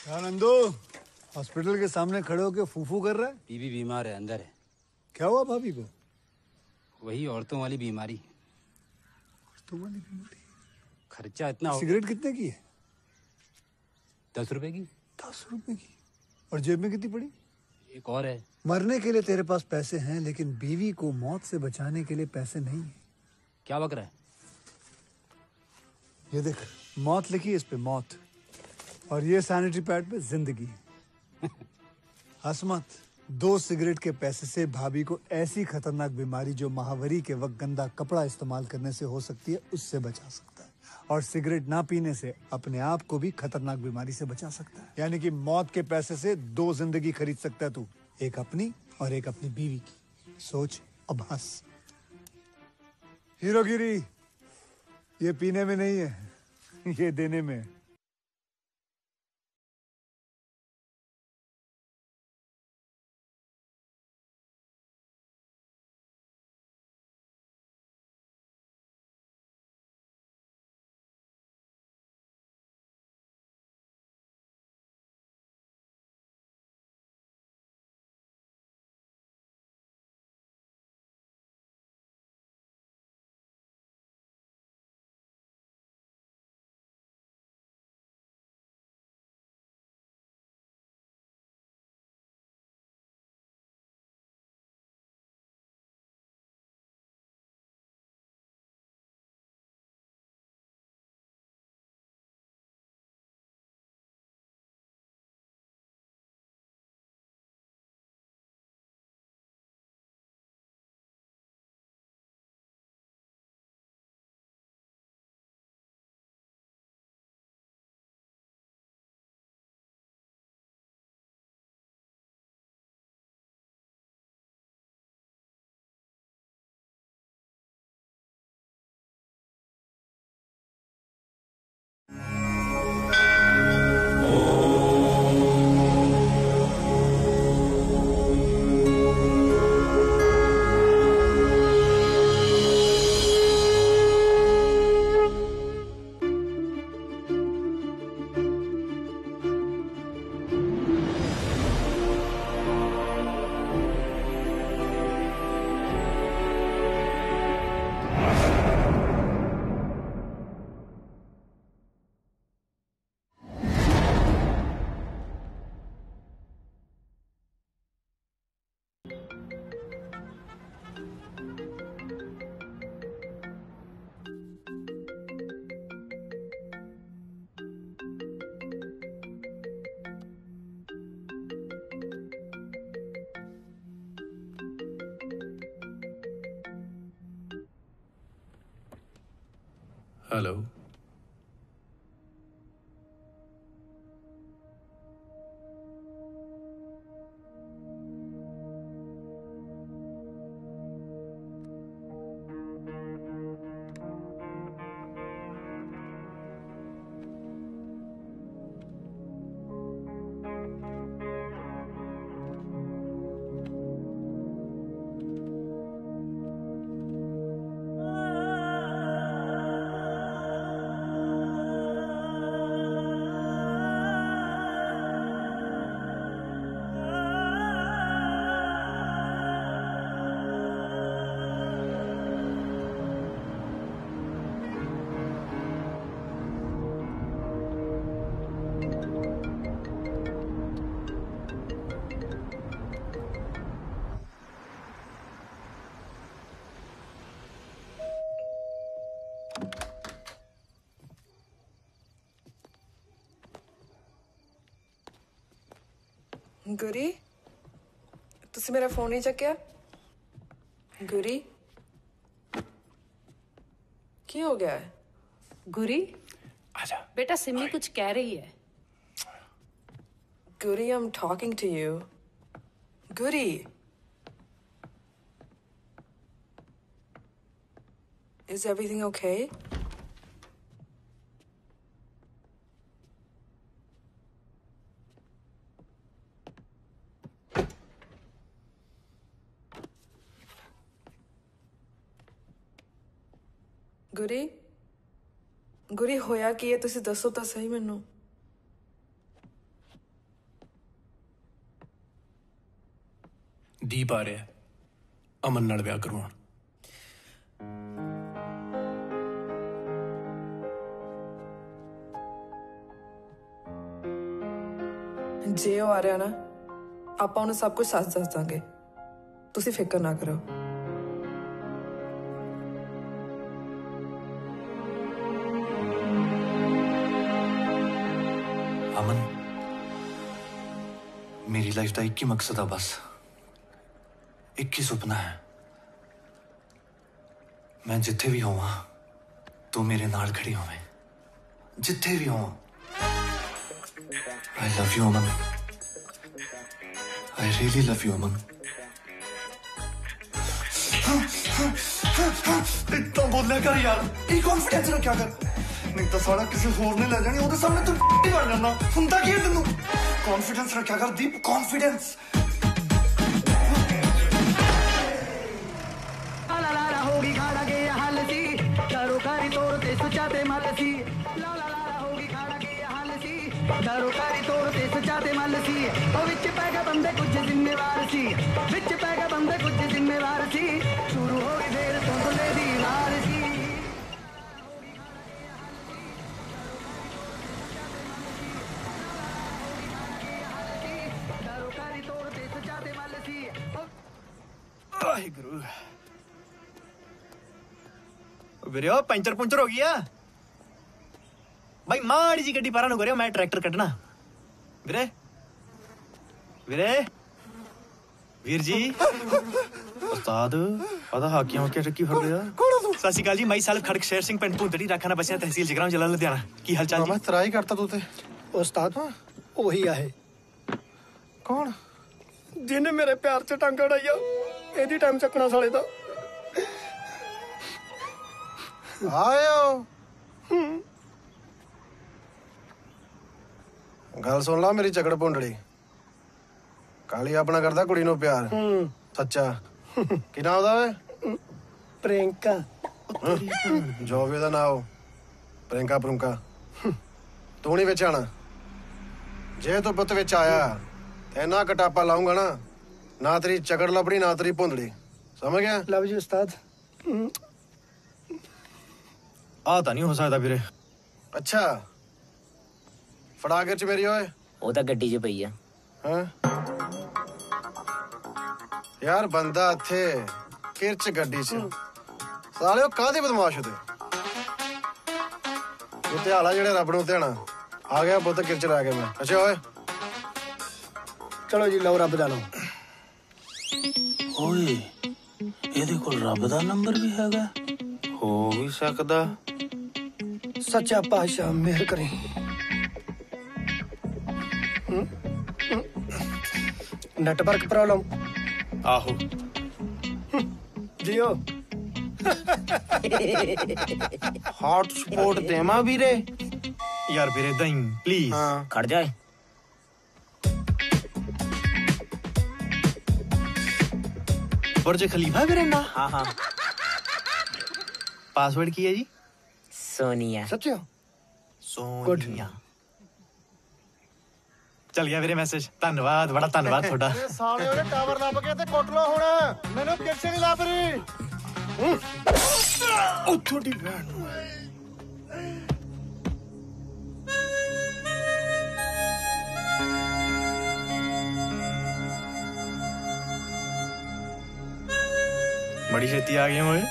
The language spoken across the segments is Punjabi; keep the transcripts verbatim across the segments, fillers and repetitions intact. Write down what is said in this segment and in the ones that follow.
क्या नंदू हॉस्पिटल के सामने खड़े होके फूफू कर रहा है? बीबी बीमार है, अंदर है। क्या हुआ भाभी को? वही औरतों वाली बीमारी। औरतों वाली बीमारी? खर्चा इतना हो। सिगरेट कितने की है? दस रुपए की। दस रुपए की? और जेब में कितनी पड़ी? एक और है। मरने के लिए तेरे पास पैसे हैं, लेकिन बीवी को मौत से बचाने के लिए पैसे नहीं है। क्या बक रहा है? ये देख, मौत लिखी है इस पे, मौत। और ये सैनिटरी पैड पे जिंदगी। हंस मत। दो सिगरेट के पैसे से भाभी को ऐसी खतरनाक बीमारी जो महावरी के वक्त गंदा कपड़ा इस्तेमाल करने से हो सकती है, उससे बचा सकता है। और सिगरेट ना पीने से अपने आप को भी खतरनाक बीमारी से बचा सकता है। यानी कि मौत के पैसे से दो जिंदगी खरीद सकता है तू, एक अपनी और एक अपनी बीवी की। सोच अब हंस। हीरोगिरी ये पीने में नहीं है, ये देने में है। हेलो। गुरी, तुसी मेरा फोन नहीं चक्या? गुरी, की हो गया है? गुरी, आजा। बेटा सिमी कुछ कह रही है। गुरी, I'm talking to you. Guri, is everything okay? गुरी, गुरी होया की है? तुसी दसो तो सही मैनू। ਦੀਪ ਆ ਰਿਹਾ ਅਮਨ ਨਾਲ ਵਿਆਹ ਕਰਵਾਉਣ। ਜੇ ਉਹ ਆ ਰਿਹਾ ਨਾ ਆਪਾਂ ਉਹਨੂੰ ਸਭ ਕੁਝ ਸੱਚ ਦੱਸ ਦਾਂਗੇ। ਤੁਸੀਂ ਫਿਕਰ ਨਾ ਕਰੋ। ਅਮਨ ਮੇਰੀ ਲਾਈਫ ਦਾ ਇੱਕ ਹੀ ਮਕਸਦ ਆ ਬਸ, ਇੱਕ ਹੀ ਸੁਪਨਾ ਹੈ। ਮੈਂ ਜਿੱਥੇ ਵੀ ਹੋਵਾਂ ਤੂੰ ਮੇਰੇ ਨਾਲ ਖੜੀ ਹੋਵੇਂ, ਜਿੱਥੇ ਵੀ ਹੋਵਾਂ। I love you, Aman. I really love you, Aman. इतना बोलने कर यार, ये कॉन्फिडेंस रखा कर। नहीं तो सारा किसी होर ने ले जानी, वो तो सामने तू बन जाना। हुंदा क्या तेनू? कॉन्फिडेंस रखा कर दीप, कॉन्फिडेंस। ला ला ला होगी खाड़ा के हाल सी, करो कारी तोड़ते सुचाते माल सी। ला ला ला होगी खाड़ा के हाल सी, करो कारी तोड़ते सुचाते माल सी। ओ विच पै गए बंदे कुछ जिम्मेवार सी, विच पै गए बंदे कुछ जिम्मेवार सी। शुरू हो गई फिर तुंदले दी वार सी। करो कारी तोड़ते सुचाते माल सी। ਵਾਹਿਗੁਰੂ ਵੀਰੇ ਉਹ ਪੈਂਚਰ ਪੁੰਚਰ ਹੋ ਗਈ ਆ ਬਾਈ, ਮਾੜੀ ਜੀ ਗੱਡੀ ਪਾਰਾਂ ਨੂੰ ਕਰਿਓ, ਮੈਂ ਟਰੈਕਟਰ ਕੱਢਣਾ। ਵੀਰੇ ਵੀਰੇ ਵੀਰ ਜੀ ਉਸਤਾਦ ਪਤਾ ਹਾਕੀਆਂ ਹੋ ਕੇ ਟੱਕੀ ਫਿਰਦੇ ਆ। ਸਤਿ ਸ਼੍ਰੀ ਅਕਾਲ ਜੀ, ਮਾਈ ਸੈਲਫ ਖੜਕ ਸ਼ੇਰ ਸਿੰਘ ਪਿੰਡ ਭੁੰਦੜੀ ਰਾਖਾਨਾ ਬਸਿਆ ਤਹਿਸੀਲ ਜਗਰਾਉਂ ਜ਼ਿਲ੍ਹਾ ਲੁਧਿਆਣਾ। ਕੀ ਹਾਲ ਚਾਲ ਜੀ? ਮੈਂ ਤਰਾਈ ਕਰਤਾ ਤੂੰ ਤੇ ਉਸਤਾਦ ਉਹੀ ਆ ਇਹ। ਕੌਣ? ਜਿਹਨੇ ਮੇਰੇ ਪਿਆਰ 'ਚ ਟੰਗ ਅੜਾਈ ਆ, ਇਹਦੀ ਟਾਈਮ ਚੱਕਣਾ ਸਾਲੇ ਦਾ। ਆਇਓ ਗੱਲ ਸੁਣ ਲਾ ਮੇਰੀ ਝਗੜ ਪੁੰਡੜੀ। ਕਾਲੀ ਆਪਣਾ ਕਰਦਾ ਕੁੜੀ ਨੂੰ ਪਿਆਰ ਸੱਚਾ। ਕੀ ਨਾਮ ਉਹਦਾ ਵੇ? ਪ੍ਰਿੰਕਾ। ਜੋ ਵੀ ਉਹਦਾ ਨਾਮ, ਪ੍ਰਿੰਕਾ ਪ੍ਰੁੰਕਾ। ਤੂੰ ਨਹੀਂ ਵਿੱਚ ਆਣਾ। ਜੇ ਤੂੰ ਪੁੱਤ ਵਿੱਚ ਆਇਆ ਤੇ ਨਾ ਕਟਾਪਾ ਲਾਉਂਗਾ ਨਾ, ਨਾ ਤੇਰੀ ਝਗੜ ਲੱਭਣੀ ਨਾ ਤੇਰੀ ਪੁੰਡੜੀ। ਸਮਝ ਗਿਆ? ਲਵ ਯੂ ਉਸਤਾਦ। ਆ ਤਾਂ ਨਹੀਂ ਹੋ ਸਕਦਾ ਵੀਰੇ। ਅੱਛਾ ਫੜਾ ਕੇ ਚ ਮੇਰੀ ਓਏ। ਉਹ ਤਾਂ ਗੱਡੀ 'ਚ ਪਈ ਆ। ਹਾਂ ਯਾਰ ਬੰਦਾ ਇੱਥੇ ਕਿਰਚ ਗੱਡੀ 'ਚ ਸਾਲਿਓ ਕਾਹਦੇ ਬਦਮਾਸ਼ ਤੇ ਉਹ ਤੇ ਹਾਲਾ ਜਿਹੜੇ ਰੱਬ ਨੂੰ ਧਿਆਣਾ ਆ ਗਿਆ ਬੁੱਤ ਕਿਰਚ ਲੈ ਕੇ ਮੈਂ। ਅੱਛਾ ਓਏ ਚਲੋ ਜੀ ਲਓ ਰੱਬ ਦਾ ਲਓ। ਓਏ ਇਹਦੇ ਕੋਲ ਰੱਬ ਦਾ ਨੰਬਰ ਵੀ ਹੈਗਾ? ਹੋ ਵੀ ਸਕਦਾ। ਸੱਚਾ ਪਾਤਸ਼ਾਹ ਮਿਹਰ ਕਰੇ। Network problem. ਆਹੋ ਜੀਓ ਹੌਟ ਸਪੋਰਟ ਦੇਵਾਂ ਵੀਰੇ? ਯਾਰ ਵੀਰੇ ਦਈ ਪਲੀਜ਼। ਹਾਂ ਖੜ ਜਾਏ। ਬੁਰਜ ਖਲੀਫਾ ਵੀਰੇ ਨਾ? ਹਾਂ ਹਾਂ। ਪਾਸਵਰਡ ਕੀ ਹੈ ਜੀ? ਸੋਨੀਆ। ਸੱਚਿਓ? ਸੋਨੀਆ। ਚੱਲ ਗਿਆ ਵੀਰੇ ਮੈਸੇਜ। ਧੰਨਵਾਦ, ਬੜਾ ਧੰਨਵਾਦ ਤੁਹਾਡਾ। ਸਾਲਿਓ ਨੇ ਟਾਵਰ ਲੱਭ ਕੇ ਤੇ ਕੁੱਟ ਲੋ ਹੁਣ। ਮੈਨੂੰ ਕਿਰਚ ਨਹੀਂ ਲੱਭ ਰਹੀ। ਉਹ ਤੁਹਾਡੀ ਭੈਣ ਨੂੰ ਬੜੀ ਛੇਤੀ ਆ ਗਏ ਓਏ।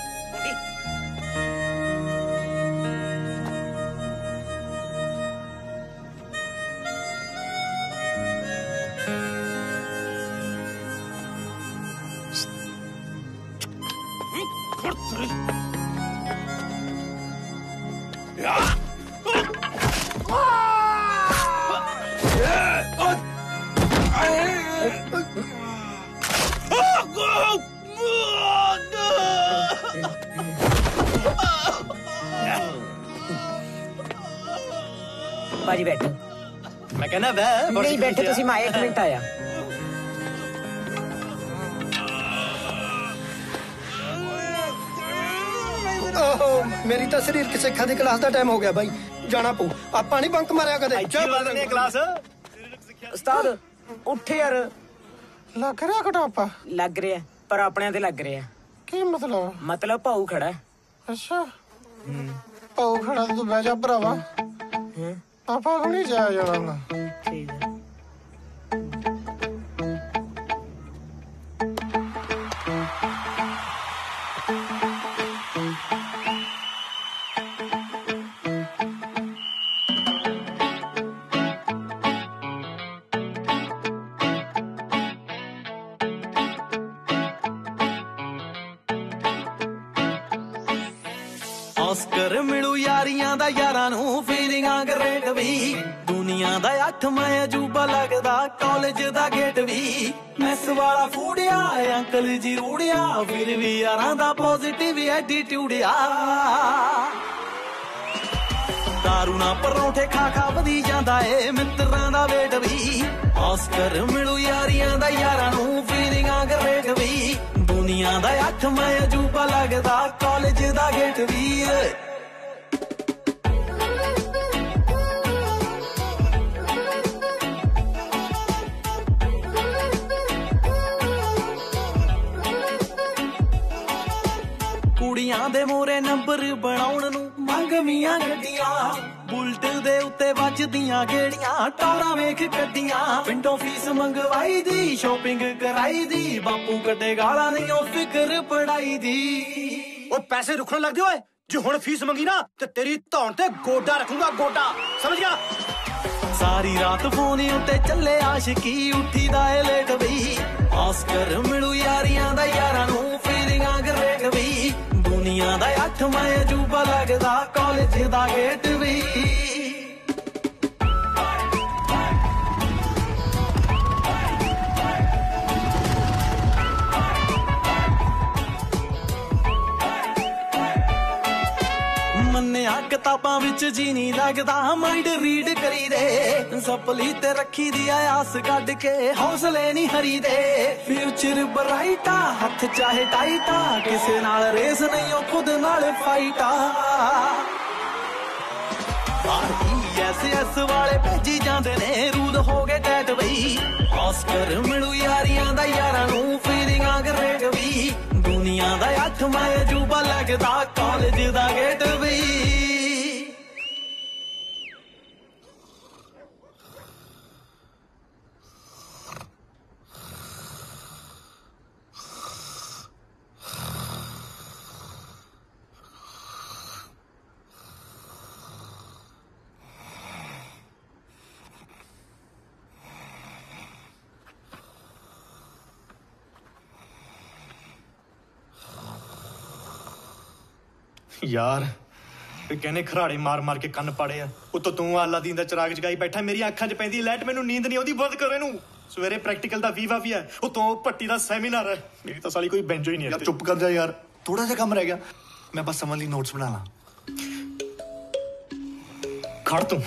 ਭਾਜੀ ਬੈਠੋ। ਮੈਂ ਕਹਿੰਦਾ ਬੈ ਨਹੀਂ ਬੈਠੇ ਤੁਸੀਂ, ਮੈਂ ਇੱਕ ਮਿੰਟ ਆਇਆ। ਓਹੋ ਮੇਰੀ ਤਾਂ ਸਰੀਰ ਸਿੱਖਾਂ ਦੀ ਕਲਾਸ ਦਾ ਟਾਈਮ ਹੋ ਗਿਆ ਬਾਈ, ਜਾਣਾ ਪਊ। ਆਪਾਂ ਨਹੀਂ ਬੰਕ ਮਾਰਿਆ ਕਦੇ। ਚੱਲ ਬਾਦਨੇ ਕਲਾਸ। ਉਸਤਾਦ ਉੱਠ ਯਾਰ। ਲੱਗ ਰਿਹਾ ਕਟਾਪਾ? ਲੱਗ ਰਿਹਾ ਪਰ ਆਪਣਿਆਂ ਤੇ ਲੱਗ ਰਿਹਾ। ਕੀ ਮਤਲਬ? ਮਤਲਬ ਭਾਊ ਖੜਾ। ਅੱਛਾ ਭਾਊ ਖੜਾ ਤੂੰ ਬਹਿ ਜਾ ਭਰਾਵਾ। ਆਪਾਂ ਕੋਲ ਨਹੀਂ ਜਾਇਆ ਜਾਣਾ। ਠੀਕ ਹੈ। ਆਸਕਰ ਮਿਲੂ ਯਾਰੀਆਂ ਦਾ ਯਾਰਾਂ ਨੂੰ ਫੀਲਿੰਗਾਂ ਗ੍ਰੇਟ ਵੀ ਦੁਨੀਆ ਦਾ ਅੱਠਵਾਂ ਅਜੂਬਾ ਲੱਗਦਾ ਕਾਲਜ ਦਾ ਗੇਟ ਵੀ ਮੈਸ ਵਾਲਾ ਫੂੜਿਆ ਅੰਕਲ ਜੀ ਰੂੜਿਆ ਫਿਰ ਵੀ ਯਾਰਾਂ ਦਾ ਪੋਜ਼ਿਟਿਵ ਐਟੀਟਿਊਡ ਆ ਦਾਰੂ ਨਾ ਪਰੌਂਠੇ ਖਾ ਖਾ ਵਧੀ ਜਾਂਦਾ ਏ ਮਿੱਤਰਾਂ ਦਾ ਵੇਟ ਵੀ ਆਸਕਰ ਮਿਲੂ ਯਾਰੀਆਂ ਦਾ ਯਾਰਾਂ ਨੂੰ ਫੀਲਿੰਗਾਂ ਗ੍ਰੇਟ ਵੀ ਦੁਨੀਆ ਦਾ ਅੱਠਵਾਂ ਅਜੂਬਾ ਲੱਗਦਾ ਕਾਲਜ ਦਾ ਗੇਟ ਵੀ ਕੁੜੀਆਂ ਦੇ ਮੋਰੇ ਨੰਬਰ ਬਣਾਉਣ ਨੂੰ ਮੰਗਵੀਆਂ ਗੱਡੀਆਂ ਬੁਲਟ ਦੇ ਉੱਤੇ ਵੱਜਦੀਆਂ ਗੇੜੀਆਂ ਟੌਰਾਂ ਵੇਖ ਕੱਢੀਆਂ ਪਿੰਡੋਂ ਫੀਸ ਮੰਗਵਾਈ ਦੀ ਸ਼ੋਪਿੰਗ ਕਰਾਈ ਦੀ ਬਾਪੂ ਕੱਢੇ ਗਾਲਾਂ ਨਹੀਂ ਉਹ ਫਿਕਰ ਪੜਾਈ ਦੀ ਉਹ ਪੈਸੇ ਰੁਕਣ ਲੱਗਦੇ ਓਏ ਜੇ ਹੁਣ ਫੀਸ ਮੰਗੀ ਨਾ ਤੇ ਤੇਰੀ ਧੌਣ ਤੇ ਗੋਡਾ ਰੱਖੂਗਾ ਗੋਡਾ ਸਮਝ ਗਿਆ ਸਾਰੀ ਰਾਤ ਫੋਨ ਉੱਤੇ ਚੱਲੇ ਆਸ਼ਕੀ ਉੱਠੀ ਦਾ ਏ ਲੇਟ ਵੀ ਆਸਕਰ ਮਿਲੂ ਯਾਰੀਆਂ ਦਾ ਯਾਰਾਂ ਨੂੰ ਫੀਲਿੰਗਾਂ ਗਰੇਟ ਵੀ ਦੁਨੀਆ ਦਾ ਅੱਠਵਾਂ ਅਜੂਬਾ ਲੱਗਦਾ ਕਾਲਜ ਦਾ ਗੇਟ ਵੀ ਮੰਨਿਆ ਕਿਤਾਬਾਂ ਵਿੱਚ ਜੀ ਨਹੀਂ ਲੱਗਦਾ ਮਾਈਂਡ ਰੀਡ ਕਰੀ ਦੇ ਸਪਲੀ ਤੇ ਰੱਖੀ ਦੀ ਆਸ ਕੱਢ ਕੇ ਹੌਸਲੇ ਨਹੀਂ ਹਰੀ ਦੇ ਫਿਊਚਰ ਬਰਾਈਟਾ ਹੱਥ ਚਾਹੇ ਟਾਈਟਾ ਕਿਸੇ ਨਾਲ ਰੇਸ ਨਹੀਂ ਉਹ ਖੁਦ ਨਾਲ ਫਾਈਟਾ ਐਸ ਐਸ ਵਾਲੇ ਭੇਜੀ ਜਾਂਦੇ ਨੇ ਰੂਲ ਹੋ ਗਏ ਟੈਟ ਬਈ ਆਸਕਰ ਮਿਲੂ ਯਾਰੀਆਂ ਦਾ ਯਾਰਾਂ ਨੂੰ ਫੀਲਿੰਗਾਂ ਗਰੇਟ ਵੀ ਦੁਨੀਆ ਦਾ ਅੱਠਵਾਂ ਅਜੂਬਾ ਲੱਗਦਾ ਕਾਲਜ ਦਾ ਗੇਟ ਵੀ ਯਾਰ ਇਹ ਕਹਿੰਦੇ ਖਰਾੜੇ ਮਾਰ ਮਾਰ ਕੇ ਕੰਨ ਪਾੜੇ ਆ ਉਤੋਂ ਤੂੰ ਅਲਾਦੀਨ ਦਾ ਚਿਰਾਗ ਜਗਾਈ ਬੈਠਾ ਮੇਰੀਆਂ ਅੱਖਾਂ 'ਚ ਪੈਂਦੀ ਲਾਈਟ ਮੈਨੂੰ ਨੀਂਦ ਨਹੀਂ ਆਉਂਦੀ ਬੰਦ ਕਰੋ ਇਹਨੂੰ ਸਵੇਰੇ ਪ੍ਰੈਕਟੀਕਲ ਦਾ ਵੀਵਾ ਵੀ ਹੈ ਉਤੋਂ ਭੱਟੀ ਦਾ ਸੈਮੀਨਾਰ ਹੈ ਮੇਰੀ ਤਾਂ ਸਾਲੀ ਕੋਈ ਬੈਂਜੋ ਹੀ ਨਹੀਂ ਯਾਰ ਚੁੱਪ ਕਰ ਜਾ ਯਾਰ ਥੋੜਾ ਜਿਹਾ ਕੰਮ ਰਹਿ ਗਿਆ ਮੈਂ ਬਸ ਸਮਝ ਲਈ ਨੋਟਸ ਬਣਾ ਲਾਂ ਖੜ ਤੂੰ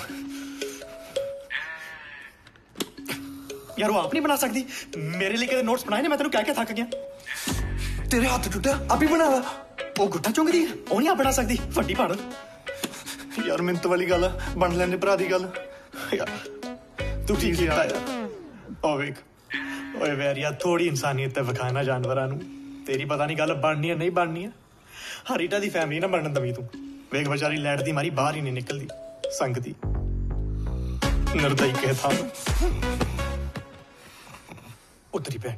ਯਾਰ ਉਹ ਆਪ ਨਹੀਂ ਬਣਾ ਸਕਦੀ ਮੇਰੇ ਲਈ ਕਿਤੇ ਨੋਟਸ ਬਣਾਏ ਨੇ ਮੈਂ ਤੈਨੂੰ ਕਹਿ ਕੇ ਥੱਕ ਗਿਆ ਤੇਰੇ ਹੱਥ ਟੁੱਟਿਆ ਆਪ ਹੀ ਬਣਾ ਲਾ ਉਹ ਗੁੱਠਾ ਚੁੰਗਦੀ ਉਹ ਨਹੀਂ ਬਣਾ ਸਕਦੀ ਵੱਡੀ ਪੜ ਯਾਰ ਮਿੰਤ ਵਾਲੀ ਗੱਲ ਬਣ ਲੈਣੇ ਭਰਾ ਦੀ ਗੱਲ ਯਾਰ ਤੂੰ ਠੀਕ ਕੀਤਾ ਯਾਰ ਉਹ ਵੇਖ ਓਏ ਵੈਰੀਆ ਥੋੜੀ ਇਨਸਾਨੀਅਤ ਤੇ ਵਿਖਾਣਾ ਜਾਨਵਰਾਂ ਨੂੰ ਤੇਰੀ ਪਤਾ ਨਹੀਂ ਗੱਲ ਬਣਨੀ ਹੈ ਨਹੀਂ ਬਣਨੀ ਹੈ ਹਰੀਟਾ ਦੀ ਫੈਮਿਲੀ ਨਾ ਬਣਨ ਦਵੀ ਤੂੰ ਵੇਖ ਵਿਚਾਰੀ ਲੈਟ ਦੀ ਮਾਰੀ ਬਾਹਰ ਹੀ ਨਹੀਂ ਨਿਕਲਦੀ ਸੰਗਦੀ ਨਿਰਦਈ ਕੇ ਥਾ ਉਤਰੀ ਪੈ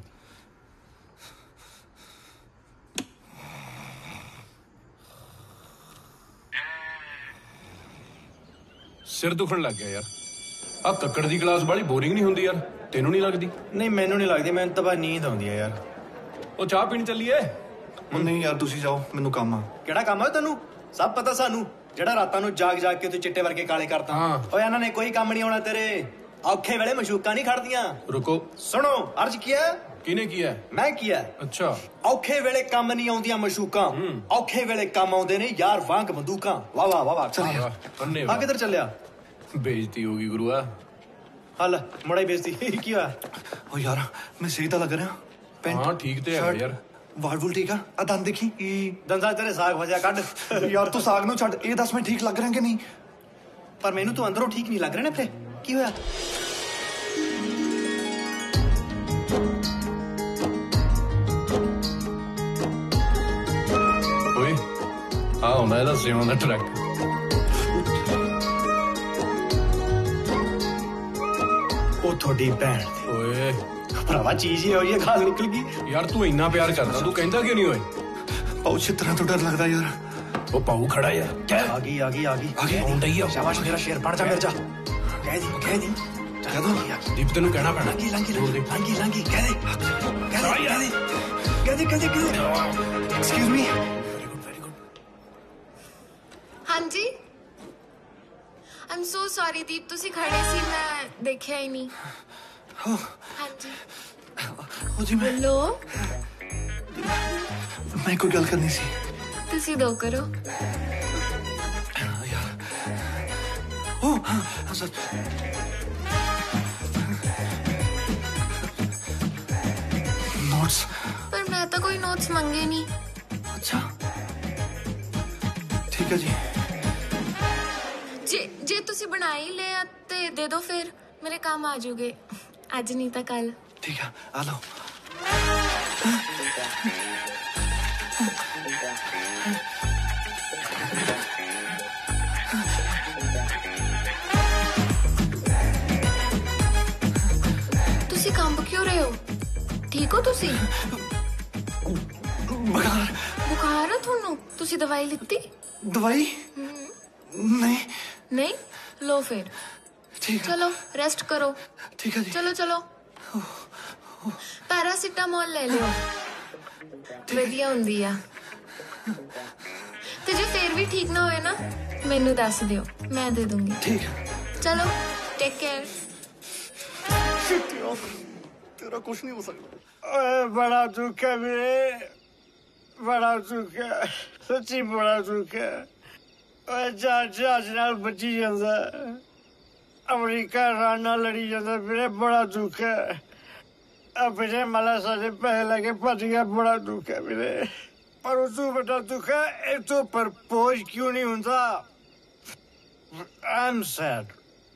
ਸਿਰ ਦੁਖਣ ਲੱਗ ਗਿਆ ਯਾਰ ਆ ਕੱਕੜ ਦੀ ਕਲਾਸ ਵਾਲੀ ਬੋਰਿੰਗ ਨਹੀਂ ਹੁੰਦੀ ਯਾਰ ਤੈਨੂੰ ਨਹੀਂ ਲੱਗਦੀ ਨਹੀਂ ਮੈਨੂੰ ਨਹੀਂ ਲੱਗਦੀ ਮੈਨੂੰ ਤਾਂ ਬਸ ਨੀਂਦ ਆਉਂਦੀ ਹੈ ਯਾਰ ਉਹ ਚਾਹ ਪੀਣ ਚੱਲੀਏ ਨਹੀਂ ਯਾਰ ਤੁਸੀਂ ਜਾਓ ਮੈਨੂੰ ਕੰਮ ਆ ਕਿਹੜਾ ਕੰਮ ਹੈ ਤੈਨੂੰ ਸਭ ਪਤਾ ਸਾਨੂੰ ਜਿਹੜਾ ਰਾਤਾਂ ਨੂੰ ਜਾਗ ਜਾਗ ਕੇ ਤੂੰ ਚਿੱਟੇ ਵਰਗੇ ਕਾਲੇ ਕਰਤਾ ਓਏ ਇਹਨਾਂ ਨੇ ਕੋਈ ਕੰਮ ਨਹੀਂ ਆਉਣਾ ਤੇਰੇ ਔਖੇ ਵੇਲੇ ਮਸ਼ੂਕਾਂ ਨਹੀਂ ਖੜਦੀਆਂ ਰੁਕੋ ਸੁਣੋ ਅਰਜ਼ ਕੀਆ ਕਿਹਨੇ ਕੀਆ ਮੈਂ ਕੀਆ ਅੱਛਾ ਔਖੇ ਵੇਲੇ ਕੰਮ ਨਹੀਂ ਆਉਂਦੀਆਂ ਮਸ਼ੂਕਾਂ ਔਖੇ ਵੇਲੇ ਕੰਮ ਆਉਂਦੇ ਨੇ ਯਾਰ ਵਾਂਗ ਬੰਦੂਕਾਂ ਵਾਹ ਵਾਹ ਵਾਹ ਵਾਹ ਆ ਕਿੱਧਰ ਚੱਲਿਆ ਬੇਇੱਜ਼ਤੀ ਹੋ ਗਈ ਗੁਰੂਆ ਹਲ ਮੁੜਾ ਬੇਇੱਜ਼ਤੀ ਕੀ ਹੋਇਆ ਓ ਯਾਰ ਮੈਂ ਸਹੀ ਤਾਂ ਲੱਗ ਰਿਹਾ ਹਾਂ ਠੀਕ ਤੇ ਹੈ ਯਾਰ ਵਾਲ ਵੁਲ ਠੀਕ ਆ ਆ ਦੰਦ ਦੇਖੀ ਦੰਦਾਂ ਤੇਰੇ ਸਾਗ ਵਜਿਆ ਕੱਢ ਯਾਰ ਤੂੰ ਸਾਗ ਨੂੰ ਛੱਡ ਇਹ ਦੱਸ ਮੈਂ ਠੀਕ ਲੱਗ ਰਿਹਾ ਕਿ ਨਹੀਂ ਪਰ ਮੈਨੂੰ ਤੂੰ ਅੰਦਰੋਂ ਠੀਕ ਨਹੀਂ ਲੱਗ ਰਿਹਾ ਨਾ ਫੇ ਕੀ ਹੋਇਆ ਆਉਂਦਾ ਇਹਦਾ ਸੇਵਾਂ ਦਾ ਟਰੱਕ। ਉਹ ਤੁਹਾਡੀ ਭੈਣ ਓਏ ਭਰਾਵਾ ਚੀਜ਼ ਹੀ ਹੋਈ ਹੈ, ਖਾਲ ਨਿਕਲ ਗਈ ਯਾਰ। ਤੂੰ ਇੰਨਾ ਪਿਆਰ ਕਰਦਾ, ਤੂੰ ਕਹਿੰਦਾ ਕਿਉਂ ਨਹੀਂ ਓਏ? ਪਾਉ ਛਿੱਤਰਾਂ ਤੋਂ ਡਰ ਲੱਗਦਾ ਯਾਰ। ਉਹ ਪਾਉ ਖੜਾ ਯਾਰ। ਆ ਗਈ ਆ ਗਈ ਆ ਗਈ ਆ ਗਈ ਆਉਂਦਾ ਹੀ ਆ। ਸ਼ਾਬਾਸ਼ ਮੇਰਾ ਸ਼ੇਰ, ਪੜ ਜਾ ਮਿਰਜਾ। ਕਹਿ ਦੀ ਕਹਿ ਦੀ ਦੀਪ ਤੈਨੂੰ ਕਹਿਣਾ ਪੈਣਾ। ਲਾਂਗੀ ਲਾਂਗੀ ਲਾਂਗੀ ਲਾਂਗੀ ਕਹਿ ਦੇ ਕਹਿ ਦੇ ਕਹਿ ਦੇ ਕਹਿ ਦੇ ਕਹਿ ਦੇ ਐਕਸਕਿਊਜ਼ ਮੀ। ਹਾਂਜੀ ਆਮ ਸੋ ਸੌਰੀ ਦੀਪ, ਤੁਸੀਂ ਖੜੇ ਸੀ ਮੈਂ ਦੇਖਿਆ ਹੀ ਨਹੀਂ। ਹਾਂਜੀ ਉਹ ਜੀ ਮੈਂ ਬੋਲੋ। ਮੈਂ ਕੋਈ ਗੱਲ ਕਰਨੀ ਸੀ। ਤੁਸੀਂ ਦੋ ਕਰੋ। ਉਹ ਹਾਂ ਸੱਚ। ਨੋਟਸ। ਪਰ ਮੈਂ ਤਾਂ ਕੋਈ ਨੋਟਸ ਮੰਗੇ ਨਹੀਂ। ਅੱਛਾ ਠੀਕ ਹੈ ਜੀ। ਜੇ ਜੇ ਤੁਸੀਂ ਬਣਾ ਹੀ ਲਿਆ ਤੇ ਦੇ ਦਿਓ, ਫਿਰ ਮੇਰੇ ਕੰਮ ਆ ਜਾਓਗੇ। ਅੱਜ ਨਹੀਂ ਤਾਂ ਕੱਲ। ਠੀਕ ਹੈ ਆ ਲਓ। ਤੁਸੀਂ ਕੰਬ ਕਿਉਂ ਰਹੇ ਹੋ? ਠੀਕ ਹੋ ਤੁਸੀਂ? ਬੁਖਾਰ ਬੁਖਾਰ ਹੈ ਤੁਹਾਨੂੰ? ਤੁਸੀਂ ਦਵਾਈ ਲਿੱਤੀ? ਦਵਾਈ ਨਹੀਂ ਨਹੀਂ ਲੋ ਫਿਰ। ਠੀਕ ਚਲੋ ਰੈਸਟ ਕਰੋ। ਠੀਕ ਹੈ ਜੀ। ਚਲੋ ਚਲੋ ਪੈਰਾਸੀਟਾਮੋਲ ਲੈ ਲਿਓ, ਵਧੀਆ ਹੁੰਦੀ ਆ। ਤੇ ਜੇ ਫੇਰ ਵੀ ਠੀਕ ਨਾ ਹੋਏ ਨਾ ਮੈਨੂੰ ਦੱਸ ਦਿਓ, ਮੈਂ ਦੇ ਦੂੰਗੀ। ਠੀਕ। ਚਲੋ ਟੇਕ ਕੇਅਰ। तेरा कुछ नहीं हो सकता। ओए बड़ा दुख है मेरे, बड़ा दुख है सच्ची, बड़ा दुख है। ओए जहाज जहाज नाल बची जांदा, अमरीका रान नाल लड़ी जांदा मेरे, बड़ा दुख है। अब मेरे माला सारे पैसे लगे भज गया, बड़ा दुख है मेरे। पर उस तो बड़ा दुख है एक तो प्रपोज क्यों नहीं होता। I am sad.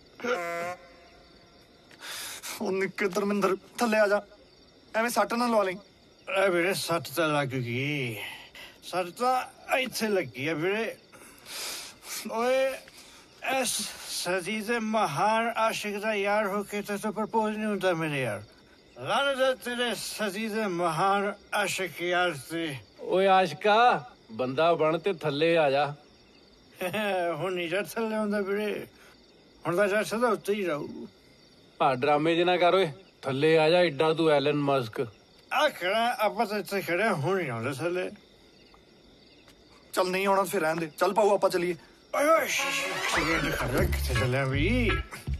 ਉਹ ਨਿੱਕੇ ਧਰਮਿੰਦਰ ਥੱਲੇ ਆ ਜਾ, ਐਵੇਂ ਸੱਟ ਨਾ ਲਵਾ ਲਈ। ਐ ਵੀਰੇ ਸੱਟ ਤਾਂ ਲੱਗ ਗਈ, ਸੱਟ ਤਾਂ ਇੱਥੇ ਲੱਗੀ ਆ ਵੀਰੇ। ਓਏ ਇਸ ਸਦੀ ਦੇ ਮਹਾਨ ਆਸ਼ਿਕ ਦਾ ਯਾਰ ਹੋ ਕੇ ਤਾਂ ਪ੍ਰਪੋਜ਼ ਨਹੀਂ ਹੁੰਦਾ ਮੇਰੇ ਯਾਰ। ਲਾਨਤ ਤੇਰੇ ਸਦੀ ਦੇ ਮਹਾਨ ਆਸ਼ਿਕ ਯਾਰ ਤੇ। ਓਏ ਆਸ਼ਕਾ ਬੰਦਾ ਬਣ ਤੇ ਥੱਲੇ ਆ ਜਾ। ਹੁਣ ਨਹੀਂ ਜਾ ਥੱਲੇ ਹੁੰਦਾ ਵੀਰੇ, ਹੁਣ ਤਾਂ ਜਾ ਸਦਾ ਉੱਤੇ ਹੀ ਰਹੂ। ਆ ਡਰਾਮੇ ਜਿ ਨਾ ਕਰ ਓਏ, ਥੱਲੇ ਆ ਜਾ। ਏਡਾ ਤੂੰ ਐਲਨ ਮਸਕ ਆ ਖੜਾ, ਆਪਾਂ ਤਾਂ ਇੱਥੇ ਖੜੇ, ਹੁਣ ਨਹੀਂ ਆਉਂਦੇ ਥੱਲੇ। ਚੱਲ ਨਹੀਂ ਆਉਣਾ ਫਿਰ ਰਹਿਣ ਦੇ, ਚੱਲ ਪਾਓ ਆਪਾਂ ਚੱਲੀਏ। ਓਏ ਖੜਾ ਕਿੱਥੇ ਚੱਲਿਆ ਵੀ?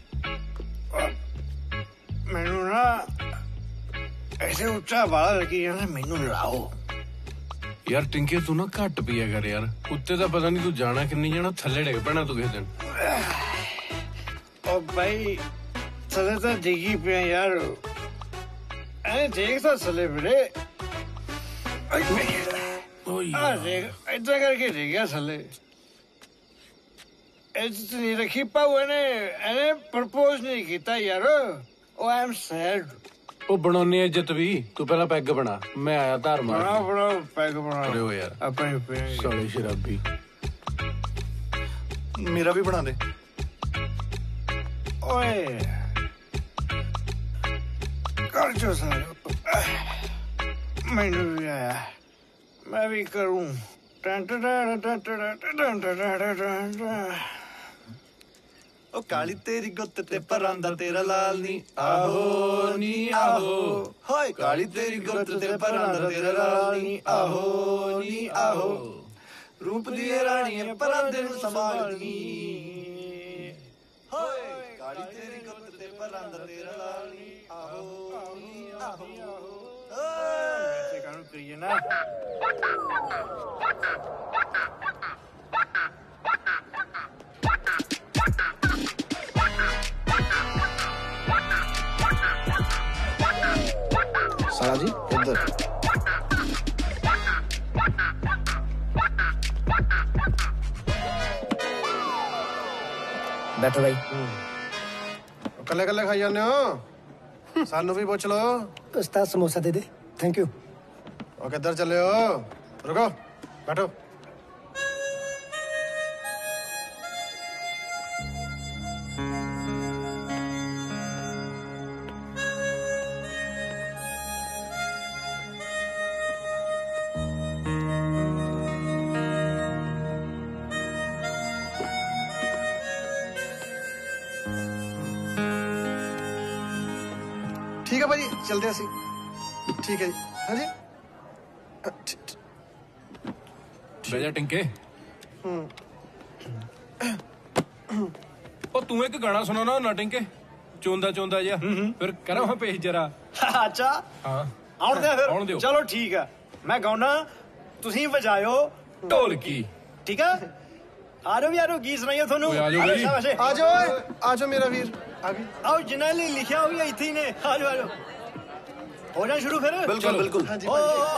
ਮੈਨੂੰ ਨਾ ਐਸੇ ਉੱਚਾ ਵਾਲਾ ਲੱਗੀ ਜਾਂਦਾ, ਮੈਨੂੰ ਲਾਓ ਯਾਰ। ਟਿੰਕੇ ਤੂੰ ਨਾ ਘੱਟ ਪੀਆ ਕਰ ਯਾਰ, ਉੱਤੇ ਤਾਂ ਪਤਾ ਨਹੀਂ ਤੂੰ ਜਾਣਾ ਕਿੰਨੀ ਜਾਣਾ, ਥੱਲੇ ਡਿੱਗ ਪੈਣਾ ਤੂੰ ਕਿਸੇ ਦਿਨ। ਓ ਬਾਈ ਥੱਲੇ ਤਾਂ ਡਿੱਗੀ ਪਿਆ ਯਾਰ, ਐ ਦੇਖ ਤਾਂ ਥੱਲੇ ਵੀਰੇ। ਆ ਦੇਖ ਏਦਾਂ ਕਰਕੇ ਡਿੱਗਿਆ ਥੱਲੇ। ਇੱਜ਼ਤ ਨਹੀਂ ਰੱਖੀ ਪਾਉ ਇਹਨੇ, ਇਹਨੇ ਪ੍ਰਪੋਜ਼ ਨਹੀਂ ਕੀਤਾ ਯਾਰ। Oh I am sad. ਉਹ ਬਣਾਉਣੀ ਇੱਜ਼ਤ ਵੀ, ਤੂੰ ਪਹਿਲਾਂ ਪੈਗ ਬਣਾ, ਮੈਂ ਆਇਆ ਧਾਰ ਮਾਰ। ਬਣਾ ਬਣਾ ਪੈਗ ਬਣਾ। ਅਰੇ ਓ ਯਾਰ ਆਪਣੇ ਸਾਲੇ ਸ਼ਰਾਬੀ। ਮੇਰਾ ਵੀ ਬਣਾ ਦੇ। ਓਏ ਕਰ ਜੋ ਸਾਰੇ, ਮੈਨੂੰ ਵੀ ਆਇਆ, ਮੈਂ ਵੀ ਕਰੂੰ। ਉਹ ਕਾਲੀ ਤੇਰੀ ਗੁੱਤ ਤੇ ਪਰਾਂਦਾ ਤੇਰਾ ਲਾਲ ਨੀ ਆਹੋ ਨੀ ਆਹੋ। ਹਾਏ ਕਾਲੀ ਤੇਰੀ ਗੁੱਤ ਤੇ ਪਰਾਂਦਾ ਤੇਰਾ ਲਾਲ ਨੀ ਆਹੋ ਨੀ ਆਹੋ। ਰੂਪ ਦੀ ਰਾਣੀ ਪਰਾਂਦੇ ਨੂੰ ਸੰਭਾਲਦੀ। ਹਾਏ ਕਾਲੀ ਤੇਰੀ ਗੁੱਤ ਤੇ ਪਰਾਂਦਾ ਤੇਰਾ ਲਾਲ ਨੀ ਆਹੋ ਨੀ ਆਹੋ। ऐसे काम करिए ना। साला जी इधर। बैठो भाई। कल्ले कल्ले खाई जाने हो, सानू भी पूछ लो। उस्ताद समोसा दे दे, थैंक यू। और किधर चले हो? रुको बैठो। है भाजी चलते हैं ठीक है जी हाँ जी ਬਹਿ ਜਾ ਟਿੰਕੇ ਉਹ ਤੂੰ ਇੱਕ ਗਾਣਾ ਸੁਣਾਉਣਾ ਨਾ ਟਿੰਕੇ ਚੋਂਦਾ ਚੋਂਦਾ ਜਿਹਾ ਫਿਰ ਕਰਾਂ ਮੈਂ ਪੇਜ ਜਰਾ ਅੱਛਾ ਹਾਂ ਆਉਣ ਦੇ ਫਿਰ ਆਉਣ ਦਿਓ ਚਲੋ ਠੀਕ ਆ ਮੈਂ ਗਾਉਣਾ ਤੁਸੀਂ ਵਜਾਇਓ ਢੋਲਕੀ ਠੀਕ ਆ ਆ ਜਾਓ ਯਾਰੋ ਗੀਤ ਸੁਣਾਈਏ ਤੁਹਾਨੂੰ ਆ ਜਾਓ ਬਈ ਆ ਜਾਓ ਆ ਜਾਓ ਮੇਰਾ ਵੀਰ ਆ ਗਈ ਆਓ ਜਿਨ੍ਹਾਂ ਨੇ ਲਿਖਿਆ ਉਹ ਵੀ ਇੱਥੇ ਹੀ ਨੇ ਆ ਜਾਓ ਆ ਜਾਓ ਹੋ ਜਾ ਸ਼ੁਰੂ ਫਿਰ ਬਿਲਕੁਲ ਬਿਲकुल ਹਾਂਜੀ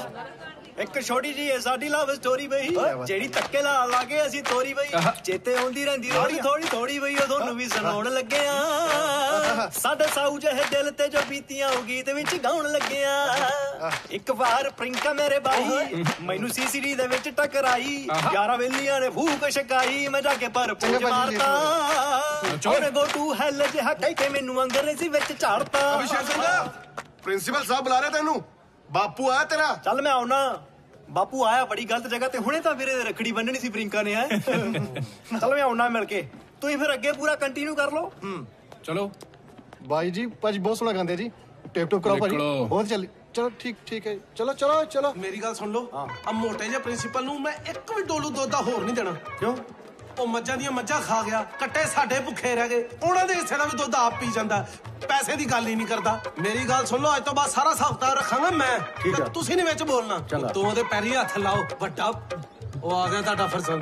ਇੱਕ ਛੋਟੀ ਜੀ ਹੈ ਸਾਡੀ ਲਵ ਸਟੋਰੀ ਬਈ ਜਿਹੜੀ ਤੱਕੇ ਲਾ ਲਾ ਕੇ ਅਸੀਂ ਤੋਰੀ ਬਈ ਚੇਤੇ ਆਉਂਦੀ ਰਹਿੰਦੀ ਥੋੜੀ ਥੋੜੀ ਥੋੜੀ ਬਈ ਉਹ ਤੁਹਾਨੂੰ ਵੀ ਸੁਣਾਉਣ ਲੱਗੇ ਆ ਸਾਡੇ ਸਾਊ ਜਿਹੇ ਦਿਲ ਤੇ ਜੋ ਬੀਤੀਆਂ ਉਹ ਗੀਤ ਵਿੱਚ ਗਾਉਣ ਲੱਗੇ ਆ ਇੱਕ ਵਾਰ ਪ੍ਰਿੰਕਾ ਮੇਰੇ ਬਾਈ ਮੈਨੂੰ ਸੀਸੀਡੀ ਦੇ ਵਿੱਚ ਟਕਰਾਈ ਯਾਰਾ ਵੇਲੀਆਂ ਨੇ ਭੂਕ ਸ਼ਕਾਈ ਮੈਂ ਜਾ ਕੇ ਪਰ ਪੂਜ ਮਾਰਤਾ ਉਹਨੇ ਗੋ ਟੂ ਹੈਲ ਜਿਹਾ ਕਹਿ ਕੇ ਮੈਨੂੰ ਅੰਗਰੇਜ਼ੀ ਵਿੱਚ ਝਾੜਤਾ ਅਭਿਸ਼ੇਕ ਸਿੰਘ ਪ੍ਰਿੰਸੀਪਲ ਸਾਹਿਬ ਬੁਲਾ ਰਹੇ ਤੈਨੂੰ ਬਾਪੂ ਆਇਆ ਤੇਰਾ ਚੱਲ ਮੈਂ ਆਉਣਾ ਬਾਪੂ ਆਇਆ ਬੜੀ ਗਲਤ ਜਗ੍ਹਾ ਤੇ ਹੁਣੇ ਤਾਂ ਵੀਰੇ ਰੱਖੜੀ ਬੰਨਣੀ ਸੀ ਪ੍ਰਿੰਕਾ ਨੇ ਹੈ ਚਲ ਮੈਂ ਆਉਣਾ ਮਿਲ ਕੇ ਤੁਸੀਂ ਫਿਰ ਅੱਗੇ ਪੂਰਾ ਕੰਟੀਨਿਊ ਕਰ ਲਓ ਚਲੋ ਬਾਈ ਜੀ ਭਾਜੀ ਬਹੁਤ ਸੋਹਣਾ ਗਾਉਂਦੇ ਜੀ ਟੇਪ ਟੋਪ ਕਰਾਓ ਭਾਜੀ ਬਹੁਤ ਚੱਲੀ ਚਲੋ ਠੀਕ ਠੀਕ ਹੈ ਚਲੋ ਚਲੋ ਚਲੋ ਮੇਰੀ ਗੱਲ ਸੁਣ ਲਓ ਆ ਮੋਟੇ ਜਿਹੇ ਪ੍ਰਿੰਸੀਪਲ ਨੂੰ ਮੈਂ ਇੱਕ ਵੀ ਡੋਲੂ ਦੁੱਧ ਦਾ ਹੋਰ ਨਹੀਂ ਦੇਣਾ ਕਿਉਂ ਉਹ ਮੱਝਾਂ ਦੀਆਂ ਮੱਝਾਂ ਖਾ ਗਿਆ ਕੱਟੇ ਸਾਡੇ ਭੁੱਖੇ ਰਹਿ ਗਏ ਉਹਨਾਂ ਦੇ ਹਿੱਸੇ ਦਾ ਵੀ ਦੁੱਧ ਆਪ ਪੀ ਜਾਂਦਾ ਪੈਸੇ ਦੀ ਗੱਲ ਹੀ ਨਹੀਂ ਕਰਦਾ ਮੇਰੀ ਗੱਲ ਸੁਣ ਲਓ ਅੱਜ ਤੋਂ ਬਾਅਦ ਸਾਰਾ ਹਿਸਾਬ ਕਿਤਾਬ ਰੱਖਾਂਗਾ ਮੈਂ ਤੁਸੀਂ ਨਹੀਂ ਵਿੱਚ ਬੋਲਣਾ ਤੂੰ ਉਹਦੇ ਪੈਰੀ ਹੱਥ ਲਾਓ ਵੱਡਾ ਉਹ ਆ ਗਿਆ ਤੁਹਾਡਾ ਫਰਜ਼ੰਦ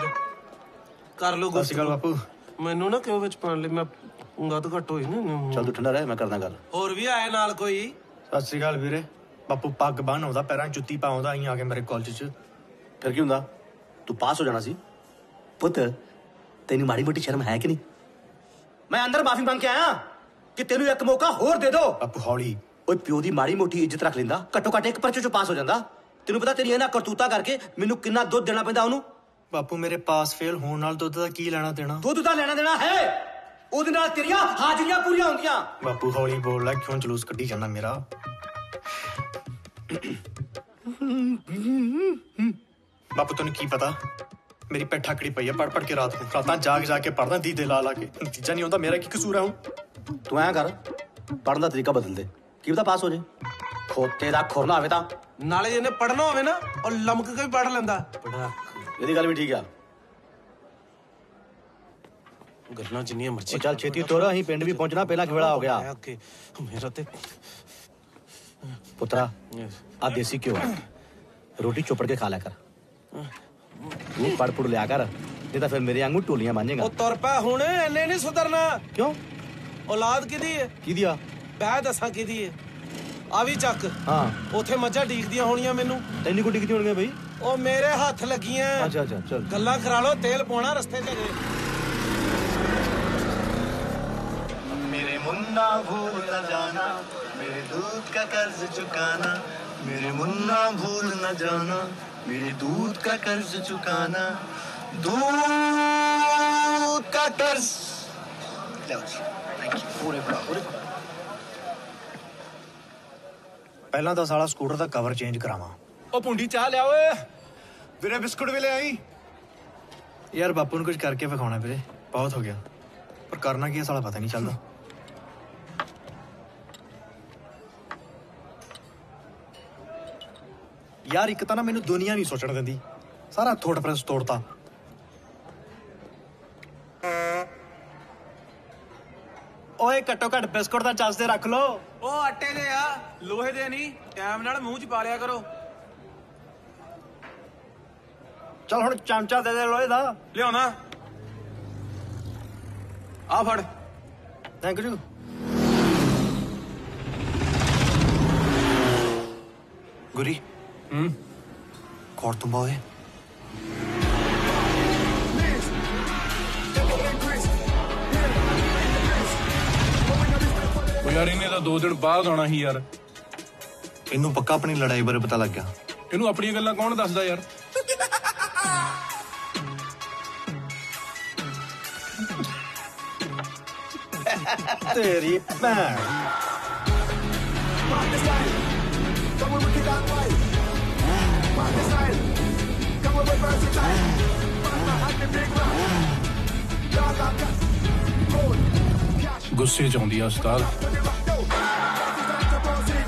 ਕਰ ਲਓ ਗੁੱਸੇ ਗੱਲ ਬਾਪੂ ਮੈਨੂੰ ਨਾ ਕਿਉਂ ਵਿੱਚ ਪਾਣ ਲਈ ਮੈਂ ਗੱਦ ਘੱਟ ਹੋਈ ਨਾ ਚੱਲ ਤੂੰ ਠੰਡਾ ਰਹਿ ਮੈਂ ਕਰਦਾ ਗੱਲ ਹੋਰ ਵੀ ਆਏ ਨਾਲ ਕੋਈ ਸਤਿ ਸ਼੍ਰੀ ਅਕਾਲ ਵੀਰੇ ਬਾਪੂ ਪੱਗ ਬੰਨ ਆਉਂਦਾ ਪੈਰਾਂ ਜੁੱਤੀ ਪਾਉਂਦਾ ਆਈ ਆ ਕੇ ਮੇਰੇ ਕਾਲਜ 'ਚ ਫਿਰ ਕੀ ਹੁੰਦਾ ਤੂੰ ਪਾਸ ਹੋ ਜਾਣਾ ਸੀ ਪੁੱਤ ਤੈਨੂੰ ਮਾੜੀ ਮੋਟੀ ਸ਼ਰਮ ਹੈ ਕਿ ਨਹੀਂ ਮੈਂ ਅੰਦਰ ਮਾਫੀ ਮੰਗ ਕੇ ਆਇਆ ਕਿ ਤੈਨੂੰ ਇੱਕ ਮੌਕਾ ਹੋਰ ਦੇ ਦੋ ਬਾਪੂ ਹੌਲੀ ਓਏ ਪਿਓ ਦੀ ਮਾੜੀ ਮੋਟੀ ਇੱਜ਼ਤ ਰੱਖ ਲੈਂਦਾ ਘੱਟੋ ਘੱਟ ਇੱਕ ਪਰਚੇ 'ਚੋਂ ਪਾਸ ਹੋ ਜਾਂਦਾ ਤੈਨੂੰ ਪਤਾ ਤੇਰੀ ਇਹਨਾਂ ਕਰਤੂਤਾ ਕਰਕੇ ਮੈਨੂੰ ਕਿੰਨਾ ਦੁੱਧ ਦੇਣਾ ਪੈਂਦਾ ਉਹਨੂੰ ਬਾਪੂ ਮੇਰੇ ਪਾਸ ਫੇਲ ਹੋਣ ਨਾਲ ਦੁੱਧ ਦਾ ਕੀ ਲੈਣਾ ਦੇਣਾ ਦੁੱਧ ਦਾ ਲੈਣਾ ਦੇਣਾ ਹੈ ਉਹਦੇ ਨਾਲ ਤੇਰੀਆਂ ਹਾਜ਼ਰੀਆਂ ਪੂਰੀਆਂ ਹੁੰਦੀਆਂ ਬਾਪੂ ਹੌਲੀ ਬੋਲ ਲੈ ਕਿਉਂ ਜਲੂਸ ਕੱਢੀ ਜਾਂਦਾ ਮੇਰਾ ਬਾਪੂ ਤੈਨੂੰ ਕੀ ਪਤਾ ਮੇਰੀ ਪੈਠਾ ਕੜੀ ਪਈ ਆ ਪੜ ਪੜ ਕੇ ਰਾਤ ਨੂੰ ਰਾਤਾਂ ਜਾਗ ਜਾ ਕੇ ਪੜਦਾ ਦੀਦੇ ਲਾ ਲਾ ਕੇ ਨਤੀਜਾ ਨਹੀਂ ਹੁੰਦਾ ਮੇਰਾ ਕੀ ਕਸੂਰ ਹੈ ਹੁਣ ਤੂੰ ਐਂ ਕਰ ਪੜਨ ਦਾ ਤਰੀਕਾ ਬਦਲ ਦੇ ਕੀ ਪਤਾ ਪਾਸ ਹੋ ਜੇ ਖੋਤੇ ਦਾ ਖੁਰਨਾ ਹੋਵੇ ਤਾਂ ਨਾਲੇ ਜਿਹਨੇ ਪੜਨਾ ਹੋਵੇ ਨਾ ਉਹ ਲਮਕ ਕੇ ਵੀ ਪੜ ਲੈਂਦਾ ਇਹਦੀ ਗੱਲ ਵੀ ਠੀਕ ਆ ਗੱਲਾਂ ਜਿੰਨੀਆਂ ਮਰਜ਼ੀ ਚੱਲ ਛੇਤੀ ਤੋਰ ਅਸੀਂ ਪਿੰਡ ਵੀ ਪਹੁੰਚਣਾ ਪਹਿਲਾਂ ਕਿਹੜਾ ਹੋ ਗਿਆ ਮੇਰਾ ਤੇ ਪੁੱਤਰਾ ਆ ਦੇਸੀ ਘਿਓ ਰੋਟੀ ਚੋਪੜ ਕੇ ਖਾ ਲਿਆ ਕਰ ਤੂੰ ਪੜ ਪੁੜ ਲਿਆ ਕਰ ਨਹੀਂ ਤਾਂ ਫਿਰ ਮੇਰੇ ਵਾਂਗੂ ਟੋਲੀਆਂ ਮਾਂਜੇਗਾ ਉਹ ਤੁਰ ਪੈ ਹੁਣ ਐਨੇ ਨਹੀਂ ਸੁਧਰਨਾ ਕਿਉਂ ਔਲਾਦ ਕਿਹਦੀ ਹੈ ਕਿਹਦੀ ਆ ਬਹਿ ਦੱਸਾਂ ਕਿਹਦੀ ਹੈ ਆ ਵੀ ਚੱਕ ਹਾਂ ਉਥੇ ਮੱਝਾਂ ਡੀਕਦੀਆਂ ਹੋਣੀਆਂ ਮੈਨੂੰ ਤੈਨੂੰ ਕੋ ਡੀਕਦੀ ਹੋਣਗੀਆਂ ਬਈ ਉਹ ਮੇਰੇ ਹੱਥ ਲੱਗੀਆਂ ਅੱਛਾ ਅੱਛਾ ਚਲ ਗੱਲਾਂ ਕਰਾ ਲੋ ਤੇਲ ਪਾਉਣਾ ਰਸਤੇ 'ਚ मेरे मुन्ना भूल न जाना मेरे दूध का कर्ज चुकाना मेरे मुन्ना भूल न जाना मेरे दूध का कर्ज चुकाना दूध का कर्ज पूरे पूरे ਪਹਿਲਾਂ ਤਾਂ ਸਾਲਾ ਸਕੂਟਰ ਦਾ ਕਵਰ ਚੇਂਜ ਕਰਾਵਾਂ ਉਹ ਪੁੰਡੀ ਚਾਹ ਲਿਆ ਓਏ ਵੀਰੇ ਬਿਸਕੁਟ ਵੀ ਲੈ ਆਈ ਯਾਰ ਬਾਪੂ ਨੂੰ ਕੁਝ ਕਰਕੇ ਵਿਖਾਉਣਾ ਵੀਰੇ ਬਹੁਤ ਹੋ ਗਿਆ ਪਰ ਕਰਨਾ ਕੀ ਹੈ ਸਾਲਾ ਪਤਾ ਨਹੀਂ ਚੱਲਦਾ ਯਾਰ ਇੱਕ ਤਾਂ ਨਾ ਮੈਨੂੰ ਦੁਨੀਆ ਨਹੀਂ ਸੋਚਣ ਦਿੰਦੀ ਸਾਰਾ ਥੋੜਾ ਪ੍ਰੈਸ ਤੋੜਤਾ ਓਏ ਘੱਟੋ ਘੱਟ ਬਿਸਕੁਟ ਦਾ ਚੱਸ ਤੇ ਰੱਖ ਲੋ ਉਹ ਆਟੇ ਦੇ ਆ ਲੋਹੇ ਦੇ ਨਹੀਂ ਟਾਈਮ ਨਾਲ ਮੂੰਹ 'ਚ ਪਾ ਲਿਆ ਕਰੋ ਚੱਲ ਹੁਣ ਚਮਚਾ ਦੇ ਦੇ ਲੋਹੇ ਦਾ ਲਿਆਉਣਾ ਆ ਫੜ ਥੈਂਕ ਯੂ ਗੁਰੀ ਹੂੰ ਕੋਰ ਤੁਮ ਬੋਏ ਉਹ ਯਾਰ ਇਹਨੇ ਤਾਂ ਦੋ ਦਿਨ ਬਾਅਦ ਆਉਣਾ ਸੀ ਯਾਰ ਇਹਨੂੰ ਪੱਕਾ ਆਪਣੀ ਲੜਾਈ ਬਾਰੇ ਪਤਾ ਲੱਗ ਗਿਆ ਇਹਨੂੰ ਆਪਣੀਆਂ ਗੱਲਾਂ ਕੌਣ ਦੱਸਦਾ ਯਾਰ ਤੇਰੀ ਭੈਣ ਗੁੱਸੇ 'ਚ ਆਉਂਦੀ ਆ ਉਸਤਾਦ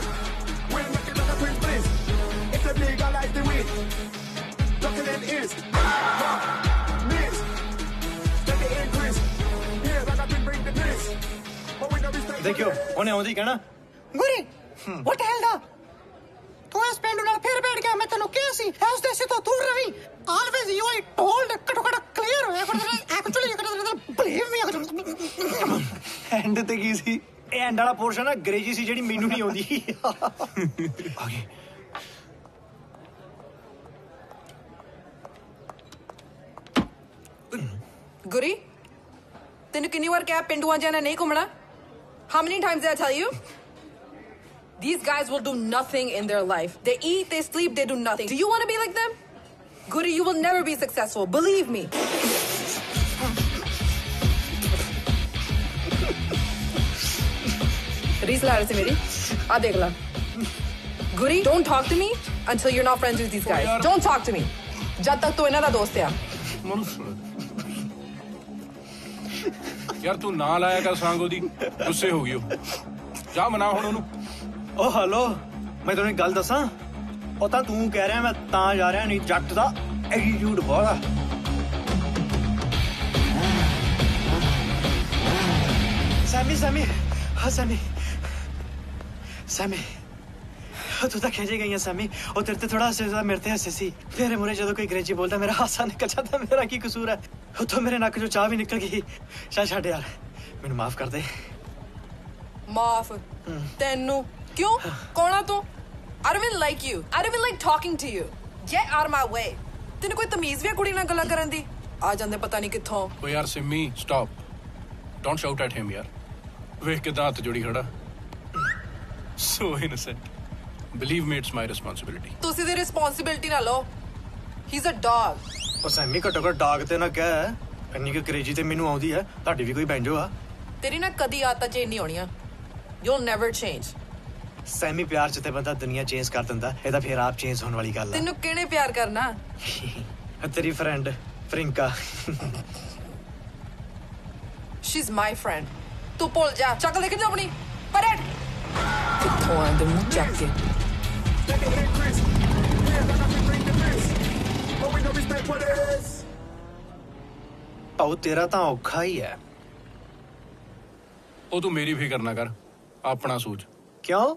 देखियो उन्हें आउंदी कहना गुरी व्हाट हेल दा तू इस पेंडू नाल फिर बैठ गया मैं तन्नू किया सी इस देश तो दूर रही always you I told cut to cut clear होया एक्चुअली बिलीव मी एंड ते की सी ए एंड वाला पोर्शन ना अंग्रेजी सी जेडी मेनू नहीं आउंदी आगे गुरी तेन कितनी बार क्या पिंडुआ जाना नहीं घूमना How many times did I tell you? These guys will do nothing in their life. They eat, they sleep, they do nothing. Do you want to be like them? Goody, you will never be successful. Believe me. रीस ला रही थी मेरी आ देख ला गुरी don't talk to me until you're not friends with these guys. Don't talk to me जब तक तू इन्हां दा दोस्त है यार तू ना लाया कर सांग ओदी गुस्से हो गई हो जा मना हुण ओनू ओ हेलो मैं तैਨੂੰ एक ਗੱਲ ਦੱਸਾਂ ਉਹ ਤਾਂ ਤੂੰ ਕਹਿ ਰਿਹਾ ਮੈਂ ਤਾਂ ਜਾ ਰਿਹਾ ਨਹੀਂ ਜੱਟ ਦਾ ਐਟੀਟਿਊਡ ਬਹੁਤ ਆ ਸੈਮੀ ਸੈਮੀ ਹਾਂ ਸੈਮੀ ਸੈਮੀ ਤੂੰ ਤਾਂ ਖੇਜੇ ਗਈ ਹੈ ਸੈਮੀ ਉਹ ਤੇਰੇ ਤੇ ਥੋੜਾ ਹੱਸੇ ਸੀ ਮੇਰੇ ਤੇ ਹੱਸੇ ਸੀ ਤੇਰੇ ਮੂਹਰੇ ਜਦੋਂ ਕੋਈ ਅੰਗਰੇਜ਼ੀ ਬੋਲਦਾ ਮੇਰਾ ਹਾਸਾ ਨਿਕਲ ਜਾਂਦਾ ਮੇਰਾ ਕੀ ਕਸੂਰ ਹੈ ਉੱਥੋਂ ਮੇਰੇ ਨੱਕ ਚੋਂ ਚਾਹ ਵੀ ਨਿਕਲ ਗਈ ਚੱਲ ਛੱਡ ਯਾਰ ਮੈਨੂੰ ਮਾਫ ਕਰ ਦੇ ਮਾਫ ਤੈਨੂੰ ਕਿਉਂ ਕੌਣ ਆ ਤੂੰ I don't even like you I don't even like talking to you get out of my way ਤੈਨੂੰ ਕੋਈ ਤਮੀਜ਼ ਵੀ ਕੁੜੀ ਨਾਲ ਗੱਲਾਂ ਕਰਨ ਦੀ ਆ ਜਾਂਦੇ ਪਤਾ ਨਹੀਂ ਕਿੱਥੋਂ ਓ ਯਾਰ Simmi stop don't shout at him ਯਾਰ ਵੇਖ ਕਿਦਾਂ ਹੱਥ ਜੋੜੀ ਖੜਾ so innocent Believe me, it's my responsibility. ਤੁਸੀਂ ਦੀ ਰਿਸਪੌਂਸਿਬਿਲਟੀ ਨਾ ਲਓ He's a dog. ਉਹ ਸੈਮੀ ਘੱਟੋ ਘੱਟ ਡਾਗ ਤੇ ਨਾ ਕਹਿ ਇੰਨੀ ਕਿ ਅੰਗਰੇਜ਼ੀ ਤੇ ਮੈਨੂੰ ਆਉਂਦੀ ਹੈ ਤੁਹਾਡੀ ਵੀ ਕੋਈ ਬੈਂਜੋ ਆ ਤੇਰੀ ਨਾ ਕਦੀ ਆਦਤਾਂ ਚੇਂਜ ਨਹੀਂ ਹੋਣੀਆਂ You'll never change. ਸੈਮੀ ਪਿਆਰ ਚ ਤੇ ਬੰਦਾ ਦੁਨੀਆ ਚੇਂਜ ਕਰ ਦਿੰਦਾ ਇਹਦਾ ਫੇਰ ਆਪ ਚੇਂਜ ਹੋਣ ਵਾਲੀ ਗੱਲ ਆ ਤੈਨੂੰ ਕਿਹਨੇ ਪਿਆਰ ਕਰਨਾ ਤੇਰੀ friend Prinka She's my friend. ਤੂੰ ਭੁੱਲ ਜਾ ਚੱਕ ਦੇਖ ਜਾ ਆਪਣੀ ਪਰੇ ਕਿੱਥੋਂ ਆਂਦੇ ਮੂੰਹ ਚੱਕ ਕੇ ਪਾਉ ਤੇਰਾ ਤਾਂ ਔਖਾ ਹੀ ਹੈ ਉਹ ਤੂੰ ਮੇਰੀ ਫਿਕਰ ਨਾ ਕਰ ਆਪਣਾ ਸੋਚ ਕਿਉਂ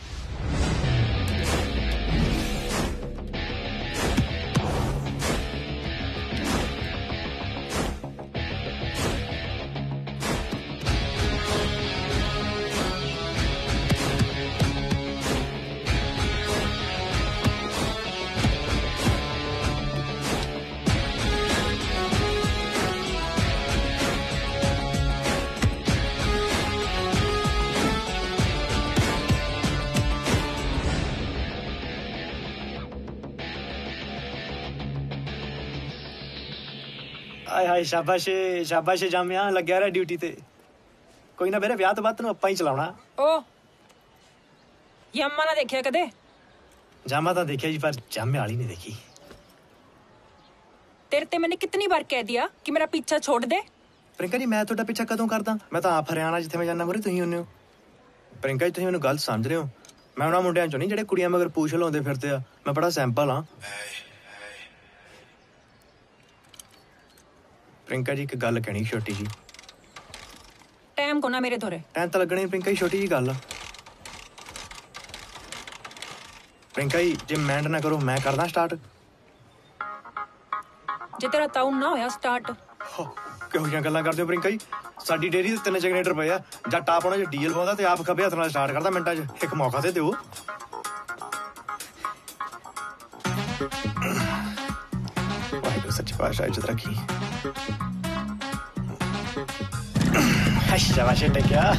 ਹਾਏ ਹਾਏ ਸ਼ਾਬਾਸ਼ ਸ਼ਾਬਾਸ਼ ਜਾਮਿਆ ਲੱਗਿਆ ਰਿਹਾ ਡਿਊਟੀ ਤੇ ਕੋਈ ਨਾ ਮੇਰੇ ਵਿਆਹ ਤੋਂ ਬਾਅਦ ਤੈਨੂੰ ਆਪਾਂ ਹੀ ਚਲਾਉਣਾ ਓ ਯਾਮਾ ਨਾ ਦੇਖਿਆ ਕਦੇ ਜਾਮਾ ਤਾਂ ਦੇਖਿਆ ਜੀ ਪਰ ਜਾਮੇ ਵਾਲੀ ਨਹੀਂ ਦੇਖੀ ਤੇਰੇ ਤੇ ਮੈंने कितनी बार कह दिया कि मेरा पीछा छोड़ दे ਪ੍ਰਿੰਕਾ ਜੀ ਮੈਂ ਤੁਹਾਡਾ ਪਿੱਛਾ ਕਦੋਂ ਕਰਦਾ ਮੈਂ ਤਾਂ ਆਪ ਹਰਿਆਣਾ ਜਿੱਥੇ ਮੈਂ ਜਾਂਦਾ ਮੋਰੇ ਤੁਸੀਂ ਹੁੰਨੇ ਹੋ ਪ੍ਰਿੰਕਾ ਜੀ ਤੁਸੀਂ ਮੈਨੂੰ ਗਲਤ ਸਮਝ ਰਹੇ ਹੋ ਮੈਂ ਉਹਨਾਂ ਮੁੰਡਿਆਂ ਚੋਂ ਨਹੀਂ ਜਿਹੜੇ ਕੁੜੀਆਂ ਮਗਰ ਪੂਛ ਲਾਉਂਦੇ ਫਿਰਦੇ ਆ ਮੈਂ ਬੜਾ ਸੈਂਪਲ ਹਾਂ ਪ੍ਰਿੰਕਾ ਜੀ ਇੱਕ ਗੱਲ ਕਹਿਣੀ ਛੋਟੀ ਜੀ ਟਾਈਮ ਕੋ ਨਾ ਮੇਰੇ ਧੋਰੇ ਟਾਈਮ ਤਾਂ ਲੱਗਣੀ ਪ੍ਰਿੰਕਾ ਜੀ ਛੋਟੀ ਜੀ ਗੱਲ ਪ੍ਰਿੰਕਾ ਜੀ ਜੇ ਮੈਂਡ ਨਾ ਕਰੋ ਮੈਂ ਕਰਦਾ ਸਟਾਰਟ ਜੇ ਤੇਰਾ ਤਾਉਨ ਨਾ ਹੋਇਆ ਸਟਾਰਟ ਕਿਹੋ ਜਿਹੀਆਂ ਗੱਲਾਂ ਕਰਦੇ ਹੋ ਪ੍ਰਿੰਕਾ ਜੀ ਸਾਡੀ ਡੇਰੀ ਦੇ ਤਿੰਨ ਜਨਰੇਟਰ ਪਏ ਆ ਜਾਂ ਟਾਪ ਉਹਨਾਂ 'ਚ ਡੀਜ਼ਲ ਪਾਉਂਦਾ ਤੇ ਆਪ ਖੱਬੇ ਹੱਥ ਨਾਲ ਸਟਾਰਟ ਕਰਦਾ ਮਿੰਟਾਂ 'ਚ ਇੱਕ ਮੌਕਾ ਤੇ ਦਿਓ ਵਾਹਿਗੁਰੂ ਸੱਚੀ ਪਾਤਸ਼ਾਹ ਇੱਜ਼ਤ ਰੱਖੀ ਸ਼ਾਬਾਸ਼ ਟਕਿਆ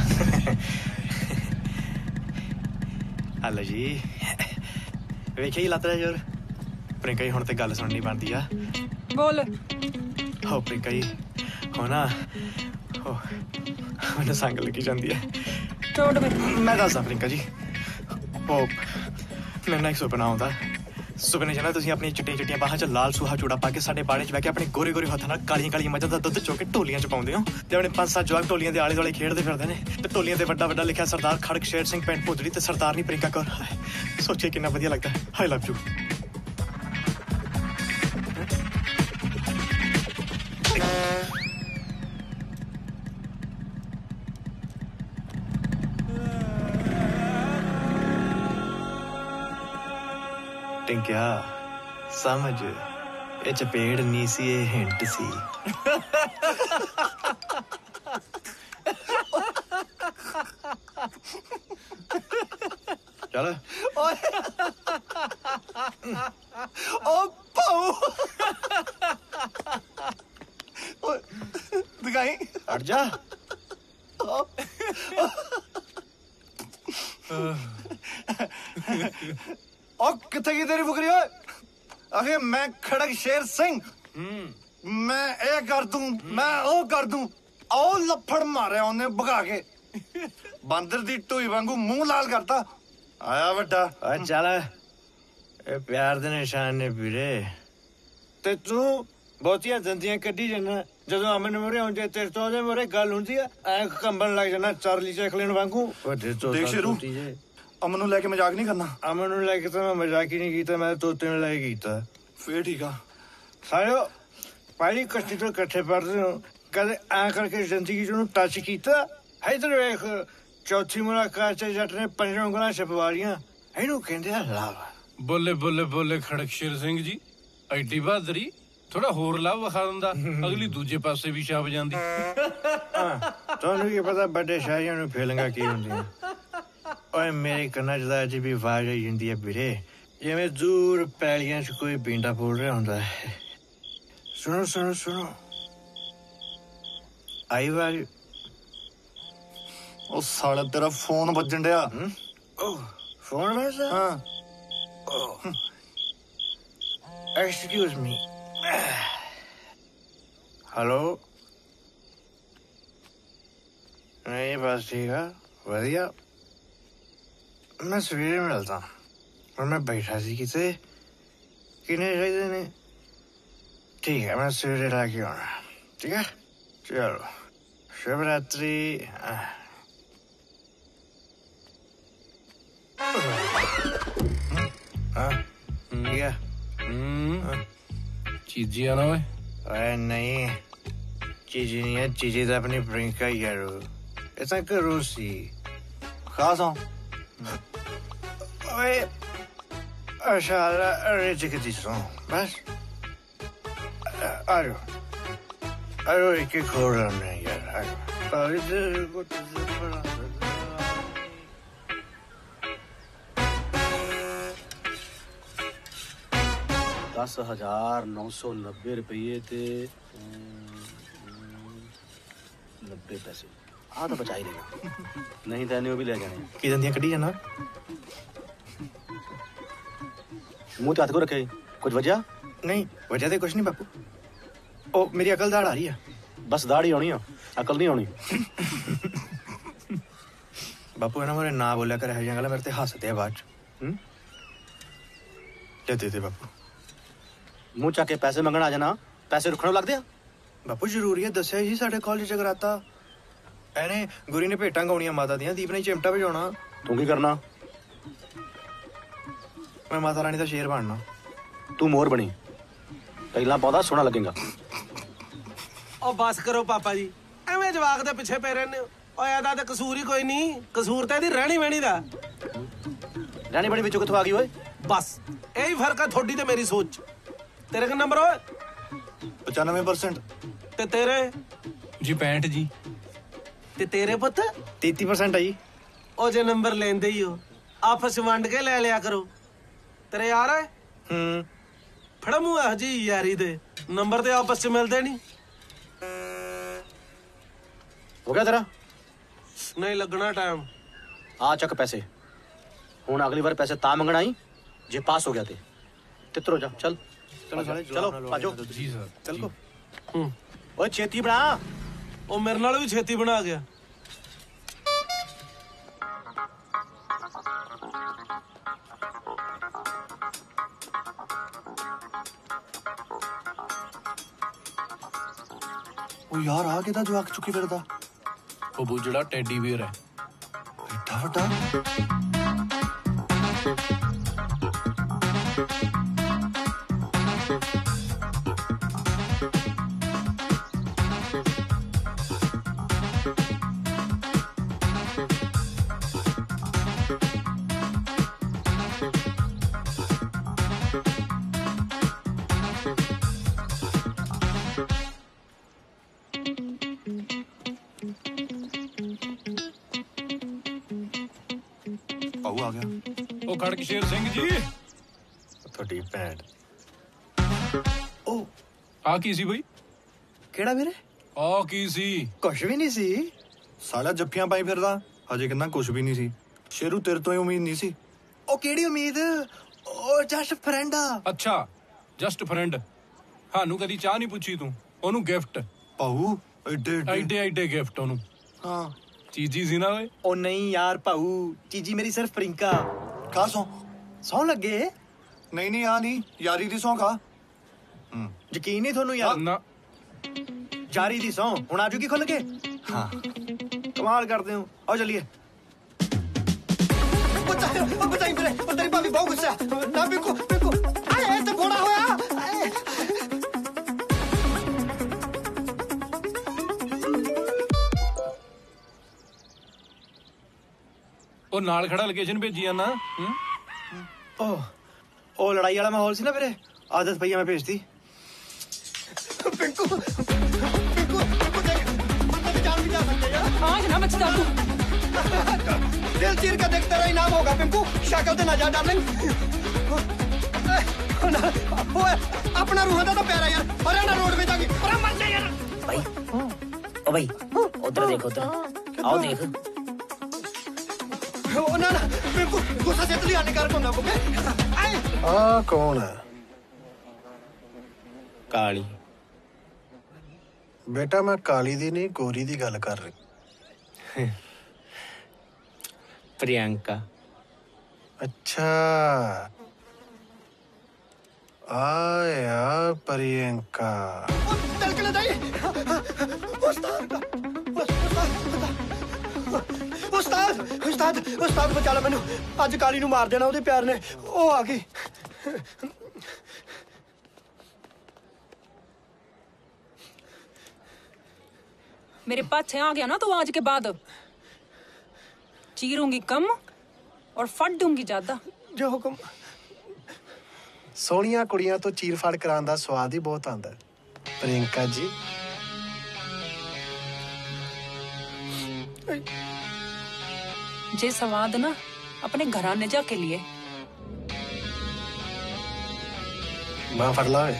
ਹਲੋ ਜੀ ਵੇਖਿਆ ਹੀ ਲੱਤਰਾ ਜੋਰ ਪ੍ਰਿੰਕਾ ਜੀ ਹੁਣ ਤੇ ਗੱਲ ਸੁਣਨੀ ਬਣਦੀ ਆ ਬੋਲ ਹੋ ਪ੍ਰਿੰਕਾ ਜੀ ਹੋ ਨਾ ਹੋ ਮੈਨੂੰ ਸੰਗ ਲੱਗੀ ਜਾਂਦੀ ਹੈ ਛੋੜ ਮੈਂ ਮੈਂ ਦੱਸਦਾ ਪ੍ਰਿੰਕਾ ਜੀ ਉਹ ਮੈਨੂੰ ਨਾ ਇੱਕ ਸੁਪਨਾ ਆਉਂਦਾ ਸੁਪਨੇ 'ਚ ਨਾ ਤੁਸੀਂ ਆਪਣੀ ਚਿੱਟੀਆਂ ਚਿੱਟੀਆਂ ਬਾਹਾਂ 'ਚ ਲਾਲ ਸੂਹਾ ਚੂੜਾ ਪਾ ਕੇ ਸਾਡੇ ਬਾੜੇ 'ਚ ਬਹਿ ਕੇ ਆਪਣੇ ਗੋਰੇ ਗੋਰੇ ਹੱਥਾਂ ਨਾਲ ਕਾਲੀਆਂ ਕਾਲੀਆਂ ਮੱਝਾਂ ਦਾ ਦੁੱਧ ਚੋ ਕੇ ਢੋਲੀਆਂ 'ਚ ਪਾਉਂਦੇ ਹੋ ਤੇ ਆਪਣੇ ਪੰਜ ਸੱਤ ਜਵਾਕ ਢੋਲੀਆਂ ਦੇ ਆਲੇ ਦੁਆਲੇ ਖੇਡਦੇ ਫਿਰਦੇ ਨੇ ਤੇ ਢੋਲੀਆਂ ਤੇ ਵੱਡਾ ਵੱਡਾ ਲਿਖਿਆ ਸਰਦਾਰ ਖੜਕ ਸ਼ੇਰ ਸਿੰਘ ਪਿੰਡ ਭੋਜੜੀ ਤੇ ਸਰਦਾਰਨੀ ਪ੍ਰਿੰਕਾ ਕੌਰ ਸੋਚੇ ਕਿੰਨਾ ਵਧੀਆ ਲੱਗਦਾ ਆਈ ਲਵ ਯੂ टिंकिया समझ ये चपेड़ नहीं सी ये हिंट सी चल ओ पाऊ दिखाई हट जा ओ किथे की तेरी फुकरी ओए आखे मैं खड़क शेर सिंह मैं ए कर दूं मैं ओ कर दूं आओ लफड़ मारे उन्हें भगा के बंदर दी टोई वांगू मुंह लाल करता आया बड्डा आ चल ए प्यार दे निशान ने वीरे ਤੇ ਤੂੰ ਬਹੁਤੀਆਂ ਦੰਦੀਆਂ ਕੱਢੀ ਜਾਣਾ ਜਦੋਂ ਅਮਨ ਮੋਰੇ ਹੁੰਦੇ ਤੇਰੇ ਤੋਂ ਉਹਦੇ ਮੋਰੇ ਗੱਲ ਹੁੰਦੀ ਆ ਐ ਕੰਬਣ ਲੱਗ ਜਾਣਾ ਚਾਰਲੀ ਚੈਕਲਨ ਵਾਂਗੂ ਵੱਡੇ ਤੋਂ ਦੇਖ ਸ਼ੇਰੂ ਅਮਨ ਨੂੰ ਲੈ ਕੇ ਮਜ਼ਾਕ ਨਹੀਂ ਕਰਨਾ ਅਮਨ ਨੂੰ ਲੈ ਕੇ ਤਾਂ ਮੈਂ ਮਜ਼ਾਕ ਹੀ ਨਹੀਂ ਕੀਤਾ ਮੈਂ ਤੋਤੇ ਨੂੰ ਲੈ ਕੇ ਕੀਤਾ ਫੇਰ ਠੀਕ ਆ ਸਾਲਿਓ ਪਹਿਲੀ ਕਸ਼ਤੀ ਤੋਂ ਇਕੱਠੇ ਪੜਦੇ ਹੋ ਕਦੇ ਐ ਕਰਕੇ ਜ਼ਿੰਦਗੀ ਚ ਉਹਨੂੰ ਟੱਚ ਕੀਤਾ ਇਧਰ ਵੇਖ ਚੌਥੀ ਮੁਲਾਕਾਤ ਚ ਜੱਟ ਨੇ ਪੰਜ ਉਂਗਲਾਂ ਛਪਵਾ ਲੀਆਂ ਇਹਨੂੰ ਕਹਿੰਦੇ ਆ ਲਾਵਾ ਬੋਲੇ ਬੋਲੇ ਬੋਲੇ ਖੜਕਸ਼ੇਰ ਸਿੰਘ ਜੀ ਐਡੀ ਬਹਾਦਰੀ ਥੋੜਾ ਹੋਰ ਲਾਭ ਵਿਖਾ ਦਿੰਦਾ ਅਗਲੀ ਦੂਜੇ ਪਾਸੇ ਵੀ ਛਾਪ ਜਾਂਦੀ ਤੁਹਾਨੂੰ ਕੀ ਪਤਾ ਵੱਡੇ ਸ਼ਾਹੀਆਂ ਨੂੰ ਫੀਲਿੰਗਾਂ ਕੀ ਹੁੰਦੀਆਂ ਓਏ ਮੇਰੇ ਕੰਨਾਂ ਚ ਤਾਂ ਅੱਜ ਵੀ ਆਵਾਜ਼ ਆਈ ਜਾਂਦੀ ਹੈ ਵੀਰੇ ਜਿਵੇਂ ਦੂਰ ਪੈਲੀਆਂ ਚ ਕੋਈ ਬੀਂਡਾ ਬੋਲ ਰਿਹਾ ਹੁੰਦਾ ਹੈ ਸੁਣੋ ਸੁਣੋ ਸੁਣੋ ਆਈ ਵਾਲੀ ਉਹ ਸਾਲਾ ਤੇਰਾ ਫੋਨ ਵੱਜਣ ਡਿਆ ਓਹ ਫੋਨ ਵੱਜਦਾ ਹਾਂ Excuse me. Hello? नहीं बस ठीक है वधिया मैं सवेरे मिलता और मैं बैठा सी किते किने चाहिए ने ठीक है मैं सवेरे लाके आना ठीक है चलो शुभ रात्रि हाँ क्या चीजी आना ओए अरे नहीं चीजी नहीं है चीजी तो अपनी प्रियंका यारो ऐसा करो सी खास हूँ ओए अच्छा अरे जगह सो बस आरो आरो एक एक खोल रहा यार आरो अरे तेरे को दस हजार नौ सौ नब्बे रुपये ते नब्बे पैसे आ तो बचा ही लेगा नहीं तो वो भी ले जाने की दंदियां कढ़ी जाना मुंह ते हाथ को रखे कुछ वजह नहीं वजह तो कुछ नहीं बापू ओ मेरी अकल दाढ़ आ रही है बस दाढ़ ही होनी है अकल नहीं होनी बापू है ना मेरे ना बोलिया कर है मेरे ते हंसते हैं बाद ले दे दे बापू मुंह चाके पैसे मंगना आ जाना पैसे रुकने लग दिया बापू जरूरी है दसिया ही साडे कॉलेज जगराता एने गुरी ने भेटां गाउणियां माता दियां दीप ने चिमटा बजाउणा तू की करना मैं माता रानी दा शेर बनना तू मोर बनी पहला पौधा सोना लगेगा ओ बस करो पापा जी एवें जवाक दे पिछे पे रहने ओ एदा ते कसूर ही कोई नहीं कसूर ते दी रहनी बहनी दा रहनी बहनी विचों किथों आ गई ओए बस यही फर्क है थोड़ी ते मेरी सोच तेरे का नंबर हो पचानवे परसेंट ते तेरे जी पैंठ जी ते तेरे पुत तीती परसेंट है जी ओ जे नंबर लेंदे ही हो आपस वंड के ले लिया करो तेरे यार है हम्म फड़ा मुंह है जी यारी दे नंबर ते आपस च मिलते नहीं हो गया तेरा नहीं लगना टाइम आ चक पैसे हुण अगली बार पैसे ता मंगना ही जे पास हो गया ते तित्रो जा चल चलो साले चलो आजो जी सर चल को ओए छेती बना ओ मेरे नाल भी छेती बना गया ओ यार आ के दा जवाक चुकी फिरदा ਉਹ ਬੁੱਜੜਾ ਟੈਡੀ ਬੀਅਰ ਹੈ ਏਡਾ ਵੱਡਾ ਪਾਉ ਆ ਗਿਆ ਉਹ ਖੜਕਸ਼ੇਰ ਸਿੰਘ ਜੀ ਤੁਹਾਡੀ ਭੈਣ ਉਹ ਆ ਕੀ ਸੀ ਬਈ ਕਿਹੜਾ ਵੀਰੇ ਆ ਕੀ ਸੀ ਕੁਛ ਵੀ ਨਹੀਂ ਸੀ ਸਾਲਾ ਜੱਫੀਆਂ ਪਾਈ ਫਿਰਦਾ ਹਜੇ ਕਿੰਨਾ ਕੁਛ ਵੀ ਨਹੀਂ ਸੀ ਸ਼ੇਰੂ ਤੇਰੇ ਤੋਂ ਹੀ ਉਮੀਦ ਨਹੀਂ ਸੀ ਉਹ ਕਿਹੜੀ ਉਮੀਦ ਉਹ ਜਸਟ ਫਰੈਂਡ ਆ ਅੱਛਾ ਜਸਟ ਫਰੈਂਡ ਸਾਨੂੰ ਕਦੀ ਚਾਹ ਨਹੀਂ ਪੁੱਛੀ ਤੂੰ ਉਹਨੂੰ ਗਿਫਟ ਪਾਉ ਐਡੇ ਐਡੇ ਐਡੇ ਗਿਫਟ ਉਹਨੂੰ ਹਾਂ ਚੀਜੀ ਸੀ ਨਾ ਓਏ ਉਹ ਨਹੀਂ ਯਾਰ ਭਾਊ ਚੀਜੀ ਮੇਰੀ ਸਿਰਫ ਪ੍ਰਿੰਕਾ ਖਾ ਸੌ ਸੌ ਲੱਗੇ ਨਹੀਂ ਨਹੀਂ ਆ ਨਹੀਂ ਯਾਰੀ ਦੀ ਸੌ ਖਾ ਯਕੀਨ ਨਹੀਂ ਤੁਹਾਨੂੰ ਯਾਰ ਨਾ ਯਾਰੀ ਦੀ ਸੌ ਹੁਣ ਆਜੂਗੀ ਖੁੱਲ ਕੇ ਹਾਂ ਕਮਾਲ ਕਰਦੇ ਹੋ ਆਓ ਚੱਲੀਏ ਬਚਾਈ ਬਚਾਈ ਵੀਰੇ ਉਹ ਤੇਰੀ ਭਾਬੀ ਬਹੁਤ ਗੁੱਸਾ ਨਾ ਬਿਕੋ ਬਿਕੋ ਆਏ ਇਹ ਤਾਂ ਬੋੜਾ ਹੋਇਆ ਉਹ ਨਾਲ ਖੜਾ ਲੋਕੇਸ਼ਨ ਭੇਜੀ ਆ ਨਾ ਉਹ ਉਹ ਲੜਾਈ ਵਾਲਾ ਮਾਹੌਲ ਸੀ ਨਾ ਵੀਰੇ ਆਦਤ ਪਈ ਮੈਂ ਭੇਜਦੀ ਬਿੰਕੂ ਬਿੰਕੂ ਬਿੰਕੂ ਦੇਖ ਬੰਦਾ ਵੀ ਜਾਨ ਵੀ ਜਾ सकता है आज ना बचता तू दिल चीर का देख तेरा इनाम होगा पिंकू शक्ल ते ना जा डार्लिंग ओए अपना रूह दा तो प्यारा यार हरियाणा रोड पे जाके और मर जा यार भाई ओ भाई उधर देख उधर आओ देख ओ ना ना पिंकू गुस्सा से तली आने कर कोना को आ कौन है काली बेटा मैं काली दी नहीं गोरी दी गल कर रही प्रियंका अच्छा आया प्रियंका तलक ले जाइए उस्ताद उस्ताद उस्ताद उस्ताद बचा ला मैनू अज काली नू मार देना ओदे प्यार ने ओ आ गई मेरे पाछे आ गया ना तो आज के बाद चीरूंगी कम और फट दूंगी ज्यादा जो हुक्म सोहणियां कुड़ियां तो चीर फाड़ कराने दा स्वाद ही बहुत आंदा है प्रियंका जी जे स्वाद ना अपने घराने जाके लिए मां फड़ ला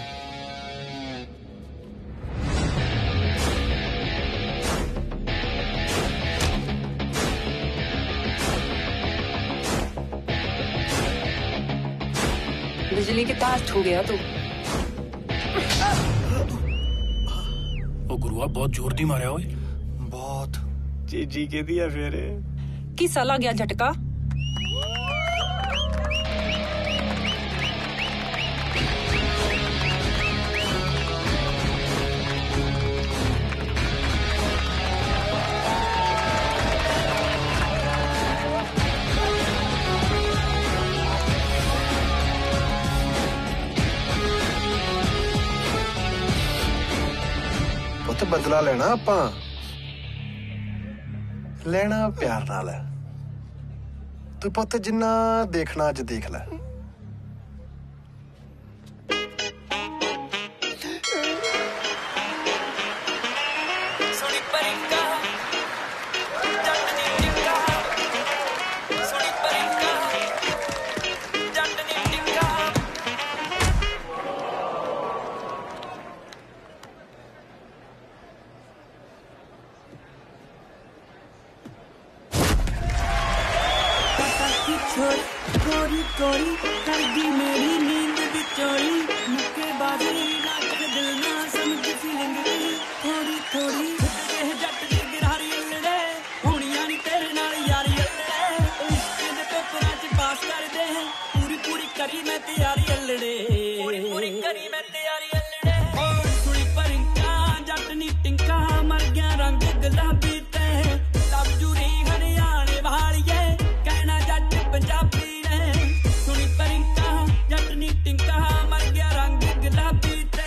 बिजली के तार छू गया तू ਉਹ ਗੁਰੂਆ ਬਹੁਤ ਜ਼ੋਰ ਦੀ ਮਾਰਿਆ ਓਏ ਬਹੁਤ ਚੀਜੀ ਕਿਹਦੀ ਆ ਫੇਰ किसा लग गया झटका ਪੁੱਤ ਬਦਲਾ ਲੈਣਾ ਆਪਾਂ ਲੈਣਾ ਪਿਆਰ ਨਾਲ ਹੈ ਤੂੰ ਪੁੱਤ ਜਿੰਨਾ ਦੇਖਣਾ ਅੱਜ ਦੇਖ ਲੈ ਸੁਣੀ ਪਰਿੰਕਾ ਜੱਟ ਦੀ ਟਿੱਕਾ ਸੁਣੀ ਪਰਿੰਕਾ ਜੱਟ ਦੀ ਟਿੱਕਾ गोरी गोरी कर दी मेरी नींद भी चोरी मुक्केबाजी ना कर दिल ना समझ फीलिंग थोड़ी थोड़ी जट दी गिरहारी अल्लड़े होनियां नी तेरे नाल यारी अल्लड़े इश्क दे पेपरां च पास कर दे पूरी पूरी करी मैं तैयारी अल्लड़े पूरी पूरी करी मैं तैयारी अल्लड़े ओ सुनी परिंका जट नी टिंका मर गया रंग गुलाबी ते लब जूरी हरियाणे वालिए कहना जट पंजाबी ने सुनी परिंका जट नी टिंका मर गया रंग गुलाबी ते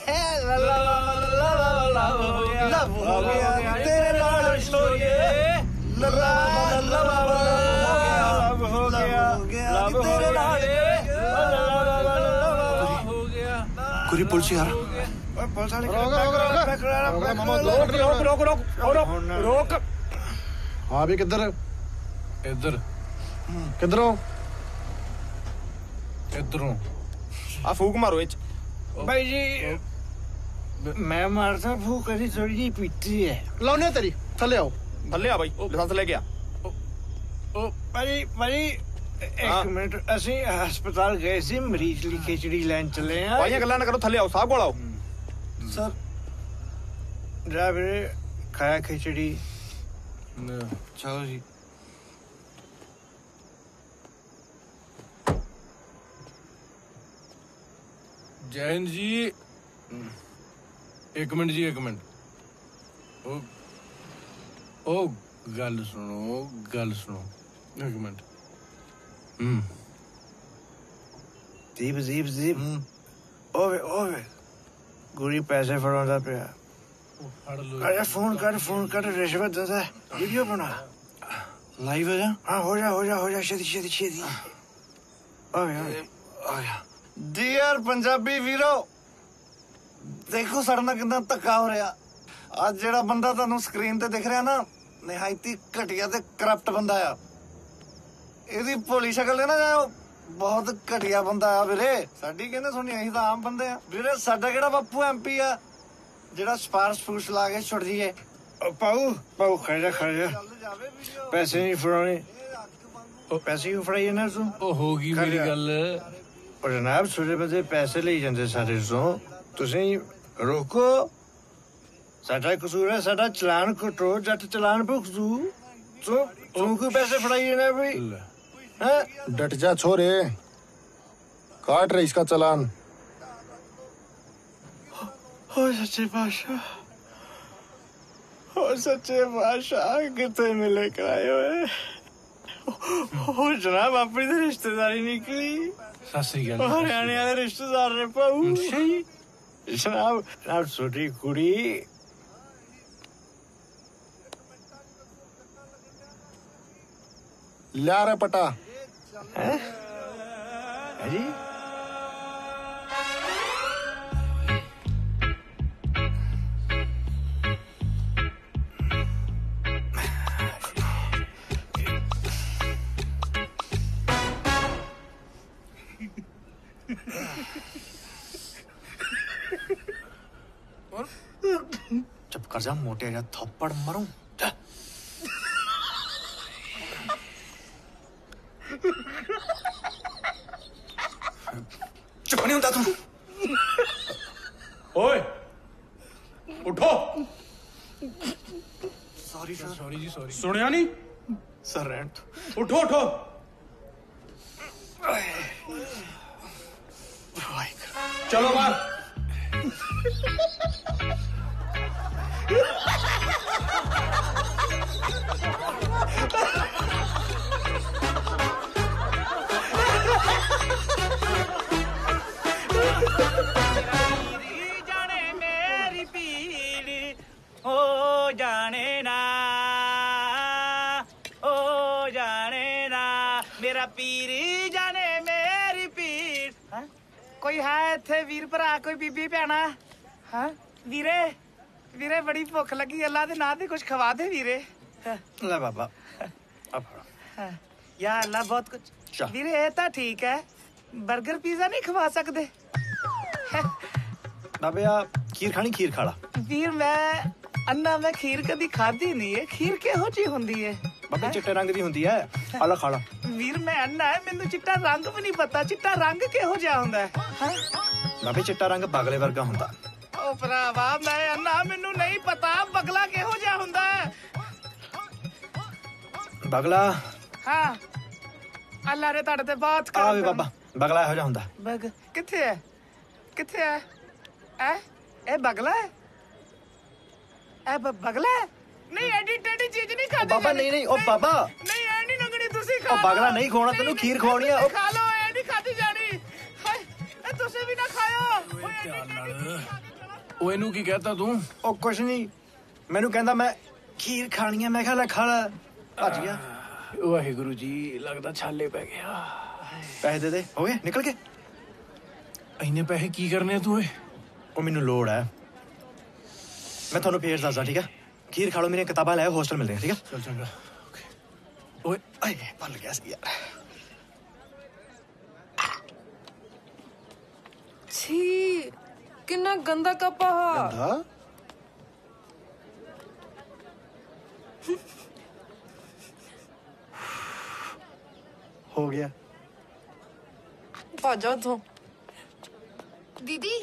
लव हो गया तेरे नाल छोरिए लव हो गया लव तेरे नाल गुरी पुलिस यार पुलिस वाले रोक रोक रोक रोक रोक रोक रोक हाँ भी किधर इधर किधरों इधरों आ फूक मारो इच भाई जी मैं मारता फूक करी थोड़ी जी पीती है लाने तेरी थले आओ थले आ भाई लाइसेंस लेके आ ओ भाई भाई एक मिनट ਅਸੀਂ ਹਸਪਤਾਲ ਗਏ ਸੀ ਮਰੀਜ਼ ਲਈ ਖਿਚੜੀ ਲੈਣ ਚੱਲੇ ਆ ਭਾਈਆਂ ਗੱਲਾਂ ਨਾ ਕਰੋ ਥੱਲੇ ਆਓ ਸਾਹਿਬ ਕੋਲ ਆਓ ਸਰ ਡਰਾਈਵਰ ਖਾਇਆ ਖਿਚੜੀ ਚਲੋ ਜੀ जैन जी एक मिनट जी एक मिनट ओ ओ गल सुनो गल सुनो एक मिनट हम्म ਦੀਪ ਦੀਪ ਦੀਪ ਓਏ ਓਏ ਗੁਰੀ ਪੈਸੇ ਫੜਾਉਂਦਾ ਪਿਆ ਫੜ ਲੋ ਅਰੇ ਫੋਨ ਕਰ ਫੋਨ ਕਰ ਰਿਸ਼ਵਤ ਦਿੰਦਾ ਵੀਡੀਓ ਬਣਾ ਲਾਈਵ ਹੋ ਜਾ ਹਾਂ ਹੋ ਜਾ ਹੋ ਜਾ ਹੋ ਜਾ ਛੇਤੀ ਛੇਤੀ ਛੇਤੀ ਓਏ ਓਏ ਆਇਆ ਡੀਅਰ ਪੰਜਾਬੀ ਵੀਰੋ ਦੇਖੋ ਸਾਡੇ ਨਾਲ ਕਿੰਨਾ ਧੱਕਾ ਹੋ ਰਿਹਾ ਅੱਜ ਜਿਹੜਾ ਬੰਦਾ ਤੁਹਾਨੂੰ ਸਕਰੀਨ ਤੇ ਦਿਖ ਰਿਹਾ ਨਾ ਨਿਹਾਇਤੀ ਘਟੀਆ ਤੇ ਕਰਪਟ ਬੰਦਾ ਆ ਇਹਦੀ ਭੋਲੀ ਸ਼ਕਲ ਦੇ ਨਾ ਜਾਓ ਬਹੁਤ ਘਟੀਆ ਬੰਦਾ ਆ ਵੀਰੇ ਸਾਡੀ ਕਹਿੰਦੇ ਸੁਣੀ ਅਸੀਂ ਤਾਂ ਆਮ ਬੰਦੇ ਆ ਵੀਰੇ ਸਾਡਾ ਕਿਹੜਾ ਬਾਪੂ ਐਮਪੀ ਆ ਜਿਹੜਾ ਸਪਾਰਸ਼ ਫੂਸ ਲਾ ਕੇ ਛੁੱਟ ਜੀਏ ਪਾਉ ਪਾਉ ਖੜਾ ਖੜਾ ਪੈਸੇ ਨਹੀਂ ਫੜਾਉਣੇ ਪੈਸੇ ਹੀ ਫੜਾਈਏ ਨਾ ਤੂੰ ਉਹ ਹੋ ਗਈ ਮੇਰੀ ਗੱਲ ਉਹ ਜਨਾਬ ਛੋਟੇ ਬੰਦੇ ਪੈਸੇ ਲਈ ਜਾਂਦੇ ਸਾਡੇ ਤੋਂ ਤੁਸੀਂ ਰੋਕੋ ਸਾਡਾ ਕਸੂਰ ਹੈ ਸਾਡਾ ਚਲਾਨ ਕੱਟੋ ਜੱਟ ਚਲਾਨ ਭੁਗਤੂ ਤੂੰ ਤੂੰ ਕੋਈ ਪੈਸੇ ਫੜਾਈਏ ਨਾ ਵੀ डट जा छोरे काट रहे इसका चालान ओ सच्चे बादशाह ओ सच्चे बादशाह कितने मिले कराए हुए ओ जनाब अपनी तो रिश्तेदारी निकली हरियाणा वाले रिश्तेदार ने पाऊ जनाब जनाब छोटी कुड़ी ल्या रे पटा है जी चुप कर जा मोटे जा थप्पड़ मारूं चुप नहीं होता तुम ओए उठो सॉरी सर सॉरी जी सॉरी सुनिया नहीं सर रेंट उठो उठो चलो बाहर जाने मेरी पीड़ हो जाने ना हो जाने ना मेरा पीर जाने मेरी पीड़ हाँ? कोई है इत्थे वीर भरा कोई बीबी भैना हाँ वीरे वीरे बड़ी भुख लगी अल्लाह दे नाम ते कुछ खवा दे वीरे ले बाबा हाँ, या अल्लाह बहुत कुछ वीरे ये तो ठीक है बर्गर पिज्जा नहीं खवा सकते बाबे आ खीर खानी खीर खाला वीर मैं अन्ना मैं खीर कदी खाधी नहीं है खीर किहो जी हुंदी है बाबे चिट्टे रंग दी हुंदी है आला खाला वीर मैं अन्ना है मैनू चिट्टा रंग भी नहीं पता चिट्टा रंग किहो जिहा हुंदा है हाँ? बाबे चिट्टा रंग बगले वर्गा हुंदा ओ भरावा मैं अन्ना मैनू नहीं पता बगला किहो जिहा हुंदा है बगला हाँ अल्लाह रे तुहाडे ते बहुत आ वे बाबा बगला ਇਹੋ ਜਿਹਾ ਹੁੰਦਾ बग किथे है किथे है ए ए बगला है ए ब- बगला है नहीं एडी टेडी चीज नहीं खादी बाबा नहीं नहीं ओ बाबा नहीं ए नहीं लंगड़ी तुसी खा ओ बगला नहीं खाना तेनू खीर खवानी है खा लो ए नहीं खादी जानी हाय ए तुसी भी ना खाओ ਉਹ ਇਹਨੂੰ ਕੀ ਕਹਤਾ ਤੂੰ? ਉਹ ਕੁਛ ਨਹੀਂ, ਮੈਨੂੰ ਕਹਿੰਦਾ ਮੈਂ ਖੀਰ ਖਾਣੀ ਹੈ। ਮੈਂ ਕਿਹਾ ਲੈ ਖਾ ਲੈ, ਭੱਜ ਗਿਆ। ਵਾਹਿਗੁਰੂ ਜੀ, ਲੱਗਦਾ ਛਾਲੇ ਪੈ ਗਿਆ। ਪੈਸੇ ਦੇ ਦੇ, ਹੋ ਗਏ ਨਿਕਲ ਕੇ। ਇੰਨੇ ਪੈਸੇ ਕੀ ਕਰਨੇ ਤੂੰ? ਏ ਉਹ ਮੈਨੂੰ ਲੋੜ ਹੈ, ਮੈਂ ਤੁਹਾਨੂੰ ਫੇਰ ਦੱਸਦਾ, ਠੀਕ ਹੈ? ਖੀਰ ਖਾ ਲਓ, ਮੇਰੀਆਂ ਕਿਤਾਬਾਂ ਲੈ ਆਓ, ਹੋਸਟਲ ਮਿਲਦੇ ਆ, ਠੀਕ ਹੈ? ਚੱਲ ਚੰਗਾ। ਓਏ ਆਏ ਭੁੱਲ ਗਿਆ ਸੀ ਯਾਰ। छी कितना गंदा कप आ। हो गया। भाजा तो दीदी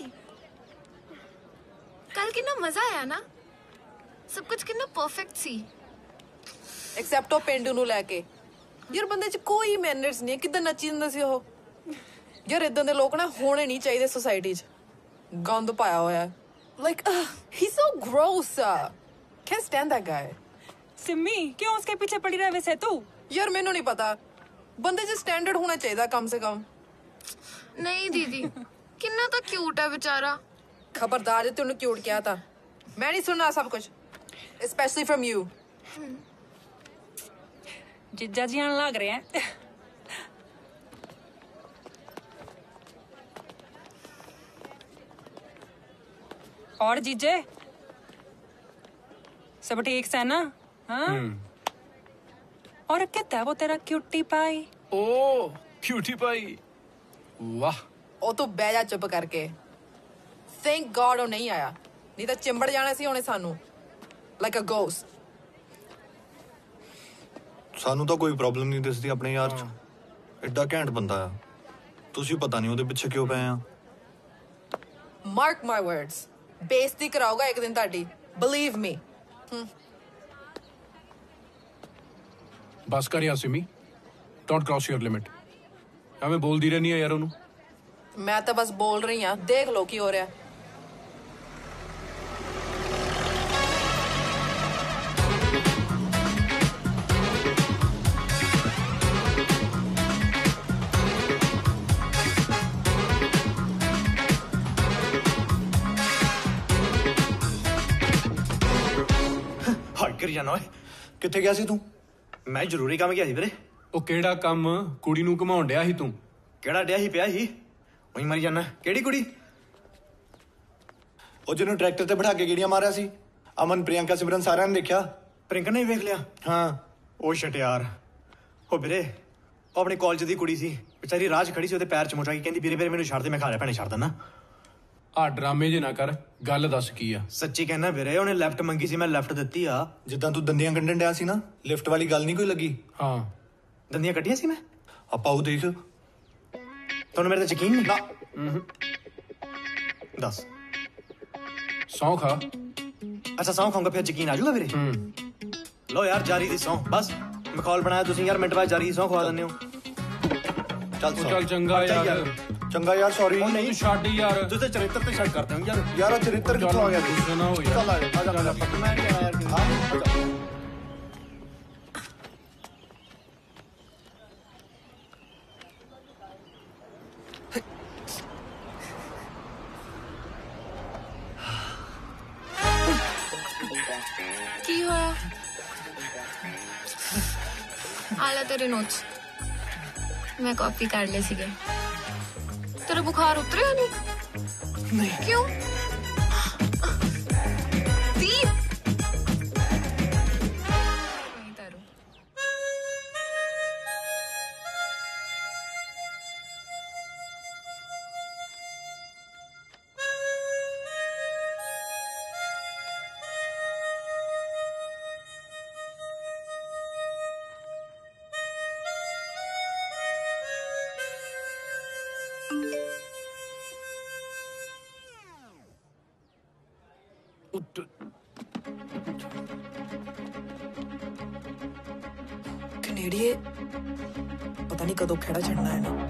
कल कितना मजा आया ना, सब कुछ कितना परफेक्ट सी। एक्सेप्ट ਉਹ ਪਿੰਡੂ ਨੂੰ ਲੈ ਕੇ। ਯਾਰ ਬੰਦੇ 'ਚ ਕੋਈ ਮੈਨਰਸ ਨਹੀਂ, ਕਿੱਦਾਂ ਨੱਚੀ ਜਾਂਦਾ ਸੀ ਉਹ। ਯਾਰ ਇਦਾਂ ਦੇ ਲੋਕ ਨਾ ਹੋਣੇ ਨਹੀਂ ਚਾਹੀਦੇ ਸੋਸਾਇਟੀ 'ਚ। ਗੰਦ ਪਾਇਆ ਹੋਇਆ, like he so gross. Can stand that guy. Simi क्यों उसके पीछे पड़ी रहा वैसे तू? यार मैनू नहीं पता, बंदे 'ਚ स्टैंडर्ड होना चाहिए कम से कम। नहीं दीदी, कितना तो क्यूट है बेचारा। खबरदार है, तूने क्यूट किया था। मैं नहीं सुनना सब कुछ, स्पेशली फ्रॉम यू। जिज्जा जी आने लग रहे हैं। और जीजे सब ठीक से ना? हाँ। और कहता है वो तेरा क्यूटी पाई। ओ क्यूटी पाई, वाह। ओ तू बह जा चुप करके। थैंक गॉड वो नहीं आया, नहीं तो चिंबड़ जाने सी होने सानू लाइक अ गोस्ट। ਸਾਨੂੰ ਤਾਂ ਕੋਈ ਪ੍ਰੋਬਲਮ ਨਹੀਂ ਦਿਸਦੀ ਆਪਣੇ ਯਾਰ ਚ। ਐਡਾ ਘੈਂਟ ਬੰਦਾ ਆ, ਤੁਸੀਂ ਪਤਾ ਨਹੀਂ ਉਹਦੇ ਪਿੱਛੇ ਕਿਉਂ ਪਏ ਆ। ਮਾਰਕ ਮਾਈ ਵਰਡਸ, ਬੇਇੱਜ਼ਤੀ ਕਰਾਊਗਾ ਇੱਕ ਦਿਨ ਤੁਹਾਡੀ, ਬਲੀਵ ਮੀ। ਬਸ ਕਰ ਯਾਰ Simmi, don't cross your limit. ਐਵੇਂ ਬੋਲਦੀ ਰਹਿਨੀ ਆ ਯਾਰ ਉਹਨੂੰ। ਮੈਂ ਤਾਂ ਬਸ ਬੋਲ ਰਹੀ ਆ, ਦੇਖ ਲੋ ਕੀ ਹੋ ਰਿਹਾ। ਕਰੀ ਜਾਣਾ ਓਏ। ਕਿੱਥੇ ਗਿਆ ਸੀ ਤੂੰ? ਮੈਂ ਜ਼ਰੂਰੀ ਕੰਮ ਗਿਆ ਸੀ ਵੀਰੇ। ਉਹ ਕਿਹੜਾ ਕੰਮ? ਕੁੜੀ ਨੂੰ ਘਮਾਉਣ ਡਿਆ ਸੀ ਤੂੰ? ਕਿਹੜਾ ਡਿਆ ਸੀ, ਪਿਆ ਸੀ ਉਹੀ ਮਰੀ ਜਾਣਾ। ਕਿਹੜੀ ਕੁੜੀ? ਉਹ ਜਿਹਨੂੰ ਟਰੈਕਟਰ ਤੇ ਬਿਠਾ ਕੇ ਗੇੜੀਆਂ ਮਾਰਿਆ ਸੀ। ਅਮਨ, ਪ੍ਰਿਯੰਕਾ, ਸਿਮਰਨ ਸਾਰਿਆਂ ਨੇ ਦੇਖਿਆ। ਪ੍ਰਿਯੰਕਾ ਨੇ ਵੇਖ ਲਿਆ? ਹਾਂ। ਉਹ ਸ਼ਟ ਯਾਰ, ਉਹ ਵੀਰੇ ਉਹ ਆਪਣੇ ਕਾਲਜ ਦੀ ਕੁੜੀ ਸੀ, ਵਿਚਾਰੀ ਰਾਹ 'ਚ ਖੜੀ ਸੀ, ਉਹਦੇ ਪੈਰ ਚ ਮੋਚਾ ਕੇ ਕਹਿੰਦੀ ਵੀਰੇ ਵੀਰੇ ਮੈਨੂੰ ਛੱਡ ਦੇ, ਮੈਂ ਖਾ ਲਿਆ ਭੈਣੇ, ਛੱਡ ਦਿੰਦਾ। ਆ ਡਰਾਮੇ ਜੇ ਨਾ ਕਰ, ਗੱਲ ਦੱਸ ਕੀ ਆ? ਸੱਚੀ ਕਹਿਣਾ ਵੀਰੇ, ਉਹਨੇ ਲੈਫਟ ਮੰਗੀ ਸੀ, ਮੈਂ ਲੈਫਟ ਦਿੱਤੀ ਆ। ਜਿੱਦਾਂ ਤੂੰ ਦੰਦੀਆਂ ਕੱਢਣ ਡਿਆ ਸੀ ਨਾ, ਲਿਫਟ ਵਾਲੀ ਗੱਲ ਨਹੀਂ ਕੋਈ ਲੱਗੀ? ਹਾਂ। ਦੰਦੀਆਂ ਕੱਢੀਆਂ ਸੀ ਮੈਂ? ਆਪਾਂ ਉਹ ਦੇਖ। ਤੁਹਾਨੂੰ ਮੇਰੇ ਤੇ ਯਕੀਨ ਨਹੀਂ? ਨਾ। ਦੱਸ। ਸੌਂ ਖਾ। ਅੱਛਾ ਸੌਂ ਖਾਊਂਗਾ ਫਿਰ ਯਕੀਨ ਆ ਜਾਊਗਾ ਵੀਰੇ? ਲੋ ਯਾਰ, ਜਾਰੀ ਦੀ ਸੌਂ। ਬਸ ਮਖੌਲ ਬਣਾਇਆ ਤੁਸੀਂ ਯਾਰ, ਮਿੰਟ ਬਾਅਦ ਜਾਰੀ ਦੀ ਸੌਂ ਖਵਾ ਦਿੰਦੇ ਹੋ। ਚੱਲ ਚੱਲ ਚੰਗਾ ਯਾਰ। ਚੰਗਾ ਯਾਰ, ਸੌਰੀ। ਉਹ ਨਹੀਂ ਛੱਡ ਯਾਰ, ਤੁਸੀਂ ਚਰਿੱਤਰ ਤੇ ਛੱਡ ਕਰਦੇ ਹੋ ਯਾਰ। ਯਾਰ ਚਰਿੱਤਰ ਕਿੱਥੋਂ ਆ ਗਿਆ? ਗੁੱਸਾ ਨਾ ਹੋ ਯਾਰ। ਚੱਲ ਆ ਜਾ, ਆ ਜਾ। ਮੈਂ ਨਹੀਂ ਆਇਆ ਯਾਰ। ਹਾਂ ਕੀ ਹੋਇਆ? ਆਲਾ ਤੇਰੇ ਨੋਟਸ ਮੈਂ ਕਾਪੀ ਕਰ ਲਏ ਸੀਗੇ। ਤੇਰਾ ਬੁਖਾਰ ਉਤਰਿਆ ਨਹੀਂ? ਨਹੀਂ। ਕਿਉਂ? ਦੀਪ ਨਹੀਂ ਤਾਰੂ। ਕਨੇਡੀਏ ਪਤਾ ਨਹੀਂ ਕਦੋਂ ਖੇੜਾ ਛੱਡਣਾ ਹੈ ਨਾ।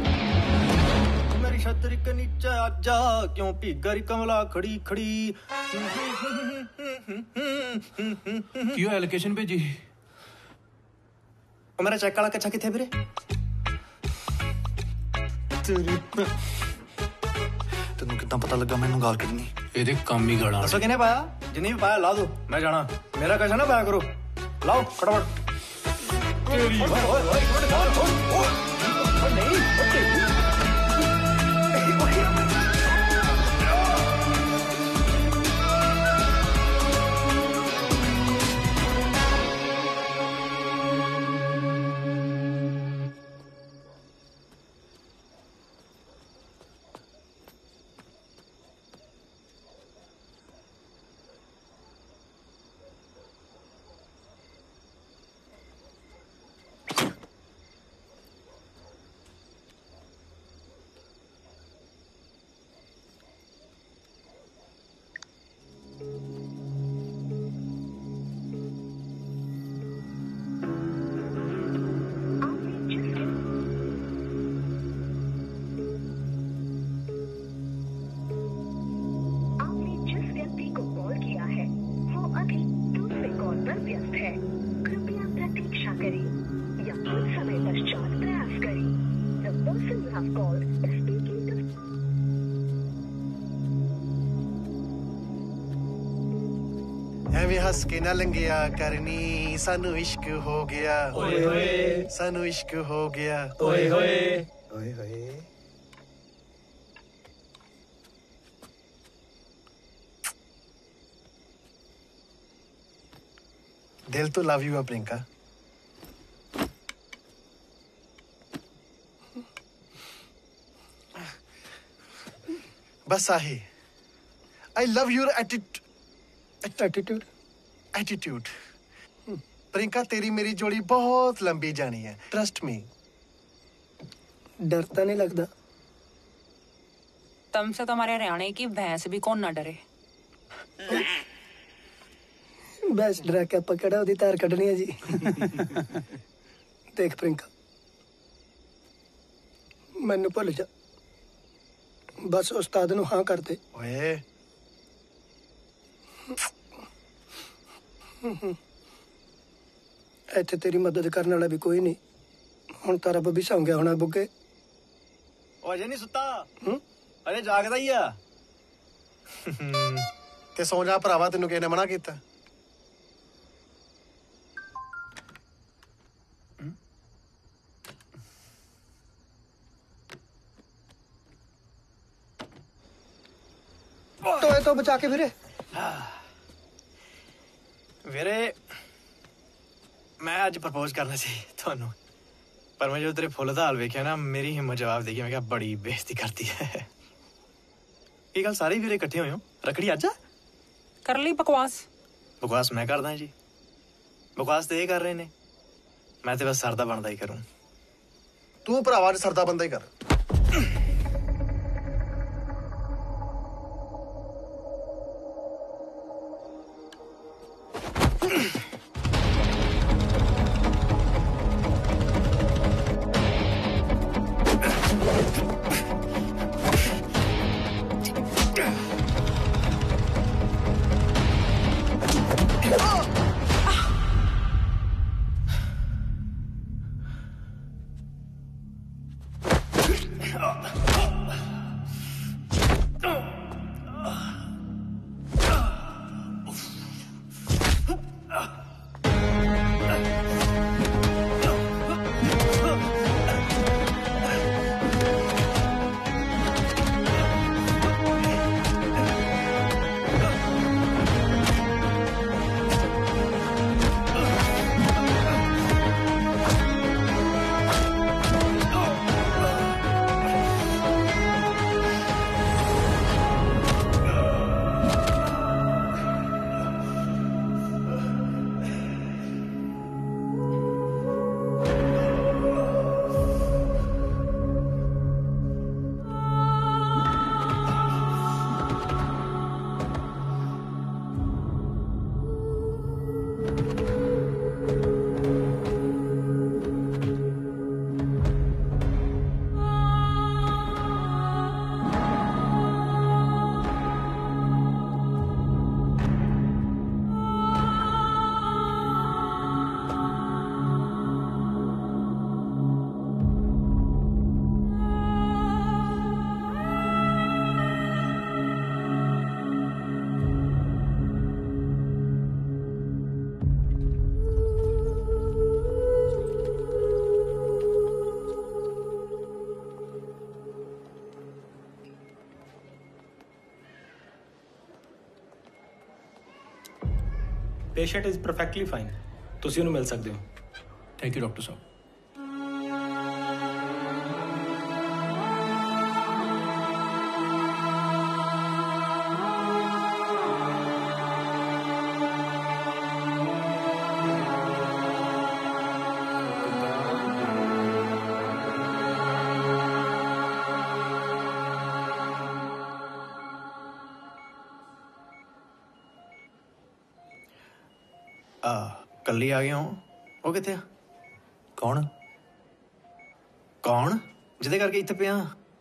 मेरी छतरी के नीचे आजा, क्यों भीगरी कमला खड़ी खड़ी क्यों एलोकेशन भेजी? मेरा चेक वाला कच्चा किथे वीरे? तेनू कितना पता लगा मैनू गाल कढनी? ਇਹਦੇ ਕੰਮ ਹੀ ਗਾਲਾਂ। ਦੱਸੋ ਕਿਨੇ ਪਾਇਆ? ਜਿੰਨੀ ਵੀ ਪਾਇਆ ਲਾ ਦੋ, ਮੈਂ ਜਾਣਾ। ਮੇਰਾ ਕਚਾ ਨਾ ਪਾਇਆ ਕਰੋ। ਲਾਓ ਫਟਾਫਟ। ਤੇਰੀ ਓਏ ਓਏ ਓਏ ਓਏ ਨਹੀਂ ਐਵੇਂ ਹੱਸ ਕੇ ਨਾ ਲੰਘਿਆ ਕਰਨੀ ਸਾਨੂੰ ਇਸ਼ਕ ਹੋ ਗਿਆ ਓਏ ਹੋਏ ਸਾਨੂੰ ਇਸ਼ਕ ਹੋ ਗਿਆ ਓਏ ਹੋਏ ਓਏ ਹੋਏ ਦਿਲ ਤੋਂ ਲਵ ਯੂ ਆ ਪ੍ਰਿੰਕਾ बस आही I love your attitude attitude attitude Priyanka तेरी मेरी जोड़ी बहुत लंबी जानी है ट्रस्ट मी डरता नहीं लगता तुमसे तो हमारे हरियाणे की भैंस भी कौन ना डरे भैंस डरा के पकड़ा ओदी तार कढनी है जी देख प्रियंका मैनू भुल जा बस उस्ताद नू हाँ कर दे ओए इत्थे तेरी मदद करने वाला भी कोई नहीं हुण तारा बब्बी सौ गया होना बुग्गे ओ अजे नहीं सुता अरे जागदा ही आ ते सौ जा भरावा तेनू किसने मना कीता तो ये तो बचा के फिरे ਵੀਰੇ ਮੈਂ ਅੱਜ ਪ੍ਰਪੋਜ਼ ਕਰਨਾ ਸੀ ਤੁਹਾਨੂੰ ਪਰ ਮੈਂ ਜਦੋਂ ਤੇਰੇ ਫੁੱਲ ਦਾ ਹਾਲ ਵੇਖਿਆ ਨਾ ਮੇਰੀ ਹਿੰਮਤ ਜਵਾਬ ਦੇ ਗਈ ਮੈਂ ਕਿਹਾ ਬੜੀ ਬੇਇੱਜ਼ਤੀ ਕਰਦੀ ਹੈ ਇਹ ਗੱਲ ਸਾਰੇ ਵੀਰੇ ਇਕੱਠੇ ਹੋਏ ਹੋ ਰੱਖੜੀ ਅੱਜ ਕਰ ਲਈ ਬਕਵਾਸ ਬਕਵਾਸ ਮੈਂ ਕਰਦਾ ਜੀ ਬਕਵਾਸ ਤੇ ਇਹ ਕਰ ਰਹੇ ਨੇ ਮੈਂ ਤੇ ਬਸ ਸਰਦਾ ਬਣਦਾ ਹੀ ਕਰੂੰ ਤੂੰ ਭਰਾਵਾ ਅੱਜ ਸਰਦਾ ਬੰਦਾ ਹੀ ਕਰ ਪੇਸ਼ੈਂਟ ਇਜ਼ ਪਰਫੈਕਟਲੀ ਫਾਈਨ। ਤੁਸੀਂ ਉਹਨੂੰ ਮਿਲ ਸਕਦੇ ਹੋ। ਥੈਂਕ ਯੂ ਡਾਕਟਰ ਸਾਹਿਬ। ਕੱਲੀ ਆ ਗਿਆ ਹਾਂ। ਉਹ ਕਿੱਥੇ ਆ? ਕੌਣ ਕੌਣ ਜਿਹਦੇ ਕਰਕੇ ਇੱਥੇ ਪਿਆ?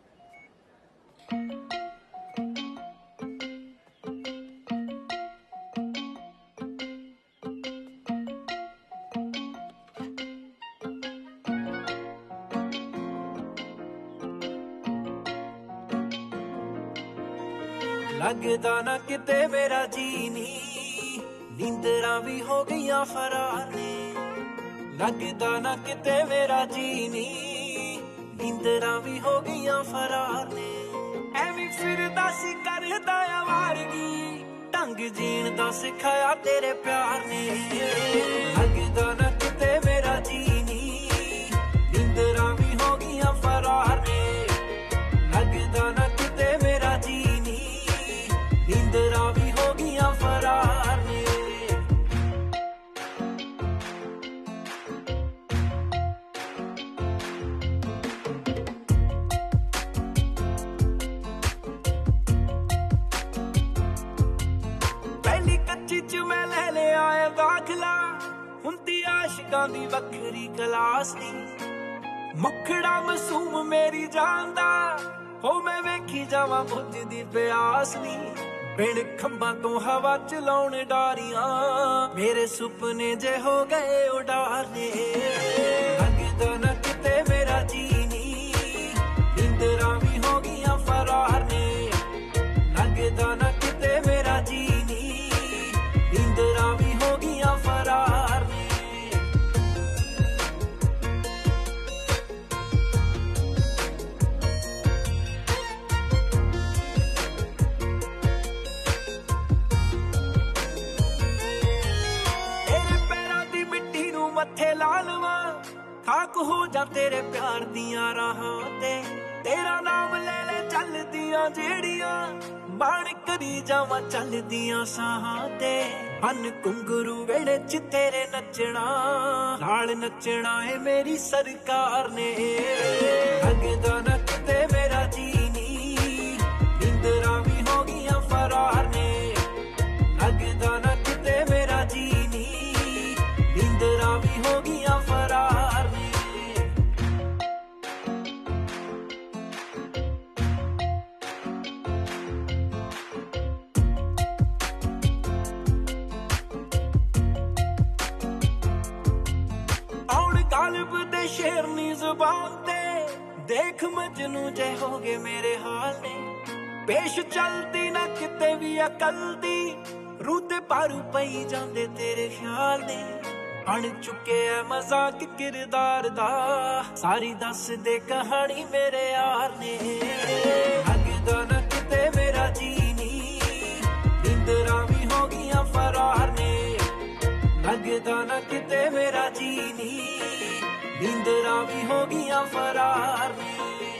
ਲੱਗਦਾ ਨਾ ਕਿਤੇ ਮੇਰਾ ਜੀ ਨੀ, ਨੀਂਦਰਾਂ ਵੀ ਹੋ ਗਈਆਂ ਫਰਾਰ ਨੇ। ਲੱਗਦਾ ਨਾ ਕਿਤੇ ਮੇਰਾ ਜੀ ਨੀ, ਨੀਂਦਰਾਂ ਵੀ ਹੋ ਗਈਆਂ ਫਰਾਰ ਨੇ। ਐਵੇਂ ਫਿਰਦਾ ਸੀ ਕਰਦਾ ਆਵਾਰਗੀ, ਢੰਗ ਜੀਣ ਦਾ ਸਿਖਾਇਆ ਤੇਰੇ ਪਿਆਰ ਨੇ। ਲੱਗਦਾ ਨਾ ਕਿਤੇ ਮੇਰਾ ਜੀ ਨੀ, ਨੀਂਦਰਾਂ ਵੀ ਹੋ ਗਈਆਂ ਫਰਾਰ ਨੇ। ਲੱਗਦਾ ਨਾ ਕਿਤੇ ਮੇਰਾ ਜੀ ਨੀ, ਨੀਂਦਰਾਂ ਵੀ ਹੋ ਗਈਆਂ ਫਰਾਰ ਨੇ। ਪਹਿਲੀ ਕੱਚੀ ਚ ਮੈਂ ਲੈ ਲਿਆ ਏ ਦਾਖਲਾ, ਹੁੰਦੀ ਆਸ਼ਿਕਾਂ ਦੀ ਵੱਖਰੀ ਕਲਾਸ ਨੀ। ਮੁਖੜਾ ਮਾਸੂਮ ਮੇਰੀ ਜਾਨ ਦਾ, ਹੋ ਮੈਂ ਵੇਖੀ ਜਾਵਾਂ ਬੁੱਝਦੀ ਪਿਆਸ ਨੀ। ਬਿਨ ਖੰਭਾਂ ਤੋਂ ਹਵਾ ਚਲਾਉਣ ਡਾਰੀਆਂ, ਮੇਰੇ ਸੁਪਨੇ ਜੇ ਹੋ ਗਏ ਉਡਾਰ ਨੇ। ਲੱਗਦਾ ਨਾ ਕਿਤੇ ਮੇਰਾ ਜੀ ਨੀ, ਨੀਂਦਰਾਂ ਵੀ ਹੋ ਗਈਆਂ ਫਰਾਰ ਨੇ। ਲੱਗਦਾ ਨਾ ਕਿਤੇ ਮੇਰਾ ਜੀ ਨੀ, ਨੀਂਦਰਾਂ ਵੀ ਹੋ ਗਈਆਂ ਫਰਾਰ ਨੇ। ਮੱਥੇ ਲਾ ਲਵਾਂ, ਖਾਕ ਹੋ ਜਾ ਤੇਰੇ ਪਿਆਰ ਦੀਆਂ ਰਾਹਾਂ ਤੇ। ਤੇਰਾ ਨਾਮ ਲੈ ਲੈ ਚੱਲਦੀਆਂ ਜਿਹੜੀਆਂ, ਬਾਣ ਕਰੀ ਜਾਵਾਂ ਚੱਲਦੀਆਂ ਸਾਹਾਂ ਤੇ। ਹਨ ਘੁੰਗਰੂ ਵੇੜੇ ਚ ਤੇਰੇ ਨੱਚਣਾ, ਨਾਲ ਨੱਚਣਾ ਏ ਮੇਰੀ ਸਰਕਾਰ ਨੇ। ਲੱਗਦਾ ਨਾ ਕਿਤੇ ਮੇਰਾ ਜੀ ਨੀ, ਨੀਂਦਰਾਂ ਵੀ ਹੋ ਗਈਆਂ ਫਰਾਰ ਨੇ। ਲੱਗਦਾ ਨਾ ਕਿਤੇ ਮੇਰਾ ਜੀ ਨੀ, ਨੀਂਦਰਾਂ ਵੀ ਹੋ ਗਈਆਂ ਫਰਾਰ ਨੇ। ਆਉਣ ਗਾਲਿਬ ਦੇ ਸ਼ੇਰਨੀ ਜ਼ੁਬਾਨ ਤੇ, ਦੇਖ ਮਜਨੂ ਜੇ ਹੋ ਗਏ ਮੇਰੇ ਹਾਲ ਨੇ। ਪੇਸ਼ ਚਲਦੀ ਨਾ ਕਿਤੇ ਵੀ ਅਕਲ ਦੀ, ਰੂਹ ਤੇ ਪਾਰੂ ਪਈ ਜਾਂਦੇ ਤੇਰੇ ਖਿਆਲ ਨੇ। ਅਣ ਚੁੱਕਿਆ ਮਜ਼ਾਕ ਕਿਰਦਾਰ ਦਾ, ਸਾਰੀ ਦੱਸ ਦੇ ਕਹਾਣੀ ਮੇਰੇ ਯਾਰ ਨੇ। ਲੱਗਦਾ ਨਾ ਕਿਤੇ ਮੇਰਾ ਜੀ ਨੀ, ਨੀਂਦਰਾਂ ਵੀ ਹੋ ਗਈਆਂ ਫਰਾਰ ਨੇ। ਲੱਗਦਾ ਨਾ ਕਿਤੇ ਮੇਰਾ ਜੀ ਨੀ, ਨੀਂਦਰਾਂ ਵੀ ਹੋ ਗਈਆਂ ਫਰਾਰ ਨੇ।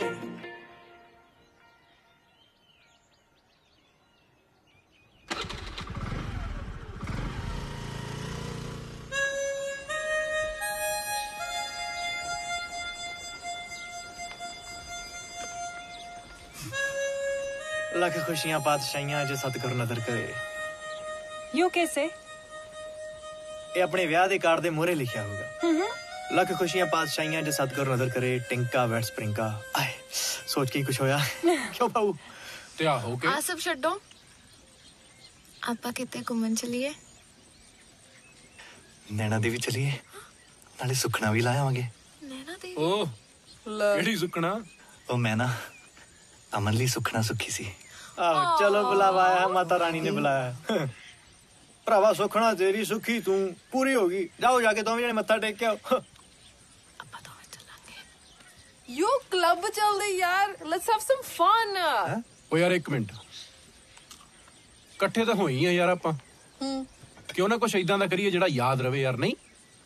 ਲੱਖ ਖੁਸ਼ੀਆਂ ਪਾਤਸ਼ਾਹੀਆਂ ਜੇ ਸਤਿਗੁਰ ਨਦਰ ਕਰੇ। ਯੂ ਕੈਸੇ? ਇਹ ਆਪਣੇ ਵਿਆਹ ਦੇ ਕਾਰਡ ਦੇ ਮੂਹਰੇ ਲਿਖਿਆ ਹੋਊਗਾ। ਲੱਖ ਖੁਸ਼ੀਆਂ ਪਾਤਸ਼ਾਹੀਆਂ ਜੇ ਸਤਿਗੁਰ ਨਦਰ ਕਰੇ, ਟਿੰਕਾ ਵੈਟ ਸਪ੍ਰਿੰਕਾ। ਆਏ ਸੋਚ ਕੇ ਕੁਝ ਹੋਇਆ ਕਿਉਂ ਪਾਉ? ਤੇ ਆ ਹੋ ਕੇ ਆ ਸਭ ਛੱਡੋ, ਆਪਾਂ ਕਿਤੇ ਘੁੰਮਣ ਚਲੀਏ। ਨੈਣਾ ਦੇਵੀ ਚਲੀਏ, ਨਾਲੇ ਸੁਖਣਾ ਵੀ ਲਾਵਾਂਗੇ। ਨੈਣਾ ਦੇਵੀ? ਓ ਕਿਹੜੀ ਸੁਖਣਾ? ਉਹ ਮੈਂ ਨਾ ਅਮਨ ਲਈ ਸੁਖਣਾ ਸੁੱਖੀ ਸੀ। ਆਹ ਚਲੋ ਬੁਲਾਵਾ ਆਇਆ, ਮਾਤਾ ਰਾਣੀ ਨੇ ਬੁਲਾਇਆ। ਭਰਾਵਾ ਸੁਖਣਾ ਤੇਰੀ ਸੁੱਖੀ ਤੂੰ ਪੂਰੀ ਹੋ ਗਈ। ਜਾਓ ਜਾ ਕੇ ਦੋਵੇਂ ਜਣੇ ਮੱਥਾ ਟੇਕ ਕੇ ਆਓ। ਆਪਾਂ ਦੋਵੇਂ ਚੱਲਾਂਗੇ। ਯੂ ਕਲੱਬ ਚੱਲਦੇ ਯਾਰ, ਲੈਟਸ ਹੈਵ ਸਮ ਫਨ। ਓ ਯਾਰ ਇੱਕ ਮਿੰਟ, ਇਕੱਠੇ ਤਾਂ ਹੋਈ ਆ ਯਾਰ ਆਪਾਂ। ਹੂੰ क्यों ना कुछ इदां दा करिए जेड़ा याद रवे यार, नहीं?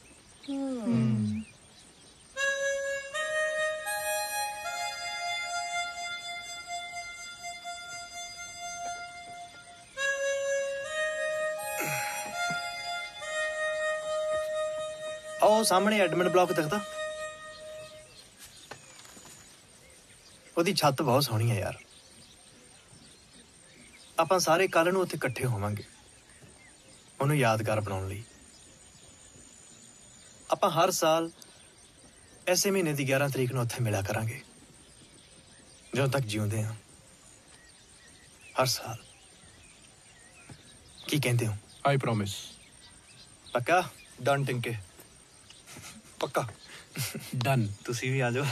आओ सामने एडमिन ब्लॉक दिखदा, ਉਹਦੀ ਛੱਤ ਬਹੁਤ ਸੋਹਣੀ ਹੈ ਯਾਰ। ਆਪਾਂ ਸਾਰੇ ਕੱਲ ਨੂੰ ਉੱਥੇ ਇਕੱਠੇ ਹੋਵਾਂਗੇ ਉਹਨੂੰ ਯਾਦਗਾਰ ਬਣਾਉਣ ਲਈ। ਆਪਾਂ ਹਰ ਸਾਲ ਐਸੇ ਮਹੀਨੇ ਦੀ ਗਿਆਰਾਂ ਤਰੀਕ ਨੂੰ ਉੱਥੇ ਮਿਲਿਆ ਕਰਾਂਗੇ ਜਦੋਂ ਤੱਕ ਜਿਉਂਦੇ ਹਾਂ, ਹਰ ਸਾਲ। ਕੀ ਕਹਿੰਦੇ ਹੋ? ਆਈ ਪ੍ਰੋਮਿਸ। ਪੱਕਾ? ਡਨ ਟਿੰਕੇ, ਪੱਕਾ ਡਨ। ਤੁਸੀਂ ਵੀ ਆ ਜਾਓ।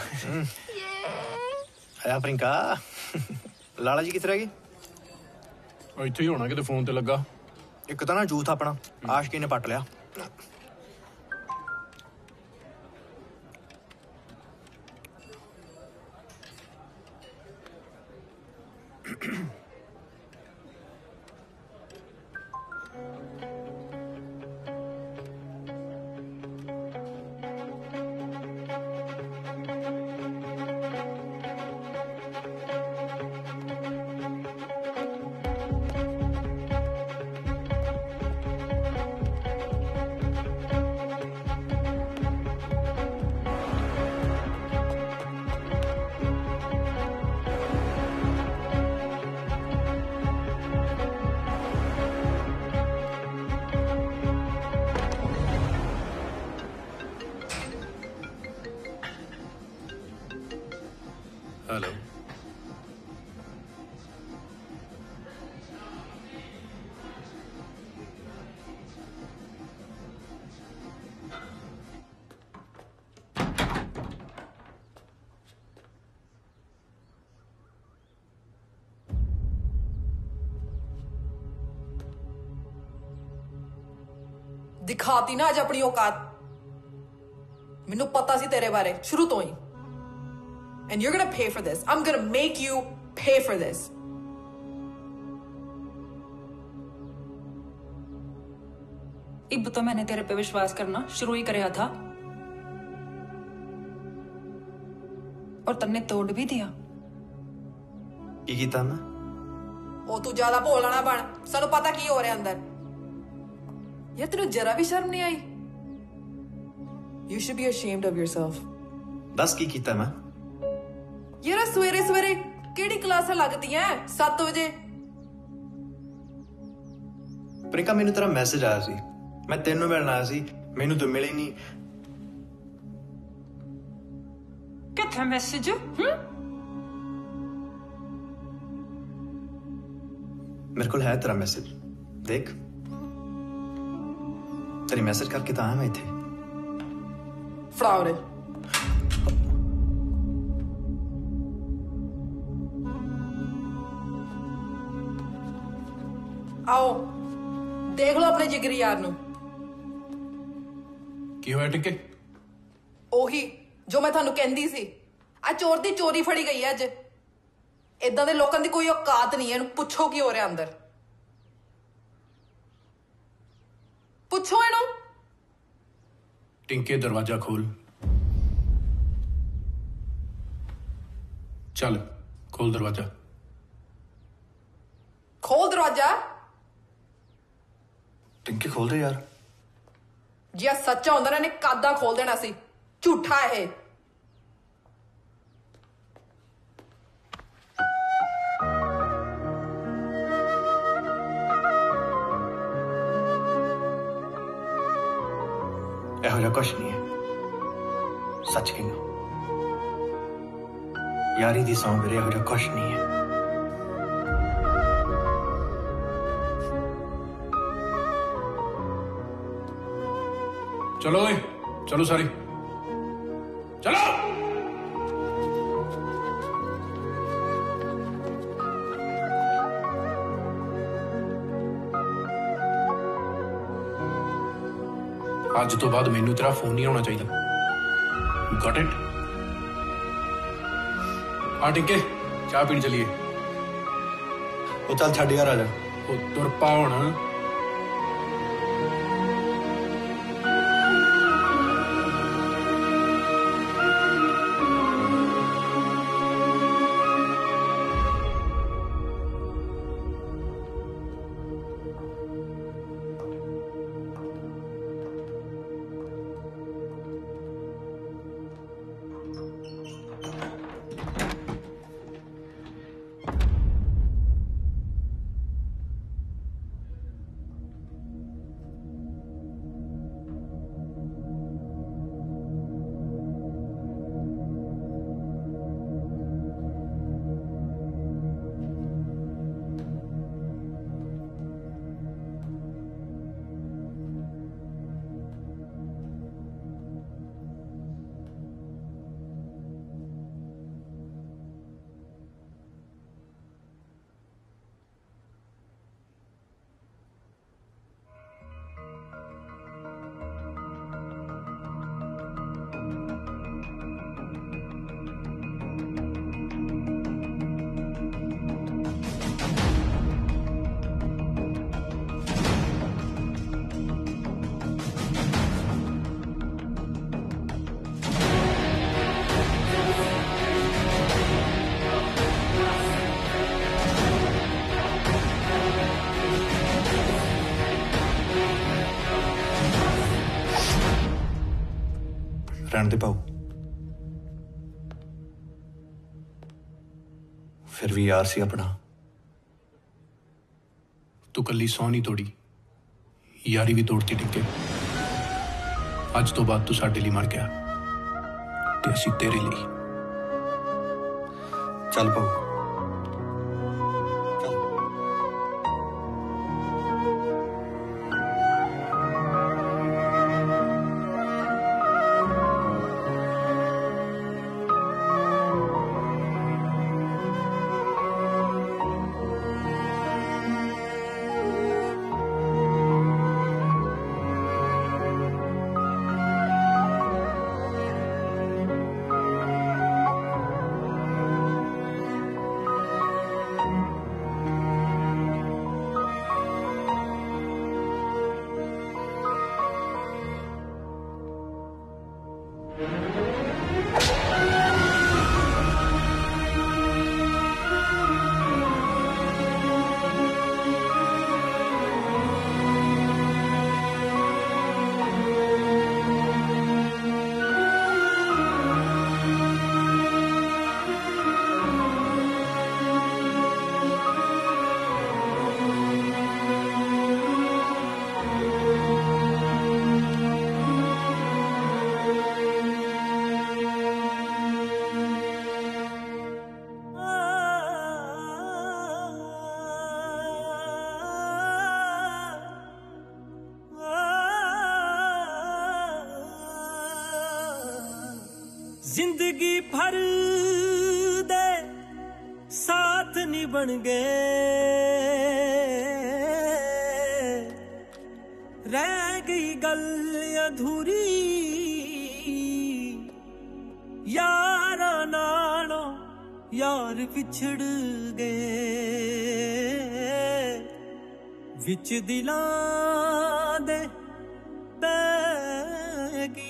ਆਇਆ ਪ੍ਰਿੰਕਾ। ਲਾਲਾ ਜੀ ਕਿੱਥੇ ਰਹਿ ਗਏ? ਇੱਥੇ ਹੀ ਹੋਣਾ, ਕਿਤੇ ਫੋਨ ਤੇ ਲੱਗਾ। ਇੱਕ ਤਾਂ ਨਾ ਜੂਥ ਆਪਣਾ ਆਸ਼ਕੀ ਨੇ ਪੱਟ ਲਿਆ। हेलो। दिखाती ना अज अपनी औकात। मैनू पता सी तेरे बारे शुरू तो ही। And you're gonna pay for this. I'm gonna make you pay for this. इब तो मैंने तेरे पे विश्वास करना शुरू ही कराया था और तन्ने तोड़ भी दिया। की कीता मैं? ओ तू ज्यादा भोला ना बन। सानू पता की हो रहा है अंदर। यार तेनू जरा भी शर्म नहीं आई? You should be ashamed of yourself. दस की कीता मैं? यार सवेरे सवेरे केड़ी क्लासां लगती हैं? सत्त बजे। प्रियंका मैनू तेरा मैसेज आया सी, मैं तेनू मिलना आया सी, मैनू तो मिले नहीं। कित्थे मैसेज? मेरे को है तेरा मैसेज, देख। तेरी मैसेज करके तो आया मैं इत्थे। फड़ाओ रे। आओ देख लो अपने जिगरी यार नू। की होया टिके? ओही जो मैं थानू कहंदी सी। आ चोर दी चोरी फड़ी गई है अज। इदां दे लोकां दी कोई औकात नहीं है। इनू पुछो की हो रहा अंदर। पुछो इनू। टिंके दरवाजा खोल। चल खोल दरवाजा। खोल दरवाजा। टिंके खोल दे यार। जी सच्चा होंदा ना, इन्हें कादा खोल देना सी। झूठा है। ਇਹੋ ਜਿਹਾ ਕੁਛ ਨਹੀਂ ਹੈ, ਸੱਚ ਕਹਿੰਦਾ। ਯਾਰੀ ਦੀ ਸੌਂ ਵੀਰੇ, ਇਹੋ ਜਿਹਾ ਕੁਛ ਨਹੀਂ ਹੈ। चलो ओए, चलो सारी चलो। आज तो बाद मैनू तेरा फोन नहीं होना चाहिए। Got it? हाँ टिंके चाह पीने चलिए। वो चल छड़ यार, आ जा। तुर पा होना। रहने दे भाऊ, फिर भी यार सी अपना। तू कली सौ नहीं तोड़ी, यारी भी तोड़ती टिके। अज तो बाद तू साडे लिए मर गया ते असीं तेरे लिए। चल भाऊ। जिंदगी भर दे साथ नहीं बन गए, रह गई गल अधूरी यारा नालों यार पिछड़ गए, विच दिलां दे पैगी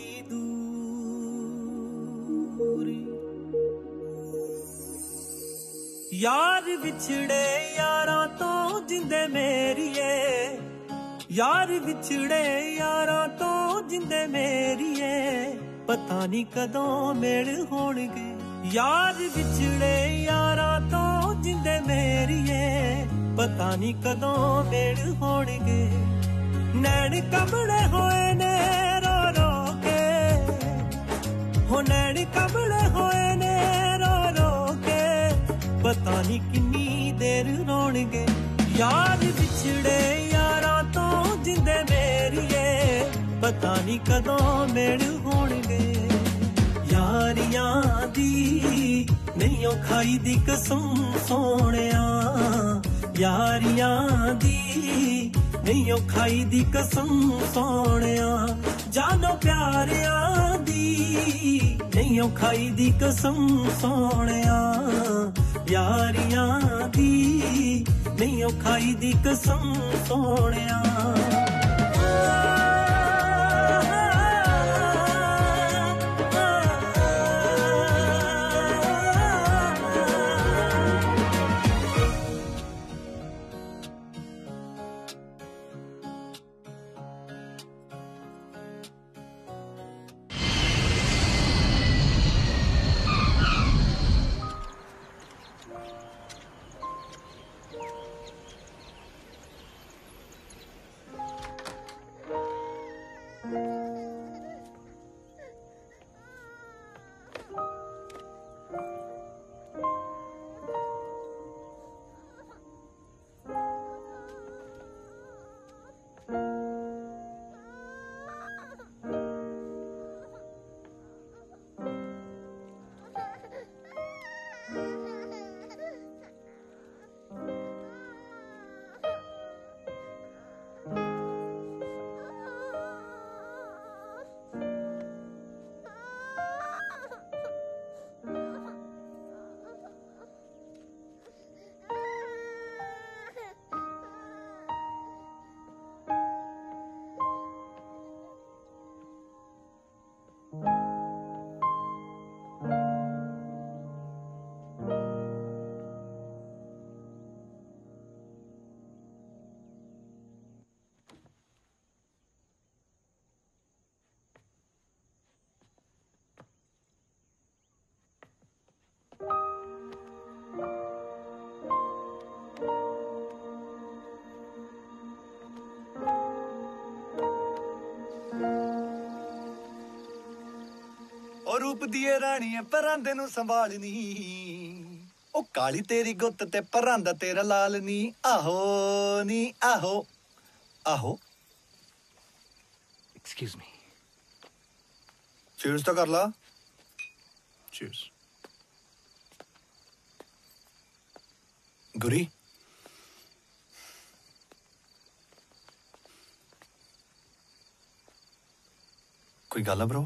यार विछड़े यारां तो जिंदे मेरिए, यार विछड़े यारां तो जिंदे मेरिए, पता नहीं कदों मेल होणगे। यार विछड़े यारां तो जिंदे मेरिए, पता नहीं कदों मेल होणगे। नैन कमले होए ने रो रो के, हो नैन कमले होए ने रो रो के, पता नहीं किन्नी देर रोणगे। यार विछड़े यारां तो जिंदे मेरिए, पता नहीं कदों मेल होणगे। यारियां दी नहीं ओ खाई दी कसम सोहणिया, यारियां दी नहीं ओ खाई दी कसम सोहणिया, जानो प्यारियां दी नहीं ओ खाई दी कसम सोहणिया, यारियां दी नहीं ओ खाई दी कसम सोहणिया। रूप दिए रानी है परांदे नू संभालनी ओ काली तेरी गुत्त ते परांदा तेरा लाल नी आहो नी आहो आहो एक्सक्यूज मी चीयर्स तो कर ला चीयर्स गुरी कोई गल है ब्रो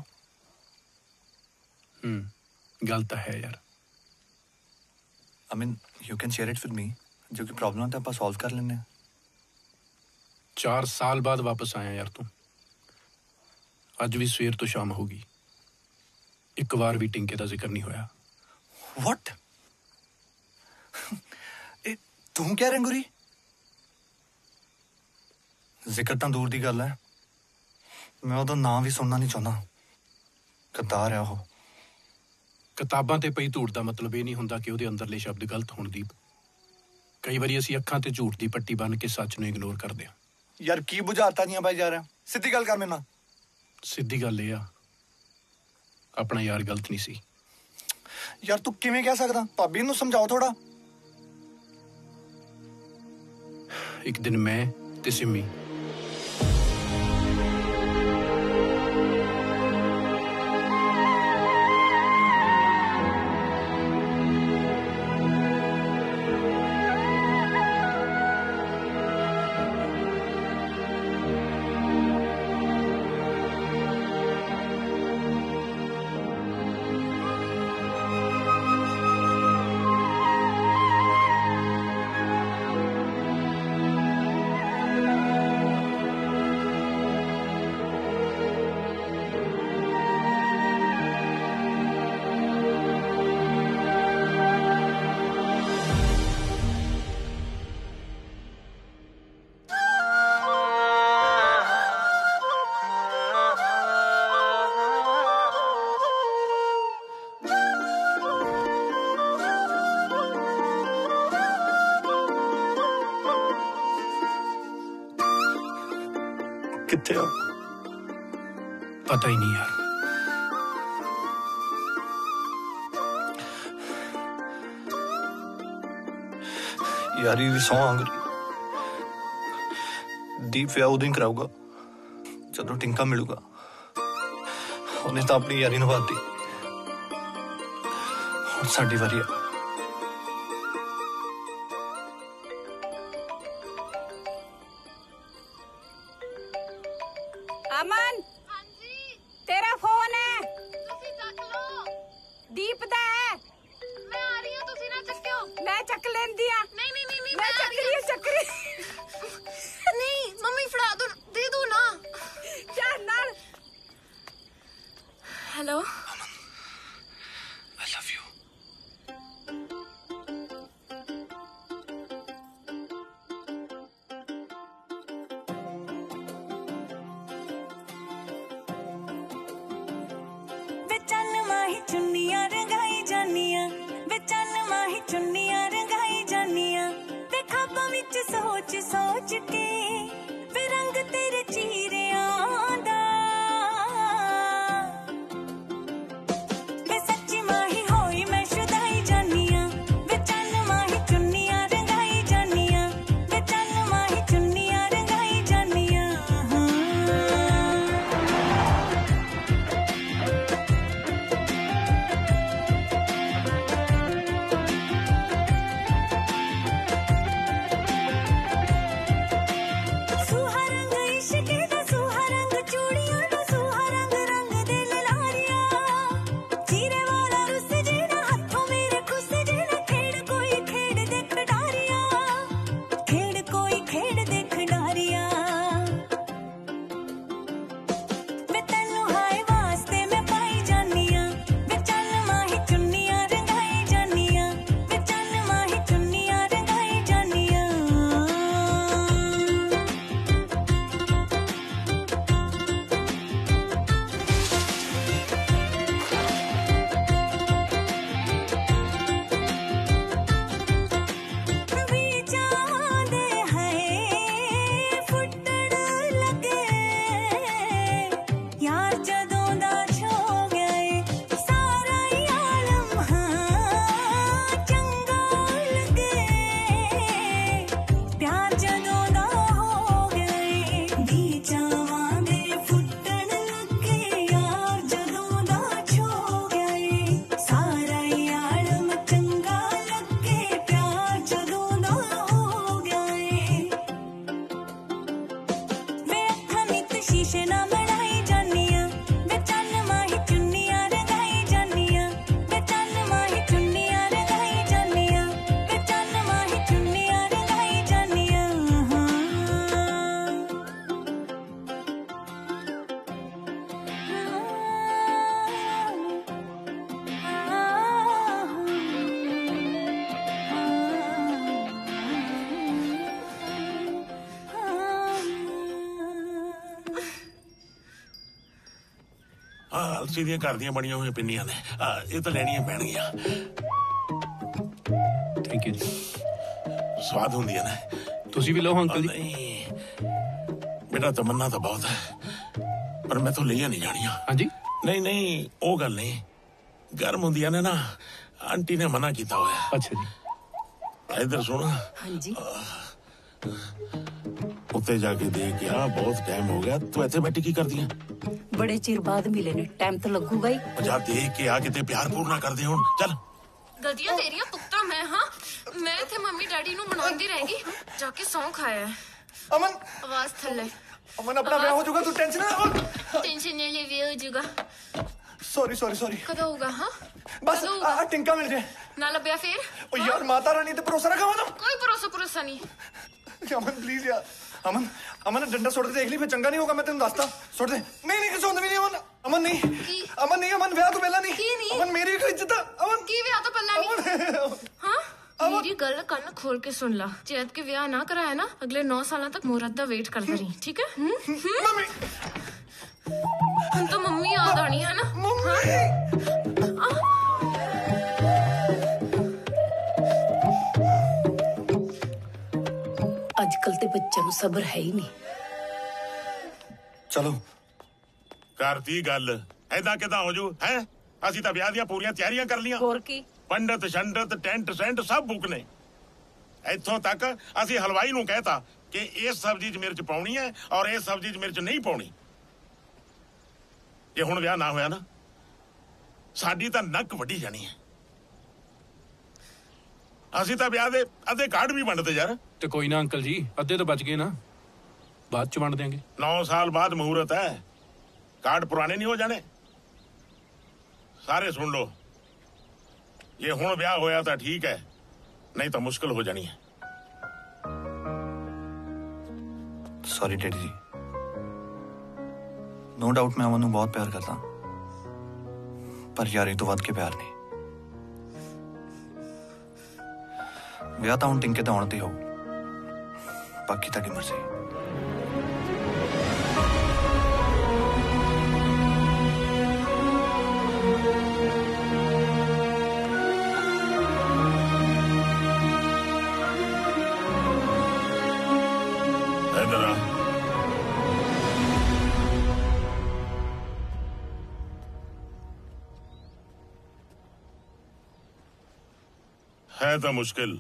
हम्म गल तो है यार I mean you can share it with me जो कि प्रॉब्लम है तो आप सॉल्व कर लेने चार साल बाद वापस आया यार तू अज भी सवेर तो शाम होगी एक बार भी टिंके का जिक्र नहीं होया व्हाट तू क्या रंगुरी जिक्र तो दूर की गल है मैं ਉਹਦਾ ਨਾਂ ਵੀ ਸੁਣਨਾ ਨਹੀਂ ਚਾਹੁੰਦਾ ਕਤਾਰ ਹੈ ਉਹ ਕਿਤਾਬਾਂ ਤੇ ਪਈ ਧੂੜ ਦਾ ਮਤਲਬ ਇਹ ਨਹੀਂ ਹੁੰਦਾ ਕਿ ਉਹਦੇ ਅੰਦਰਲੇ ਸ਼ਬਦ ਗਲਤ ਹੋਣ ਦੀ ਕਈ ਵਾਰੀ ਅਸੀਂ ਅੱਖਾਂ ਤੇ ਝੂਠ ਦੀ ਪੱਟੀ ਬੰਨ ਕੇ ਸੱਚ ਨੂੰ ਇਗਨੋਰ ਕਰਦੇ ਹਾਂ ਯਾਰ ਕੀ ਬੁਝਾਰਤਾਂ ਦੀਆਂ ਬਾਈ ਜਾ ਰਿਹਾ ਸਿੱਧੀ ਗੱਲ ਕਰ ਮੇਰੇ ਨਾਲ ਸਿੱਧੀ ਗੱਲ ਇਹ ਆ ਆਪਣਾ ਯਾਰ ਗਲਤ ਨਹੀਂ ਸੀ ਯਾਰ ਤੂੰ ਕਿਵੇਂ ਕਹਿ ਸਕਦਾ ਭਾਬੀ ਨੂੰ ਸਮਝਾਓ ਥੋੜਾ ਇੱਕ ਦਿਨ ਮੈਂ ਤੇ ਸਿੰਮੀ किथे हो पता ही नहीं यार यार ये भी सौ आंगरी दीप विआह उदों ही कराऊगा जदों टिंका मिलूगा उन्हें तो अपनी यारी निभाती और साडी वारी आ अमन तेरा फोन है दीप दा है मैं आ रही हूं तुसी ना चक्कियो मैं चक लेंदी आ नहीं नहीं नहीं मैं चक रही हूं चक रही नहीं मम्मी फड़ा दो दे दो ना चल नाल हेलो I love you चुन्नियां रंगाई जानियां वे चल माही चुन्नियां रंगाई जानियां वे खाबां विच सोच सोच के वे रंग तेरे चीरियां दा वे सच्ची माही होई मैं शुदाई जानियां वे चल माही चुन्नियां रंगाई जानियां वे चल माही चुन्नियां रंगाई जानियां हाँ अलसी ਦੀਆਂ ਘਰ ਦੀਆਂ ਬਣੀਆਂ ਹੋਈਆਂ ਪਿੰਨੀਆਂ ਨੇ ਇਹ ਤਾਂ ਲੈਣੀਆਂ ਪੈਣਗੀਆਂ ਥੈਂਕ ਯੂ ਜੀ ਸਵਾਦ ਹੁੰਦੀਆਂ ਨੇ ਤੁਸੀਂ ਵੀ ਲਓ ਅੰਕਲ ਜੀ बेटा तमन्ना तो बहुत है पर मैं तो लिया नहीं जानिया हाँ जी नहीं नहीं वो गल नहीं गर्म होंदिया ने ना आंटी ने मना किया हुआ है अच्छा जी इधर सुन हाँ जी उत्ते जाके देख आ बहुत टाइम हो गया तू ऐसे बैठी की कर दिया बड़े चिर बाद मिले ने टाइम तो लगूगा ही जा देख के आके ते प्यार पूरा कर दे हुन चल गलतियां तेरियां पुत्ता मैं हां मैं थे मम्मी डैडी नु मनांदी रहेंगी जाके सौं खाया है अमन आवाज थल्ले अमन अपना ब्याह हो जाएगा तू टेंशन ना टेंशन नहीं ले ब्याह हो जाएगा सॉरी सॉरी सॉरी कद होगा हां बस आ टिंका मिल जाए ना लब्या फिर ओ यार माता रानी ते भरोसा रखा ना कोई भरोसा भरोसा नहीं अमन प्लीज यार अमन अमन डंडा छोड़ के देख ली फिर चंगा नहीं होगा मैं तेन दसता छोड़ दे नहीं नहीं किसी होंदा भी नहीं अमन अमन नहीं अमन नहीं अमन ब्याह तो पहला नहीं अमन मेरी भी इज्जत है अमन की ब्याह तो पहला नहीं हां मेरी गल कन खोल के सुन ला जैद के ब्याह ना कराया ना अगले नौ साल तक मुहूर्त दा वेट करती रही ठीक है मम्मी हम तो मम्मी याद आनी है ना आजकल ते बच्चों को सब्र है ही नहीं चलो करती गल ऐदा किदां हो जू है ਅਸੀਂ ਤਾਂ ਵਿਆਹ ਦੀਆਂ ਪੂਰੀਆਂ ਤਿਆਰੀਆਂ ਕਰ ਲੀਆਂ ਹੋਰ ਕੀ ਪੰਡਤ ਛੰਡਤ ਟੈਂਟ ਸੈਂਟ ਸਭ ਬੁੱਕ ਨੇ ਇੱਥੋਂ ਤੱਕ ਅਸੀਂ ਹਲਵਾਈ ਨੂੰ ਕਹਿਤਾ ਕਿ ਇਸ ਸਬਜ਼ੀ 'ਚ ਮਿਰਚ ਪਾਉਣੀ ਹੈ ਔਰ ਇਸ ਸਬਜ਼ੀ 'ਚ ਮਿਰਚ ਨਹੀਂ ਪਾਉਣੀ ਜੇ ਹੁਣ ਵਿਆਹ ਨਾ ਹੋਇਆ ਨਾ ਸਾਡੀ ਤਾਂ ਨੱਕ ਵੱਢੀ ਜਾਣੀ ਹੈ ਅਸੀਂ ਤਾਂ ਵਿਆਹ ਦੇ ਅੱਧੇ ਕਾਰਡ ਵੀ ਵੰਡਦੇ ਯਾਰ ਤੇ ਕੋਈ ਨਾ ਅੰਕਲ ਜੀ ਅੱਧੇ ਤਾਂ ਬਚ ਗਏ ਨਾ ਬਾਅਦ 'ਚ ਵੰਡ ਦਿਆਂਗੇ ਨੌ ਸਾਲ ਬਾਅਦ ਮਹੂਰਤ ਹੈ ਕਾਰਡ ਪੁਰਾਣੇ ਨਹੀਂ ਹੋ ਜਾਣੇ सारे सुन लो ये हुण ब्याह होया तो ठीक है नहीं तो मुश्किल हो जानी है सॉरी डैडी जी नो डाउट मैं अमन नूं बहुत प्यार करता पर यारी तो वध के प्यार नहीं ब्याह तो हुण टिंके तो आउण ते हो बाकी तुहाडी मर्जी है तो मुश्किल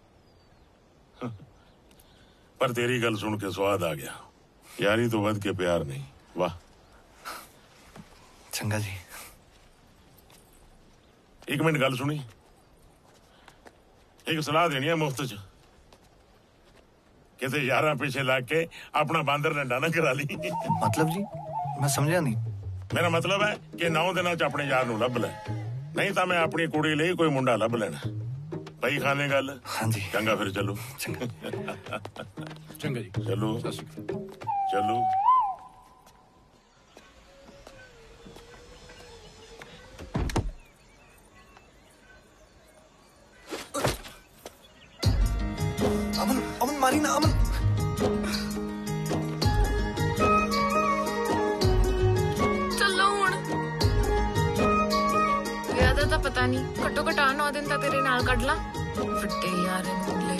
पर तेरी गल सुन के स्वाद आ गया यारी तो वध के प्यार नहीं वाह चंगा जी एक मिनट गल सुनी एक सलाह देनी है मुफ्त च किसे यारा पीछे लाग के अपना बांदर डंडा ना करा ली मतलब जी मैं समझा नहीं मेरा मतलब है कि नौ दिन च अपने यार नूं लभ ले नहीं तो मैं अपनी कुड़ी लिए कोई मुंडा लभ लेना भाई खाने गल हाँ जी चंगा फिर चलो चंगा जी चलो चलो अमन अमन मारी ना अमन चलो हुण ਵਿਆਹ ਦਾ ਤਾਂ ਪਤਾ ਨਹੀਂ ਘੱਟੋ ਘੱਟ ਨੌ ਦਿਨ ਤਾਂ ਤੇਰੇ ਨਾਲ ਕੱਢ ਲਾਂ ਫਿੱਟੇ ਯਾਰ ਇਹਨੂੰ ਲੈ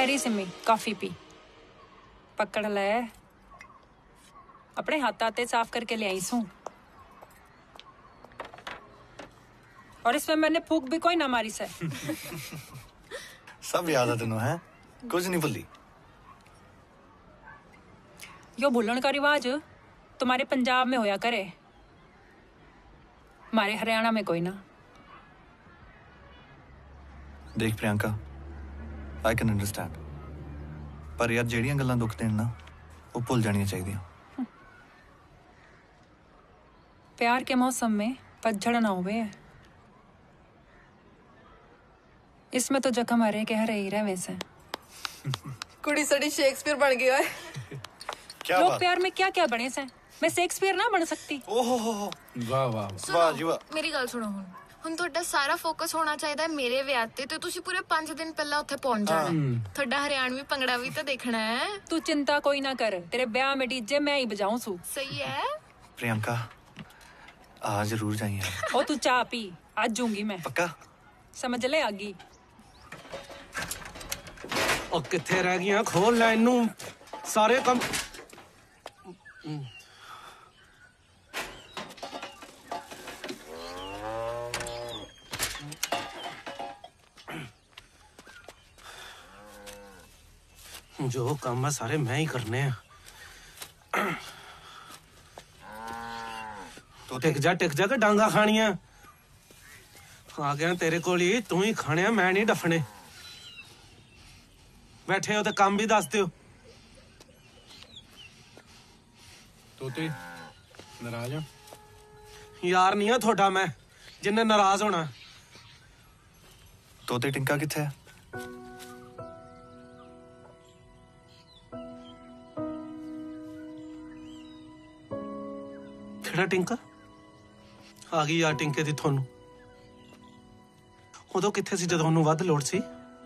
ठहरी सिमी कॉफी पी पकड़ ले अपने हाथ आते साफ करके ले आई सू और इसमें मैंने फूक भी कोई ना मारी से सब याद है तेनों है कुछ नहीं भूली यो भूलन का रिवाज तुम्हारे पंजाब में होया करे हमारे हरियाणा में कोई ना देख प्रियंका आई कैन अंडरस्टैंड पर यार ਜਿਹੜੀਆਂ ਗੱਲਾਂ ਦੁੱਖ ਦੇਣ ਨਾ ਉਹ ਭੁੱਲ ਜਾਣੀਆਂ ਚਾਹੀਦੀਆਂ प्यार के मौसम में पतझड़ ना होवे इसमें तो जख्म हरे के हरे ही रहे से कुड़ी सड़ी शेक्सपियर बन गया है क्या लोग बात प्यार में क्या क्या बने से मैं शेक्सपियर ना बन सकती ओहो हो हो वाह वाह वाह जी वाह ਮੇਰੀ ਗੱਲ ਸੁਣੋ ਹੁਣ ਹੁਣ ਤੁਹਾਡਾ ਸਾਰਾ ਫੋਕਸ ਹੋਣਾ ਚਾਹੀਦਾ ਹੈ ਮੇਰੇ ਵਿਆਹ ਤੇ ਤੇ ਤੁਸੀਂ ਪੂਰੇ ਪੰਜ ਦਿਨ ਪਹਿਲਾਂ ਉੱਥੇ ਪਹੁੰਚ ਜਾਣਾ ਤੁਹਾਡਾ ਹਰਿਆਣਵੀ ਭੰਗੜਾ ਵੀ ਤਾਂ ਦੇਖਣਾ ਹੈ तू चिंता कोई ना कर तेरे ब्याह में डीजे मैं ही बजाऊं सू सही है प्रियंका आ जरूर जाइए ओ तू चाह पी आज जूंगी मैं पक्का समझ ले आगी ਉਹ ਕਿੱਥੇ ਰਹਿ ਗਈਆਂ ਖੋਲ ਲੈ ਇਹਨੂੰ ਸਾਰੇ ਕੰਮ ਜੋ ਕੰਮ ਆ ਸਾਰੇ ਮੈਂ ਹੀ ਕਰਨੇ ਆ ਤੂੰ ਟਿਕ ਜਾ ਟਿਕ ਜਾ ਕੇ ਡਾਂਗਾ ਖਾਣੀਆਂ ਆ ਗਿਆ ਤੇਰੇ ਕੋਲ ਹੀ ਤੂੰ ਹੀ ਖਾਣਿਆ ਮੈਂ ਨਹੀਂ ਡਫਣੇ बैठे हो तो काम भी दस दियो तोते नाराज है यार नहीं है थोड़ा मैं जिन्ने नाराज होना तोते टिंका किथे है केड़ा टिंका आ गई यार टिंके दी थोनू उदों किथे सी जदों ओनू वध लोड़ सी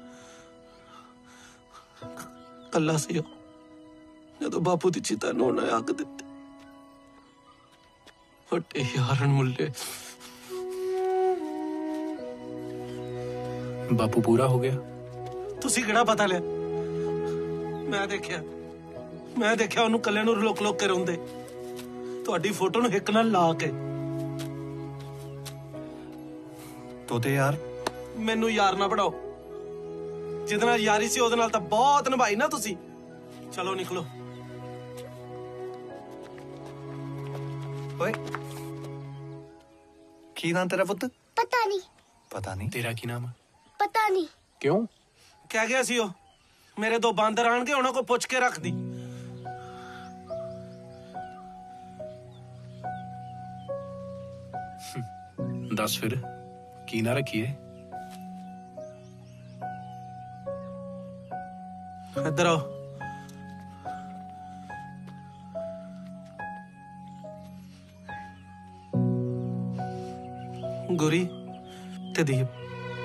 कल्ला सी जदों बापू दी चिता नूं ना अग दित्ती फटे यारन मुल्ले बापू पूरा हो गया तुसी किहड़ा पता लिया मैं देखिया मैं देखिया ओनू कल्ले नूं लोक लोक के रोंदे तुहाडी फोटो नूं हिक नाल ला के तोते यार मैनू यार ना पढ़ाओ जिदे नाल यारी सी ओदे नाल तां बहुत निभाई ना तुसी चलो निकलो ओए की नाम तेरा पुत्र पता नहीं पता नहीं तेरा की नाम है पता नहीं क्यों कह गया सी ओ मेरे दो बांदर आण के उन्हां को पुछ के रख दी दस फिर की ना रखिए इधर आओ गोरी ते दीप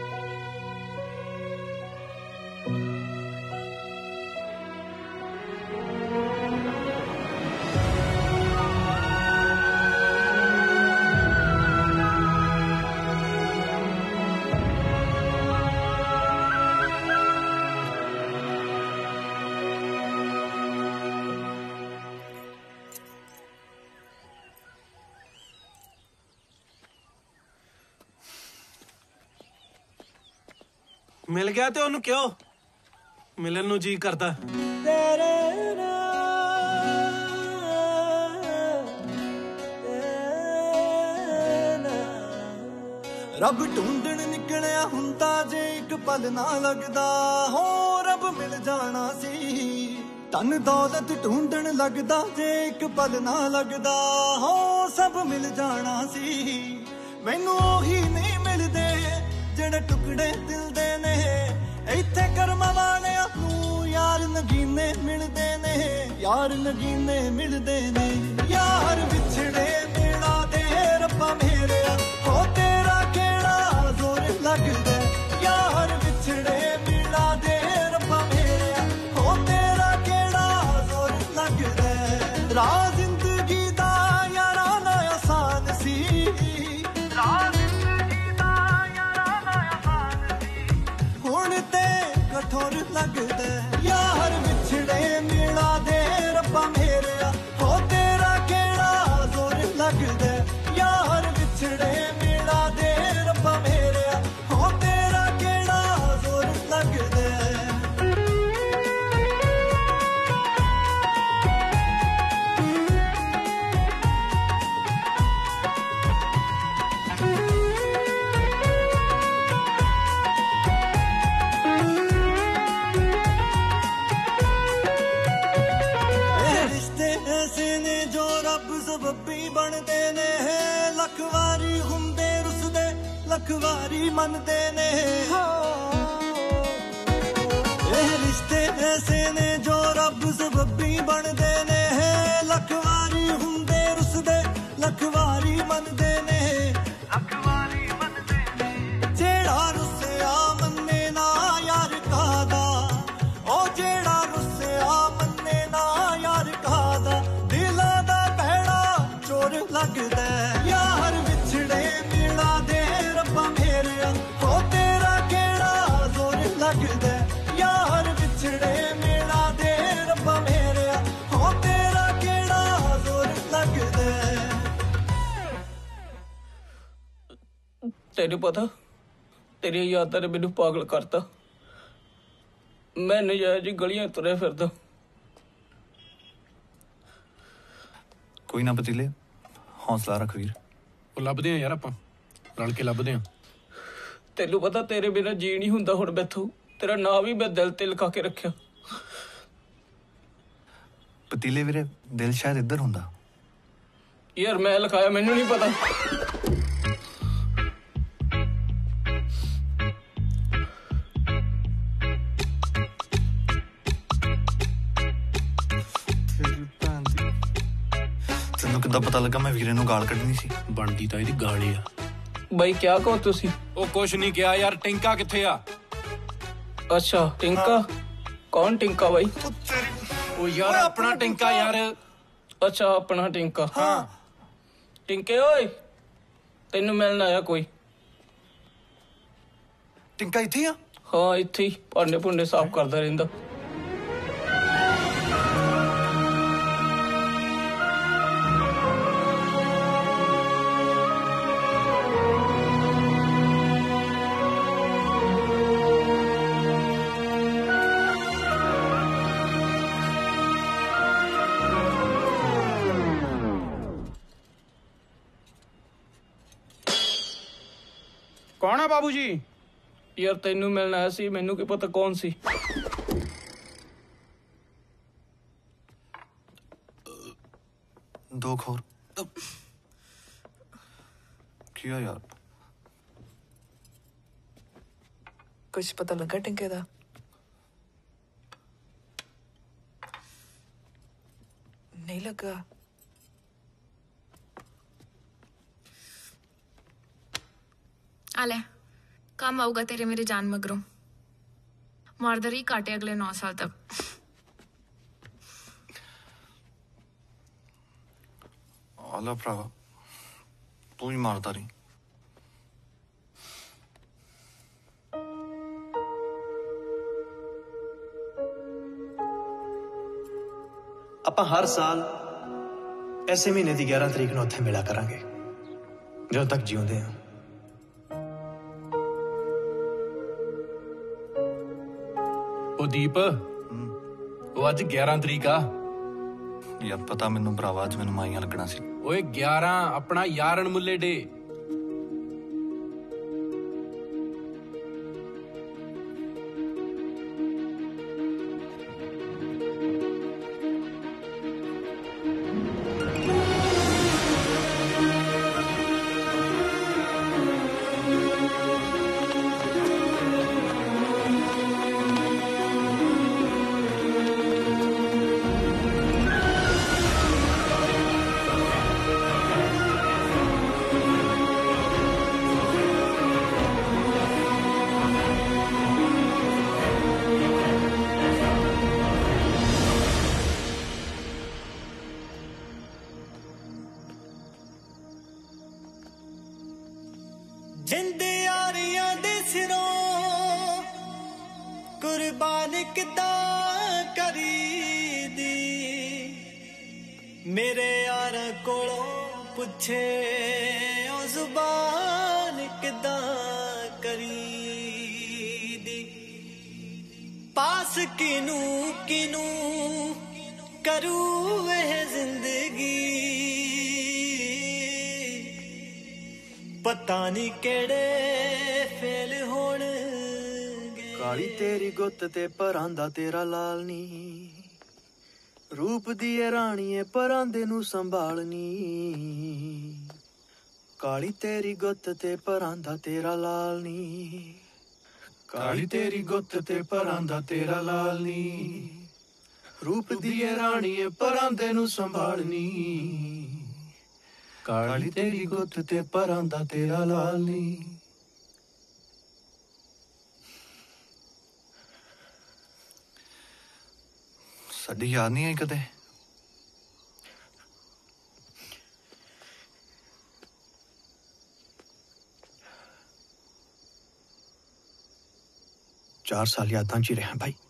मिल गया तो ओनू क्यों मिलन नू जी करता रब ढूंढण निकलिया हुंदा जे एक पल ना लगदा हो रब मिल जाना सी धन दौलत ढूंढण लगदा जे एक पल ना लगदा हो सब मिल जाना सी मैनू ओही नहीं मिलदे ਜਿਹੜੇ ਟੁਕੜੇ ਦਿਲ ਦੇ ਨੇ ਇੱਥੇ ਕਰਮਾਂ ਵਾਲਿਆਂ ਨੂੰ ਯਾਰ ਨਗੀਨੇ ਮਿਲਦੇ ਨੇ ਯਾਰ ਨਗੀਨੇ ਮਿਲਦੇ ਨੇ ਯਾਰ ਵਿਛੜੇ ਮੇਲਾ ਦੇ ਰੱਬਾ ਮੇਰਿਆ ਹੋ ਤੇਰਾ ਕਿਹੜਾ ਜ਼ੋਰ ਲੱਗਦਾ ਯਾਰ ਵਿਛੜੇ ਮੇਲਾ ਦੇ ਰੱਬਾ ਮੇਰਿਆ ਹੋ ਤੇਰਾ ਕਿਹੜਾ ਜ਼ੋਰ ਲੱਗਦਾ ਰਾਹ ਜ਼ਿੰਦਗੀ ਦਾ ਯਾਰਾਂ ਨਾ ਆਸਾਨ ਸੀ ਰਾਹ कठोर लगदा जो रब सबबी बनते ने लख वारी हुंदे रुसदे लख वारी मनते ने ਇਹ ਰਿਸ਼ਤੇ ਐਸੇ ਨੇ ਜੋ ਰੱਬ ਸਬੱਬੀ ਬਣਦੇ ਨੇ ਲੱਖ ਵਾਰੀ ਹੁੰਦੇ ਰੁੱਸਦੇ ਲੱਖ ਵਾਰੀ ਮੰਨਦੇ ਨੇ ਲੱਖ ਵਾਰੀ ਮੰਨਦੇ ਨੇ ਜਿਹੜਾ ਰੁੱਸਿਆ ਮੰਨੇ ਨਾ ਯਾਰ ਕਾਦਾ ਉਹ ਜਿਹੜਾ ਰੁੱਸਿਆ ਮੰਨੇ ਨਾ ਯਾਰ ਕਾਦਾ ਦਿਲਾਂ ਦਾ ਭੈੜਾ ਚੋਰ ਲੱਗਦਾ ਯਾਰ ਵਿਛੜੇ ਮਿਲਾ ਦੇ ਰੱਬਾ ਮੇਰਿਆ ਉਹ ਤੇਰਾ ਕਿਹੜਾ ਜ਼ੋਰ ਲੱਗਦਾ यार बिछड़े मेरा दे रब्बा मेरेया हो तेरा केड़ा जोर लगदे तेनू पता तेरी यादां ने मैनू पागल करता मैं नजायज गलियां तुरे फिरदा कोई ना पतीले हौसला रख वीर ਉਹ ਲੱਭਦੇ ਆ ਯਾਰ ਆਪਾਂ ਰਲ ਕੇ ਲੱਭਦੇ ਆ ਤੈਨੂੰ ਪਤਾ ਤੇਰੇ ਬਿਨਾਂ ਜੀ ਨਹੀਂ ਹੁੰਦਾ ਹੁਣ ਮੈਥੋਂ तेरा नाम भी मैं दिल ते लिखा के रखा पतीले वीरे दिल शायद इधर हुंदा यार मैं लिखाया मैनू नहीं पता तेनू किद्दां पता लगा मैं वीरे नू गाल कढनी सी बनदी तां इहदी गाल ही आ भाई क्या कहो तुसी ओ कुछ नहीं किया यार टिंका किथे आ अच्छा टिंका कौन टिंका भाई ओ यार अपना टिंका यार अच्छा अपना टिंका हाँ टिंके ओए तेनू मिलना आया कोई टिंका इत्थे आ हाँ इत्थे ही भांडे भुंडे साफ करदा रहिंदा कौन है बाबूजी यार तेनू मिलना आया सी मैनू की पता कौन सी दो खोर क्या यार कुछ पता लगा टिंके दा नहीं लगा आले काम आऊगा तेरे मेरे जान मगरों मारदर ही काटे अगले नौ साल तक आला भरावा तू ही मारता रही ਆਪਾਂ ਹਰ ਸਾਲ ਐਸੇ ਮਹੀਨੇ ਦੀ ਗਿਆਰਾਂ ਤਰੀਕ ਨੂੰ ਉੱਥੇ ਮਿਲਿਆ ਕਰਾਂਗੇ ਜਦੋਂ ਤੱਕ ਜਿਉਂਦੇ ਹਾਂ ਉਹ ਦੀਪ ਉਹ ਅੱਜ ਗਿਆਰਾਂ ਤਰੀਕ ਆ ਯਾਰ ਪਤਾ ਮੈਨੂੰ ਭਰਾਵਾ ਅੱਜ ਮੈਨੂੰ ਮਾਈਆਂ ਲੱਗਣਾ ਸੀ ਓਏ ਗਿਆਰਾਂ ਆਪਣਾ ਯਾਰਨ ਮੁੱਲੇ ਡੇ जिंद यारियां दे सिरों कुर्बान किदा करी दी मेरे यारा कोलों पुछे ओ जुबान किदा करी दी पास किनू किनू करू वह जिंदगी पता नहीं केड़े फेल होण काली तेरी गुत्त ते परांदा तेरा लाल नी रूप दिए राणीए परांदे नू संभालनी काली तेरी गुत्त ते परांदा तेरा लाल नी काली तेरी गुत्त ते परांदा तेरा लाल नी रूप दिए राणीए परांदे नू संभालनी काली तेरी गुत्त ते परांदा तेरा लाल नी साडी याद नहीं आई कदे चार साल यादां च ही रहा भाई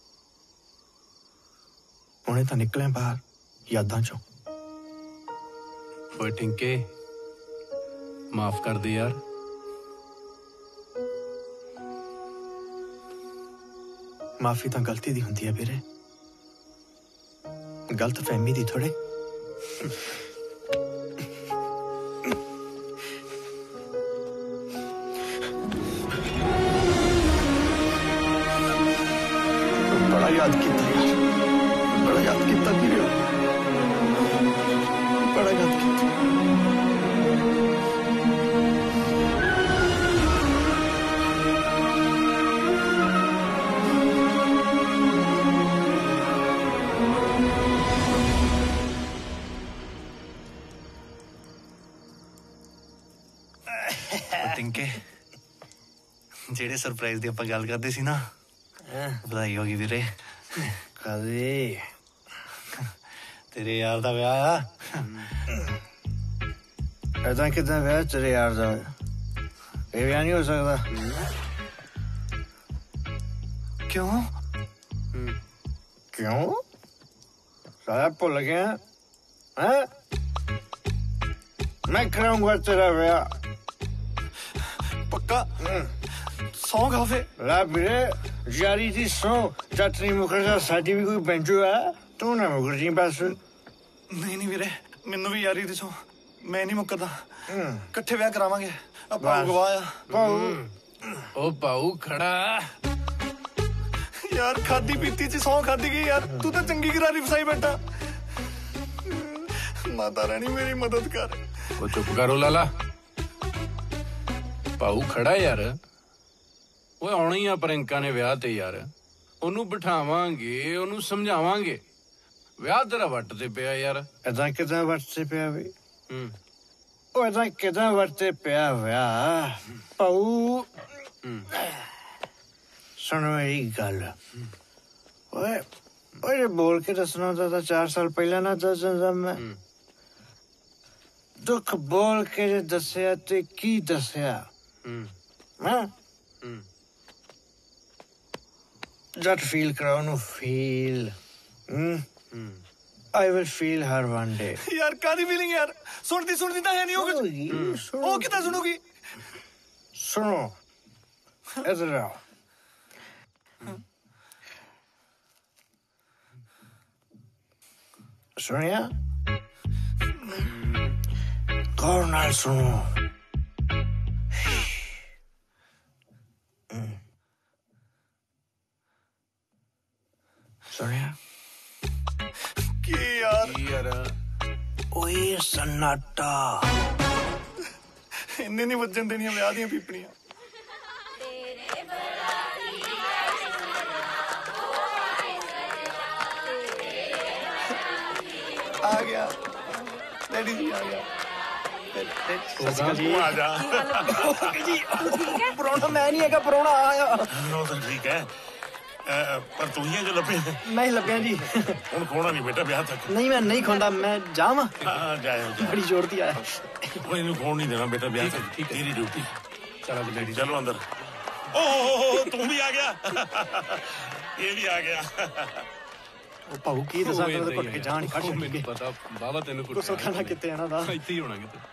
हुणे तां निकले बाहर यादां चों ओए टिंके माफ कर दे यार माफी तां गलती दी हुंदी है वीरे गलत फहमी दी थोड़े बड़ा याद किया बड़ा याद किया वीरे बड़ा याद किया टिंके जेड़े सरप्राइज दी आपां गल करदे सी ना बधाई होगी वीरे कदे तेरे यार दा विआह आ ऐदां किदां विआह तेरे यार दा एह विआह नहीं हो सकदा क्यों क्यों सारा भुल गया हैं मैं कराऊंगा तेरा विआह पक्का सौ खाफे ला वीरे यारी दी सौ जातरी मुखर्जा साडी भी कोई बैंजो है तू ना मुखर्जी बस नहीं नहीं वीरे मैनू भी यारी दी सौ मैं नहीं मुकरदा इकट्ठे विआह करावांगे ਆਪਾਂ ਗਵਾਇਆ ਪਾਉ ओ पाऊ खड़ा यार खादी पीती च सौ खादी गई यार तू तो चंगी करारी फसाई बैठा माता रानी मेरी मदद कर ओ चुप करो लाला ਪਾਉ ਖੜਾ ਯਾਰ ਓਏ ਆਉਣਾ ਹੀ ਆ ਪ੍ਰਿੰਕਾ ਨੇ ਵਿਆਹ ਤੇ ਯਾਰ ਉਹਨੂੰ ਬਿਠਾਵਾਂਗੇ ਉਹਨੂੰ ਸਮਝਾਵਾਂਗੇ ਵਿਆਹ ਤੇਰਾ ਵੱਟ ਤੇ ਪਿਆ ਯਾਰ ਐਦਾਂ ਕਿਦਾਂ ਵੱਟ ਤੇ ਪਿਆ ਵੀ ਹੂੰ ਓਏ ਐਦਾਂ ਕਿਦਾਂ ਵੱਟ ਤੇ ਪਿਆ ਵਿਆਹ ਪਾਉ ਸੁਣ ਮੇਰੀ ਗੱਲ ਓਏ ਓਏ ਬੋਲ ਕੇ ਦੱਸਣਾ ਤਾਂ ਚਾਰ ਸਾਲ ਪਹਿਲਾਂ ਨਾ ਦੱਸ ਦਿੰਦਾ ਮੈਂ ਦੁੱਖ ਬੋਲ ਕੇ ਦੱਸਿਆ ਤੇ ਕੀ ਦੱਸਿਆ ਹਾਂ ਜੱਟ ਫੀਲ ਕਰਾਉ ਨੂੰ feel I will feel her one day. यार कादी फीलिंग यार सुनती सुनती तो है नहीं हो कुछ ओ कितना सुनोगी सुनो इधर आओ सुनिया गौर नाल सुनो सुनिया की यार यार ओए सन्नाटा इन्ने नहीं वजन देनियां विआह दियां पीपणियां आ गया डैडी जी आ गया आ जा परोना मैं नहीं है परोना आया नो तो ठीक है पर तू ही है जो लपे मैं ही लपया जी ਹੁਣ ਖੋਣਾ ਨਹੀਂ ਬੇਟਾ ਵਿਆਹ ਤੱਕ नहीं मैं नहीं खोंदा मैं जावा हाँ जाए बड़ी जोर दी आया वो इन्हें खोण नहीं देना बेटा ब्याह तक तेरी ड्यूटी चलो बेटी चलो अंदर ओ तू भी आ गया ये भी आ गया ਉਹ ਭਾਉ ਕੀ ਦੱਸਾਂ ਤੈਨੂੰ ਘੁੱਟ ਕੇ ਜਾਣ ਕੱਢ ਮੈਨੂੰ ਪਤਾ ਬਾਬਾ ਤੈਨੂੰ ਕੁਝ ਖਾਣਾ ਕਿੱਥੇ ਆਣਾ ਦਾ ਇੱਥੇ ਹੀ ਹੋਣਾ ਕਿਤੇ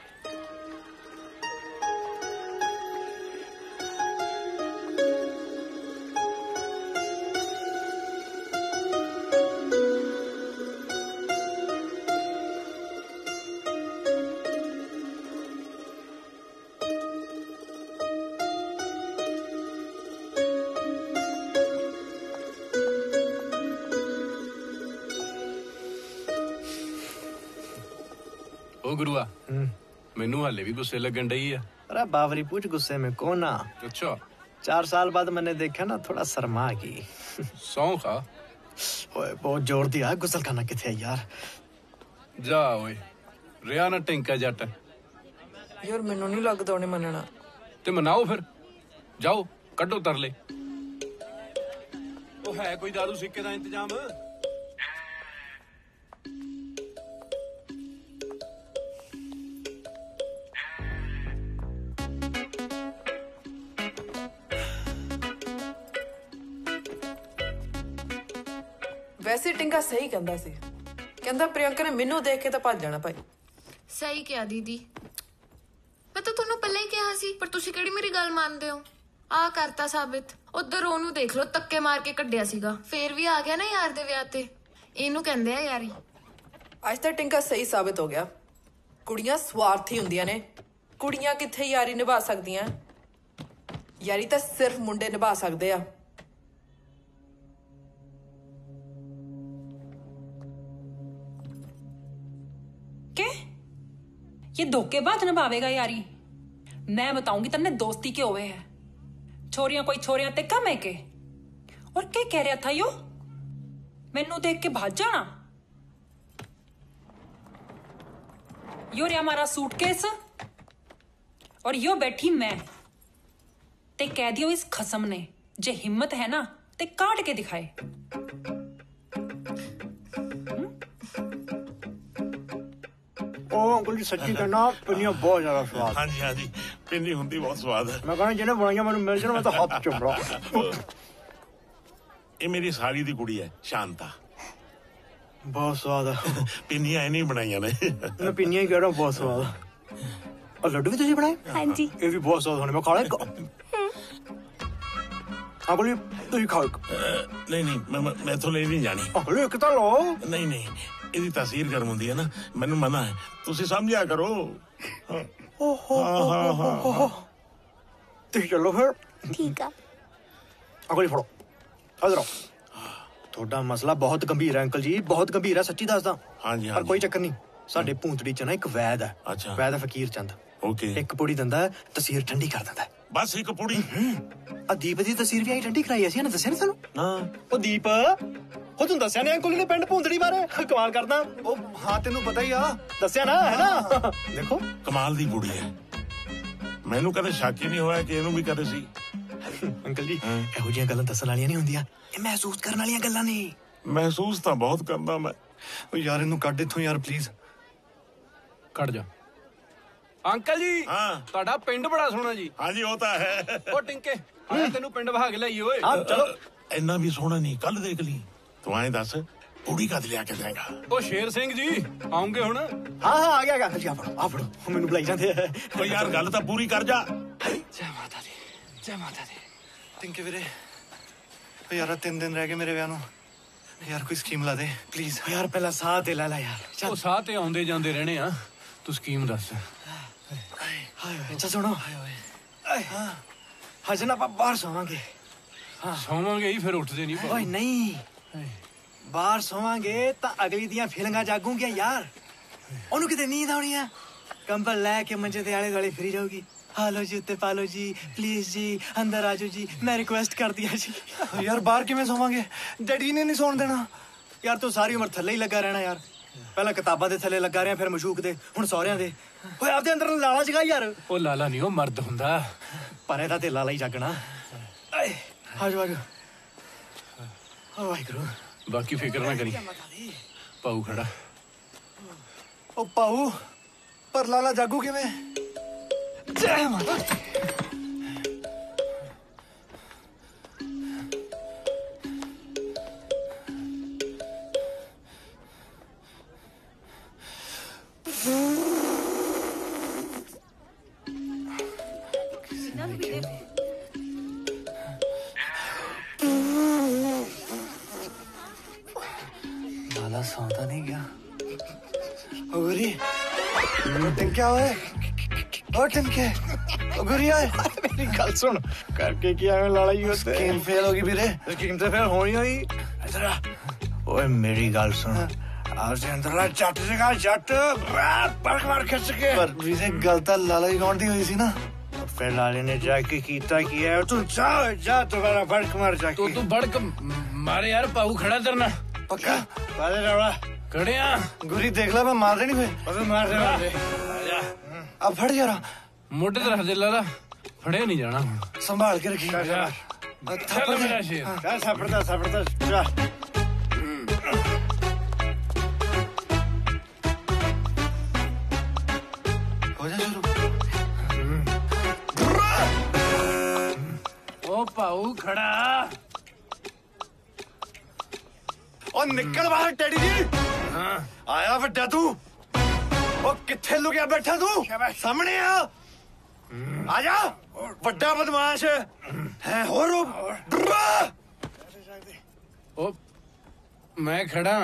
ओ गुरुआ मैनू हाले भी गुस्से लगन डई है। अरे बावरी पूछ गुस्से में कौन ना। अच्छा चार साल बाद मैंने देखा ना थोड़ा शर्मा गई। सौ खा ओए बहुत जोर दिया गुसल खाना किथे है यार। जा ओए रिया ना टिंका जट यार मैनू नहीं लगदा उन्हें मनना। ते मनाओ फिर जाओ कड्डो तरले। ओ है कोई दारू सिक्के दा इंतजाम? वैसे टिंका सही कहंदा सी, कहंदा प्रियंका ने मैनू देख के तो भज जाना भाई। सही क्या दीदी, मैं तो ਤੁਹਾਨੂੰ ਪਹਿਲਾਂ ਹੀ ਕਿਹਾ ਸੀ ਪਰ ਤੁਸੀਂ ਕਿਹੜੀ ਮੇਰੀ ਗੱਲ ਮੰਨਦੇ ਹੋ। ਆ ਕਰਤਾ ਸਾਬਿਤ। ਉਧਰ ਉਹਨੂੰ ਦੇਖ ਲਓ ਤੱਕੇ ਮਾਰ ਕੇ ਕੱਢਿਆ ਸੀਗਾ, ਫੇਰ ਵੀ ਆ ਗਿਆ ਨਾ ਯਾਰ ਦੇ ਵਿਆਹ ਤੇ। ਇਹਨੂੰ ਕਹਿੰਦੇ ਆ ਯਾਰੀ। ਅੱਜ ਤਾਂ ਟਿੰਕਾ ਸਹੀ ਸਾਬਿਤ ਹੋ ਗਿਆ। ਕੁੜੀਆਂ ਸਵਾਰਥੀ ਹੁੰਦੀਆਂ ਨੇ, ਕੁੜੀਆਂ ਕਿੱਥੇ ਯਾਰੀ ਨਿਭਾ ਸਕਦੀਆਂ। ਯਾਰੀ ਤਾਂ ਸਿਰਫ ਮੁੰਡੇ ਨਿਭਾ ਸਕਦੇ ਆ। के ये धोखेबाज निभावेगा यारी? मैं बताऊंगी तन्ने दोस्ती के हुए है। छोरियां कोई छोरियां ते कम है के? और क्या कह रहा था यो? मैनू देख के भाग जाना? यो रे हमारा सूटकेस और यो बैठी मैं। ते कह दियो इस खसम ने जे हिम्मत है ना ते काट के दिखाए। ओ अंकल जी सच्ची कहना पिन्नियां बहुत ज्यादा स्वाद। हाँ जी हाँ जी पिन्नी हुंदी बहुत स्वाद है। मैं कहना जिन्हें बनाइया मैंने मिल जाना मैं तो हाथ चुम रहा। ये मेरी साली दी कुड़ी है शांता। बहुत स्वाद है। पिन्नियां नहीं बनाइया ने। मैं पिन्नियां ही कह रहा हूँ बहुत स्वाद है। और लड्डू भी तुझे बनाए? हाँ जी। ये भी बहुत स्वाद होने में खा रहा है। अंकल जी तुझे खाओ। नहीं नहीं मैं मैं तो ले नहीं जानी। अंकल जी कितना लो? नहीं नहीं ਇਹਦੀ ਤਾਸੀਰ ਗਰਮ ਹੁੰਦੀ ਹੈ ਨਾ ਮੈਨੂੰ ਮਨਾ ਹੈ ਤੁਸੀਂ ਸਮਝਿਆ ਕਰੋ। ਓਹੋ ਓਹੋ ਤੁਸੀਂ ਚਲੋ ਫਿਰ। ਠੀਕ ਆ ਅੰਕਲ ਜੀ ਫੜੋ ਇਧਰ। ਤੁਹਾਡਾ ਮਸਲਾ ਬਹੁਤ ਗੰਭੀਰ ਹੈ ਅੰਕਲ ਜੀ, ਬਹੁਤ ਗੰਭੀਰ ਹੈ ਸੱਚੀ ਦੱਸਦਾ। ਹਾਂਜੀ ਪਰ ਕੋਈ ਚੱਕਰ ਨਹੀਂ, ਸਾਡੇ ਭੂੰਤੜੀ ਚ ਨਾ ਇੱਕ ਵੈਦ ਹੈ। ਅੱਛਾ ਵੈਦ ਫਕੀਰ ਚੰਦ। ਓਕੇ ਇੱਕ ਪੁੜੀ ਦਿੰਦਾ ਤਸੀਰ ਠੰਡੀ ਕਰ ਦਿੰਦਾ। ਬਸ ਇੱਕ ਪੁੜੀ। ਆ ਦੀਪ ਦੀ ਤਸੀਰ ਵੀ ਆਈ ਠੰਡੀ ਕਰਾਈ ਅਸੀਂ ਨਾ ਦੱਸਿਆ ਨੀ ਤੁਹਾਨੂੰ? ਹਾਂ ਉਹ ਦੀਪ ਉਹ ਤੂੰ ਦੱਸਿਆ ਨੀ ਅੰਕਲ ਨੇ ਪਿੰਡ ਭੂੰਦੜੀ ਬਾਰੇ? ਕਮਾਲ ਕਰਦਾ। ਉਹ ਹਾਂ ਤੈਨੂੰ ਪਤਾ ਹੀ ਆ, ਦੱਸਿਆ ਨਾ ਹੈ ਨਾ। ਦੇਖੋ ਕਮਾਲ ਦੀ ਕੁੜੀ ਹੈ, ਮੈਨੂੰ ਕਦੇ ਸ਼ੱਕ ਹੀ ਨਹੀਂ ਹੋਇਆ ਕਿ ਇਹਨੂੰ ਵੀ ਕਦੇ ਸੀ। ਅੰਕਲ ਜੀ ਇਹੋ ਜਿਹੀਆਂ ਗੱਲਾਂ ਦੱਸਣ ਵਾਲੀਆਂ ਨਹੀਂ ਹੁੰਦੀਆਂ, ਇਹ ਮਹਿਸੂਸ ਕਰਨ ਵਾਲੀਆਂ ਗੱਲਾਂ ਨੇ। ਮਹਿਸੂਸ ਤਾਂ ਬਹੁਤ ਕਰਦਾ ਮੈਂ। ਉਹ ਯਾਰ ਇਹਨੂੰ ਕੱਢ ਇੱਥੋਂ ਯਾਰ ਪਲੀਜ਼। ਕੱਢ ਜਾ। ਅੰਕਲ ਜੀ ਹਾਂ ਤੁਹਾਡਾ ਪਿੰਡ ਬੜਾ ਸੋਹਣਾ ਜੀ। ਹਾਂਜੀ ਉਹ ਤਾਂ ਹੈ। ਉਹ ਟਿੰਕੇ ਆਇਆ ਤੈਨੂੰ ਪਿੰਡ ਵਹਾ ਕੇ ਲਈ ਓਏ। ਹਾਂ ਚਲੋ। ਇੰਨਾ ਵੀ ਸੋਹਣਾ ਨਹੀਂ, ਕੱਲ ਦੇਖ ਲਈ। ਤੂੰ ਐਂ ਦੱਸ ਕੁੜੀ ਕਦ ਲਿਆ ਕੇ ਦੇਗਾ? ਉਹ ਸ਼ੇਰ ਸਿੰਘ ਜੀ ਆਉਂਗੇ ਹੁਣ? ਹਾਂ ਹਾਂ ਆ ਗਿਆ ਅੰਕਲ ਜੀ। ਆ ਫੜੋ ਆ ਫੜੋ ਮੈਨੂੰ ਬੁਲਾਈ ਜਾਂਦੇ ਆ। ਓ ਯਾਰ ਗੱਲ ਤਾਂ ਪੂਰੀ ਕਰ ਜਾ। ਜੈ ਮਾਤਾ ਦੀ ਜੈ ਮਾਤਾ ਦੀ। ਟਿੰਕੇ ਵੀਰੇ ਓ ਯਾਰ ਤਿੰਨ ਦਿਨ ਰਹਿ ਗਏ ਮੇਰੇ ਵਿਆਹ ਨੂੰ, ਯਾਰ ਕੋਈ ਸਕੀਮ ਲਾ ਦੇ ਪਲੀਜ਼। ਯਾਰ ਪਹਿਲਾਂ ਸਾਹ ਤੇ ਲੈ ਲੈ ਯਾਰ। ਉਹ ਸਾਹ ਤੇ ਆਉਂਦੇ ਜਾਂਦੇ ਰਹਿਣੇ ਆ, ਤੂੰ ਸਕੀਮ ਦੱਸ। ਅੱਛਾ ਸੁਣੋ ਹਜੇ ਨਾ ਆਪਾਂ ਬਾਹਰ ਸੋਵਾਂਗੇ। ਸੋਵਾਂਗੇ ਹੀ ਫਿਰ ਉੱਠਦੇ ਨਹੀਂ। ਓਏ ਨਹੀਂ ਬਾਹਰ ਸੋਵਾਂਗੇ ਤਾਂ ਅਗਲੀ ਦੀਆਂ ਫੀਲਿੰਗਾਂ ਜਾਗੂਗੀਆਂ ਯਾਰ। ਉਹਨੂੰ ਕਿਤੇ ਨੀਂਦ ਆਉਣੀ ਆ, ਕੰਬਲ ਲੈ ਕੇ ਮੰਜੇ ਦੇ ਆਲੇ ਦੁਆਲੇ ਫਿਰੀ ਜਾਊਗੀ। ਹਾਲੋ ਜੀ ਉੱਤੇ ਪਾਲੋ ਜੀ ਪਲੀਜ਼ ਜੀ ਅੰਦਰ ਆਜੋ ਜੀ ਮੈਂ ਰਿਕੁਐਸਟ ਕਰਦੀ ਆ ਜੀ। ਯਾਰ ਬਾਹਰ ਕਿਵੇਂ ਸੋਵਾਂਗੇ, ਡੈਡੀ ਨੇ ਨਹੀਂ ਸੌਣ ਦੇਣਾ। ਯਾਰ ਤੂੰ ਸਾਰੀ ਉਮਰ ਥੱਲੇ ਹੀ ਲੱਗਾ ਰਹਿਣਾ ਯਾਰ। ਪਹਿਲਾਂ ਕਿਤਾਬਾਂ ਦੇ ਥੱਲੇ ਲੱਗਾ ਰਿਹਾ, ਫਿਰ ਮਸ਼ੂਕ ਦੇ, ਹੁਣ ਸਹੁਰਿਆਂ ਦੇ। ਓਏ ਆਪਦੇ ਅੰਦਰ ਲਾਲਾ ਜਗਾ ਯਾਰ। ਉਹ ਲਾਲਾ ਨਹੀਂ, ਉਹ ਮਰਦ ਹੁੰਦਾ। ਪਰ ਇਹਦਾ ਤੇ ਲਾਲਾ ਹੀ ਜਾਗਣਾ। ਆਜੋ ਆਜੋ। ਓ ਵਾਹਿਗੁਰੂ। ਬਾਕੀ ਫਿਕਰ ਨਾ ਕਰੀ, ਪਾਉ ਖੜਾ। ਉਹ ਪਾਉ ਪਰ ਲਾਲਾ ਜਾਗੂ ਕਿਵੇਂ? ਜੈ ਮਾਤਾ ਦੀ। लाला सौता नहीं गया। गुरी टिंके ओए ओ टिंके ओ गुरी ओए मेरी गल सुन करके क्या है लाला जी उससे स्कीम फेल होगी वीरे। स्कीम तो फेल होनी होई। इधर आ ओए मेरी गल सुन आज अंदरला जट जगह जट पर मार खिंच के पर वीरे गल तां लाला जी कौन दी हुई सी ना फिर लाले ने जाके कीता किया तू जा जा दोबारा भड़क मार जाके तो तू भड़क मारे यार पाऊ खड़ा करना पक्का बाले रवड़ा खड़े आ गुरी देख ला मैं मार देनी फिर अबे मार दे मार दे अब फड़ जरा मोटे तरह दे लाला फड़े नहीं जाना संभाल के रखी चल मेरा शेर जा सापड़ता सापड़ता जा हो जा शुरू ओ पाऊ खड़ा ओ निकल बाहर टैडी जी हाँ आया वड्डा तू ओ किथे लुकिया बैठा तू सामने आ आजा वड्डा बदमाश है हो रो ओ मैं खड़ा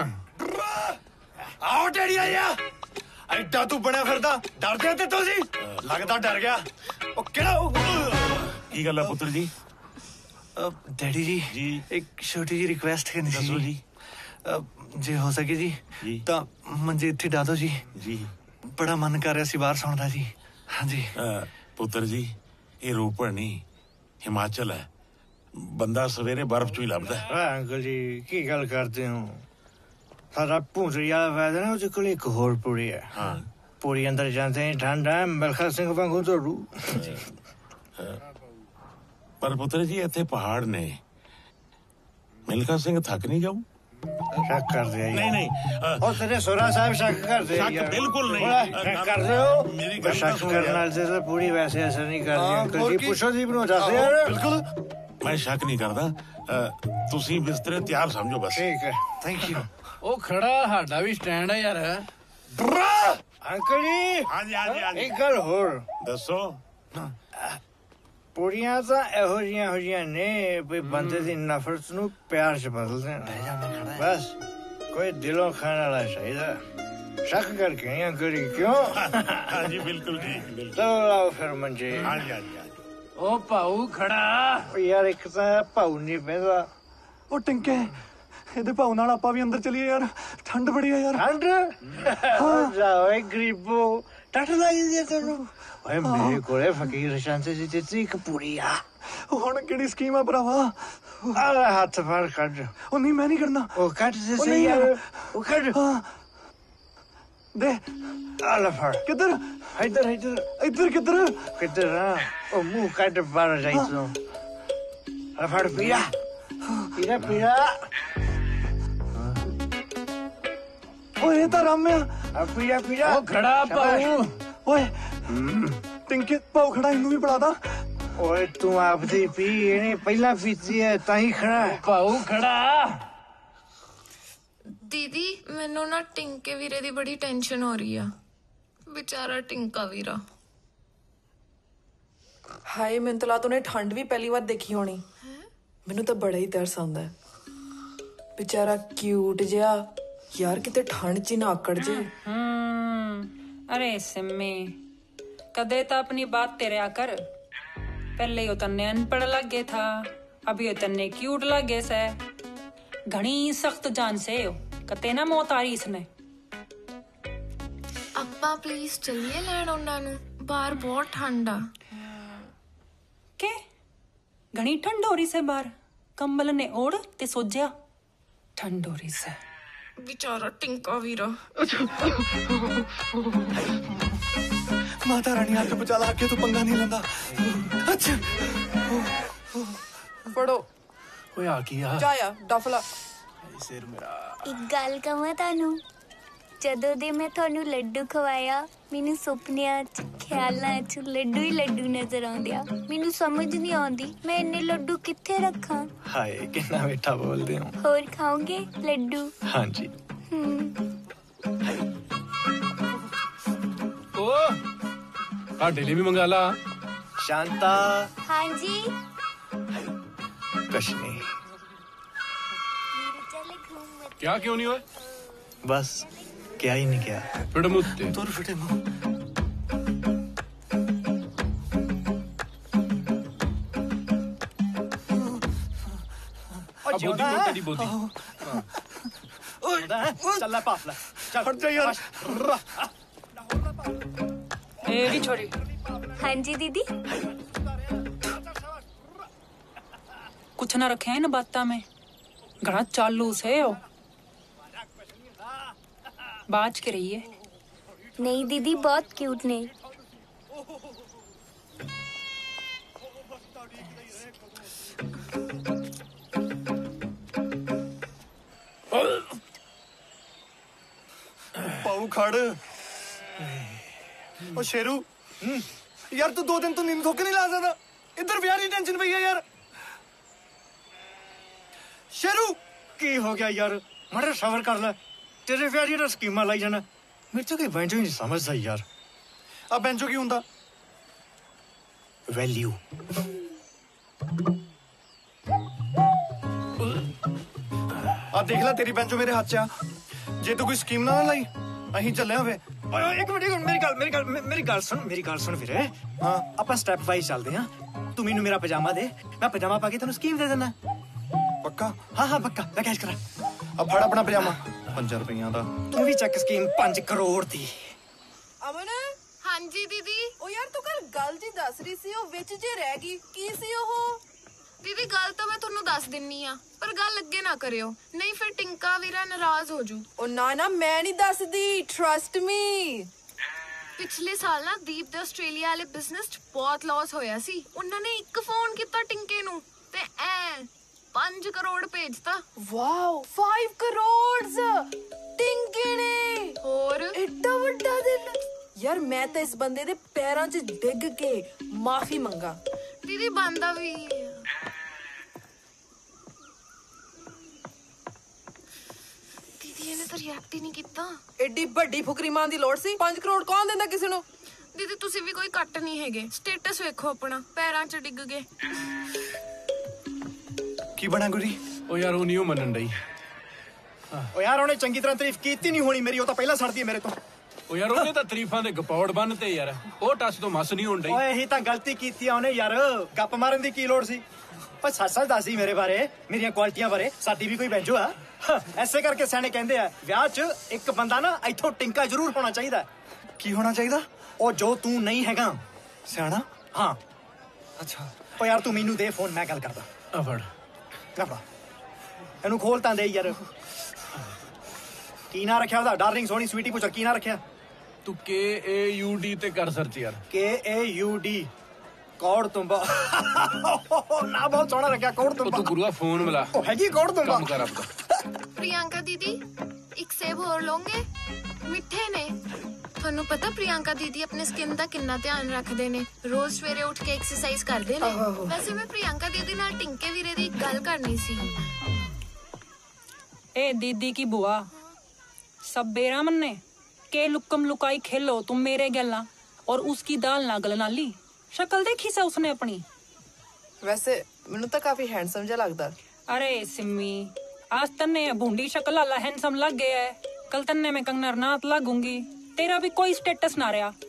आओ टैडी आया ऐडा तू बड़ा फिरदा डर गया ते तुसी लगदा डर गया ओ केड़ा की गल है पुत्र जी डैडी जी जी एक छोटी जी रिक्वेस्ट करनी थी जी जे हो सके जी ਤਾਂ ਮੰਜੇ ਇੱਥੇ ਡਾ ਦਿਓ ਜੀ ਜੀ ਬੜਾ ਮਨ ਕਰ ਰਿਹਾ ਸੀ ਬਾਹਰ ਸੌਣ ਦਾ ਜੀ ਹਾਂਜੀ ਪੁੱਤਰ ਜੀ ਇਹ ਰੋਪੜ ਨਹੀਂ ਹਿਮਾਚਲ ਹੈ ਬੰਦਾ ਸਵੇਰੇ ਬਰਫ਼ ਚੋਂ ਹੀ ਲੱਭਦਾ ਹੈ ਅੰਕਲ ਜੀ ਕੀ ਗੱਲ ਕਰਦੇ ਹੋ ਸਾਡਾ ਭੂੰਜਰੀ ਵਾਲਾ ਵੈਦਰ ਹੈ ਉਹਦੇ ਕੋਲ ਇੱਕ ਹੋਰ ਪੂਰੀ ਹੈ ਹਾਂ ਪੂਰੀ ਅੰਦਰ ਜਾਂਦੇ ਹੀ ਠੰਡਾ ਹੈ ਮਲਖਾ ਸਿੰਘ ਵਾਂਗੂ ਝੋੜੂ ਪਰ ਪੁੱਤਰ ਜੀ ਇੱਥੇ ਪਹਾੜ ਨੇ ਮਿਲਖਾ ਸਿੰਘ ਥੱਕ ਨਹੀਂ ਜਾਊ शक कर दे नहीं नहीं और तेरे सोरा साहब शक कर दे शक बिल्कुल नहीं शक कर रहे हो शक करना से तो पूरी वैसे असर नहीं कर रही अंकल जी पूछो जी बनो जाते यार बिल्कुल मैं शक नहीं करदा ਤੁਸੀਂ ਬਿਸਤਰੇ ਤਿਆਰ ਸਮਝੋ ਬਸ ठीक है थैंक यू ਉਹ ਖੜਾ ਸਾਡਾ ਵੀ ਸਟੈਂਡ ਹੈ ਯਾਰ अंकल जी ਹਾਂਜੀ ਹਾਂਜੀ ਹਾਂਜੀ एक गल होर ਦੱਸੋ ਪੂਰੀਆਂ ਤਾਂ ਇਹੋ ਜਿਹੀਆਂ ਹੋ ਜੀਆਂ ਨੇ ਵੀ ਬੰਦੇ ਦੀ ਨਫ਼ਰਤ ਨੂੰ ਪਿਆਰ ਚ ਬਦਲ ਦੇਣ ਬਸ ਕੋਈ ਦਿਲੋਂ ਖਾਣ ਵਾਲਾ ਚਾਹੀਦਾ ਸ਼ੱਕ ਕਰਕੇ ਨਹੀਂ ਕਰੀ ਕਿਉਂ ਹਾਂਜੀ ਬਿਲਕੁਲ ਠੀਕ ਬਿਲਕੁਲ ਚਲੋ ਫਿਰ ਮੰਜੇ ਹਾਂਜੀ ਹਾਂਜੀ ਉਹ ਭਾਊ ਖੜਾ ਯਾਰ ਇੱਕ ਤਾਂ ਭਾਊ ਨਹੀਂ ਪੈਂਦਾ ਉਹ ਟਿੰਕੇ ਇਹਦੇ ਭਾਊ ਨਾਲ ਆਪਾਂ ਵੀ ਅੰਦਰ ਚਲੀਏ ਯਾਰ ਠੰਡ ਬੜੀ ਆ ਯਾਰ ਠੰਡ ਹਾਂ ਜਾਓ ਏ ਗਰੀਬੋ ਠੰਡ ਲੱਗੀ ਜੇ ਤੈਨੂੰ ਓਏ ਮੇਰੇ ਕੋਲੇ ਫਕੀਰ ਸ਼ਾਂਤੇ ਜੀ ਦਿੱਤੀ ਇੱਕ ਪੂਰੀ ਆ ਹੁਣ ਕਿਹੜੀ ਸਕੀਮ ਆ ਭਰਾਵਾ ਆ ਹੱਥ ਫੜ ਕੱਢ ਉਹ ਨਹੀਂ ਮੈਂ ਨਹੀਂ ਕਰਨਾ ਉਹ ਕੱਢ ਦੇ ਸਹੀ ਯਾਰ ਉਹ ਕੱਢ ਹਾਂ ਦੇ ਆ ਲੈ ਫੜ ਕਿੱਧਰ ਇੱਧਰ ਇੱਧਰ ਇੱਧਰ ਕਿੱਧਰ ਕਿੱਧਰ ਆ ਉਹ ਮੂੰਹ ਕੱਢ ਬਾਹਰ ਜਾਈ ਤੂੰ ਆ ਫੜ ਪੀਆ ਪੀਆ ਪੀਆ ਓਏ ਤਾਂ ਰਾਮਿਆ ਆ ਪੀਆ ਪੀਆ ਉਹ ਖੜਾ ਭਾਊ ਓਏ ਟਿੰਕੇ ਭਾਊ ਖੜਾ ਇਹਨੂੰ ਵੀ ਪੜਾਦਾ ਓਏ ਤੂੰ ਆਪਦੀ ਪੀ ਇਹਨੇ ਪਹਿਲਾਂ ਪੀਤੀ ਹੈ ਤਾਂ ਹੀ ਖੜਾ ਭਾਊ ਖੜਾ ਦੀਦੀ ਮੈਨੂੰ ਨਾ ਟਿੰਕੇ ਵੀਰੇ ਦੀ ਬੜੀ ਟੈਨਸ਼ਨ ਹੋ ਰਹੀ ਆ ਵਿਚਾਰਾ ਟਿੰਕਾ ਵੀਰਾ ਹਾਏ ਮੈਨੂੰ ਤਾਂ ਲੱਗਦਾ ਉਹਨੇ ਠੰਡ ਵੀ ਪਹਿਲੀ ਵਾਰ ਦੇਖੀ ਹੋਣੀ ਮੈਨੂੰ ਤਾਂ ਬੜਾ ਹੀ ਤਰਸ ਆਉਂਦਾ ਹੈ ਵਿਚਾਰਾ ਕਿਊਟ ਜਿਹਾ ਯਾਰ ਕਿਤੇ ਠੰਡ ਚ ਹੀ ਨਾ ਆਕੜ ਜੇ अरे सिम्मी कदे तो अपनी बात तेरे आकर पहले यो तन्ने अनपढ़ लगे था अब यो तन्ने क्यूट लगे से घनी सख्त जान से हो कते ना मौत आ रही इसने ਆਪਾਂ ਪਲੀਜ਼ ਚੱਲੀਏ ਲੈਣ ਉਹਨਾਂ ਨੂੰ ਬਾਹਰ ਬਹੁਤ ਠੰਡ ਆ के घनी ठंड हो रही से बाहर कंबल ने ओढ़ ते सो जा ठंड हो रही से ਵਿਚਾਰਾ ਟਿੰਕਾ ਵੀਰਾ माता रानी आके बचा ला के तू पंगा नहीं लेंदा अच्छा ਫੜੋ ਓਏ ਆ ਕੀ ਆ ਜਾਇਆ ਡਫਲਾ ਸਿਰ ਮੇਰਾ ਇੱਕ ਗੱਲ ਕਹਾਂ ਤੁਹਾਨੂੰ ਜਦੋਂ ਦੇ ਮੈਂ ਤੁਹਾਨੂੰ ਲੱਡੂ ਖਵਾਇਆ ਮੈਨੂੰ ਸੁਪਨਿਆਂ ਚ ਖਿਆਲਾਂ ਚ ਲੱਡੂ ਹੀ ਲੱਡੂ ਨਜ਼ਰ ਆਉਂਦੇ ਆ ਮੈਨੂੰ ਸਮਝ ਨਹੀਂ ਆਉਂਦੀ ਮੈਂ ਇੰਨੇ ਲੱਡੂ ਕਿੱਥੇ ਰੱਖਾਂ ਹਾਏ ਕਿੰਨਾ ਮਿੱਠਾ ਬੋਲਦੇ ਹੋ ਹੋਰ ਖਾਓਗੇ ਲੱਡੂ ਹਾਂਜੀ ਓ ਸਾਡੇ ਲਈ ਵੀ ਮੰਗਾ ਲਾ शांता हाँ जी कुछ नहीं क्या क्यों नहीं हुआ बस क्या ही नहीं क्या फिर मुझते तोर फिटे मुंह बोधी बोधी बोधी चल ले पास ले चल हट जा यार एड़ी छोरी हाँ जी दीदी कुछ ना रखे इन बातों में घना चालू से हो बाज के रही है नहीं दीदी बहुत क्यूट नहीं पाऊ खड़ ओ शेरू यार तू दो दिन तो नींद धोके नहीं ला सकता इधर ब्याह की टेंशन पई है यार शेरू की हो गया यार मरे सबर कर ले तेरे ब्याह दी स्कीमा लाई जाना मेरे तो कोई बेंचो नहीं समझदा यार अब बेंचो की हुंदा वैल्यू आ देख ला तेरी बेंचो मेरे हाथ च आ जे तू कोई स्कीम ना लाई अहीं चले वे एक मिनट मेरी गल मेरी गल मेरी गल सुन मेरी गल सुन फिर हां अपन स्टेप वाइज चलते हैं तू मेनू मेरा पजामा दे मैं पजामा पा के तेनू स्कीम दे देना पक्का हाँ हाँ पक्का मैं कैश करा अब फड़ अपना पजामा पांच रुपया दा तू भी चेक स्कीम पांच करोड़ दी ਅਮਨ ਹਾਂਜੀ ਦੀਦੀ ਉਹ ਯਾਰ ਤੂੰ ਕੱਲ ਗੱਲ ਜੀ ਦੱਸ ਰਹੀ ਸੀ ਉਹ ਵਿੱਚ ਜੇ ਰਹਿ ਗਈ ਕੀ ਸੀ ਉਹ ਦੀਦੀ ਗੱਲ ਤਾਂ ਮੈਂ ਤੁਹਾਨੂੰ ਦੱਸ ਦਿੰਨੀ ਆ ਪਰ ਗੱਲ ਅੱਗੇ ਨਾ ਕਰਿਓ ਨਹੀਂ ਫਿਰ ਟਿੰਕਾ ਵੀਰਾ ਨਾਰਾਜ਼ ਹੋ ਜੂ ਉਹ ਨਾ ਨਾ ਮੈਂ ਨਹੀਂ ਦੱਸਦੀ ਟਰਸਟ ਮੀ ਪਿਛਲੇ ਸਾਲ ਨਾ ਦੀਪ ਦੇ ਆਸਟ੍ਰੇਲੀਆ ਵਾਲੇ ਬਿਜ਼ਨਸ 'ਚ ਬਹੁਤ ਲਾਸ ਹੋਇਆ ਸੀ ਉਹਨਾਂ ਨੇ ਇੱਕ ਫੋਨ ਕੀਤਾ ਟਿੰਕੇ ਨੂੰ ਤੇ ਐ ਪੰਜ ਕਰੋੜ ਭੇਜਤਾ ਵਾਓ ਪੰਜ ਕਰੋੜ ਟਿੰਕੇ ਨੇ ਹੋਰ ਐਡਾ ਵੱਡਾ ਦਿਲ ਯਾਰ ਮੈਂ ਤਾਂ ਇਸ ਬੰਦੇ ਦੇ ਪੈਰਾਂ 'ਚ ਡਿੱਗ ਕੇ ਮਾਫੀ ਮੰਗਾ ਦੀਦੀ ਬੰਦਾ ਵੀ ਦੀਦੀ ਇਹਨੇ ਤਾਂ ਰਿਐਕਟ ਹੀ ਨਹੀਂ ਕੀਤਾ ਐਡੀ ਵੱਡੀ ਫੁਕਰੀ ਮਾਂ ਦੀ ਲੋੜ ਸੀ ਪੰਜ ਕਰੋੜ ਕੌਣ ਦਿੰਦਾ ਕਿਸੇ ਨੂੰ ਦੀਦੀ ਤੁਸੀਂ ਵੀ ਕੋਈ ਕੱਟ ਨਹੀਂ ਹੈਗੇ ਸਟੇਟਸ ਵੇਖੋ ਆਪਣਾ ਪੈਰਾਂ 'ਚ ਡਿੱਗ ਗਏ ਕੀ ਬਣਾ ਗੁਰੀ ਉਹ ਯਾਰ ਉਹ ਨਹੀਂ ਮੰਨਣ ਡਈ ਉਹ ਯਾਰ ਉਹਨੇ ਚੰਗੀ ਤਰ੍ਹਾਂ ਤਾਰੀਫ ਕੀਤੀ ਨਹੀਂ ਹੋਣੀ ਮੇਰੀ ਉਹ ਤਾਂ ਪਹਿਲਾਂ ਸੜਦੀ ਹੈ ਮੇਰੇ ਤੋਂ ਉਹ ਯਾਰ ਉਹਨੇ ਤਾਂ ਤਾਰੀਫਾਂ ਦੇ ਗਪੌੜ ਬੰਨਤੇ ਯਾਰ ਉਹ ਟੱਚ ਤੋਂ ਮਸ ਨਹੀਂ ਹੋਣ ਡਈ ਓਏ ਇਹੀ ਤਾਂ ਗਲਤੀ ਕੀਤੀ ਆ ਉਹਨੇ ਯਾਰ ਗੱਪ ਮਾਰਨ ਦੀ ਕੀ ਲੋੜ ਸੀ ਪਰ ਸੱਚ ਸੱਚ ਦੱਸੀ ਮੇਰੇ ਬਾਰੇ ਮੇਰੀਆਂ ਕੁਆਲਿਟੀਆਂ ਬਾਰੇ ਸਾਡੀ ਵੀ ਕੋਈ ਬੈਂਜੋ ਆ ਐਸੇ ਕਰਕੇ ਸਿਆਣੇ ਕਹਿੰਦੇ ਆ ਵਿਆਹ 'ਚ ਇੱਕ ਬੰਦਾ ਨਾ ਇੱਥੋਂ ਟਿੰਕਾ ਜ਼ਰੂਰ ਹੋਣਾ ਚਾਹੀਦਾ ਕੀ ਹੋਣਾ ਚਾਹੀਦਾ ਉਹ ਜੋ ਤੂੰ ਨਹੀਂ ਹੈਗਾ ਸਿਆਣਾ ਹਾਂ ਅੱਛਾ ਓ ਯਾਰ ਤੂੰ ਮੈਨੂੰ ਦੇ ਫੋਨ ਮੈਂ ਗੱਲ ਕਰਦਾ ਆ ਫੜ ਕਰਦਾ ਇਹਨੂੰ ਖੋਲ ਤਾਂ ਦੇ ਯਾਰ ਕੀ ਨਾ ਰੱਖਿਆ ਉਹਦਾ ਡਾਰਲਿੰਗ ਸੋਹਣੀ ਸਵੀਟੀ ਪੁੱਛ ਕੀ ਨਾ ਰੱਖਿਆ ਤੂੰ ਕੇ ਏ ਯੂ ਡੀ ਤੇ ਕਰ ਸਰਚ ਯਾਰ ਕੇ ਏ ਯੂ ਡੀ ਕੌੜ ਤੁੰਬਾ ਨਾ ਬਹੁਤ ਸੋਹਣਾ ਰੱਖਿਆ ਕੌੜ ਤੁੰਬਾ ਤੂੰ ਗੁਰੂਆ ਫੋਨ ਮਿਲਾ ਉਹ ਹੈਗੀ ਕੌੜ ਤੁੰਬਾ ਕੰਮ ਕਰ ਆਪਦਾ ਪ੍ਰਿਯੰਕਾ ਦੀਦੀ ਇੱਕ ਸੇਬ ਹੋਰ ਲੋਗੇ ਮਿੱਠੇ ਨੇ ਤੁਹਾਨੂੰ ਪਤਾ ਪ੍ਰਿਯੰਕਾ ਦੀਦੀ ਆਪਣੇ ਸਕਿਨ ਦਾ ਕਿੰਨਾ ਧਿਆਨ ਰੱਖਦੇ ਨੇ ਰੋਜ਼ ਸਵੇਰੇ ਉੱਠ ਕੇ ਐਕਸਰਸਾਈਜ਼ ਕਰਦੇ ਨੇ ਵੈਸੇ ਮੈਂ ਪ੍ਰਿਯੰਕਾ ਦੀਦੀ ਨਾਲ ਟਿੰਕੇ ਵੀਰੇ ਦੀ ਗੱਲ ਕਰਨੀ ਸੀ ए दीदी की बुआ सब बेरामन ने के लुक्कम लुकाई खेलो तुम मेरे गला और उसकी दाल ना गलना ली शक्ल देखी सा उसने अपनी वैसे ਮੈਨੂੰ ਤਾਂ ਕਾਫੀ ਹੈਂਡਸਮ ਜਿਹਾ ਲੱਗਦਾ अरे सिम्मी आज तन्ने भूंडी शक्ल वाला हैंडसम लग गया है कल तन्ने में कंगना रनाथ लगूंगी तेरा भी कोई स्टेटस ना रहा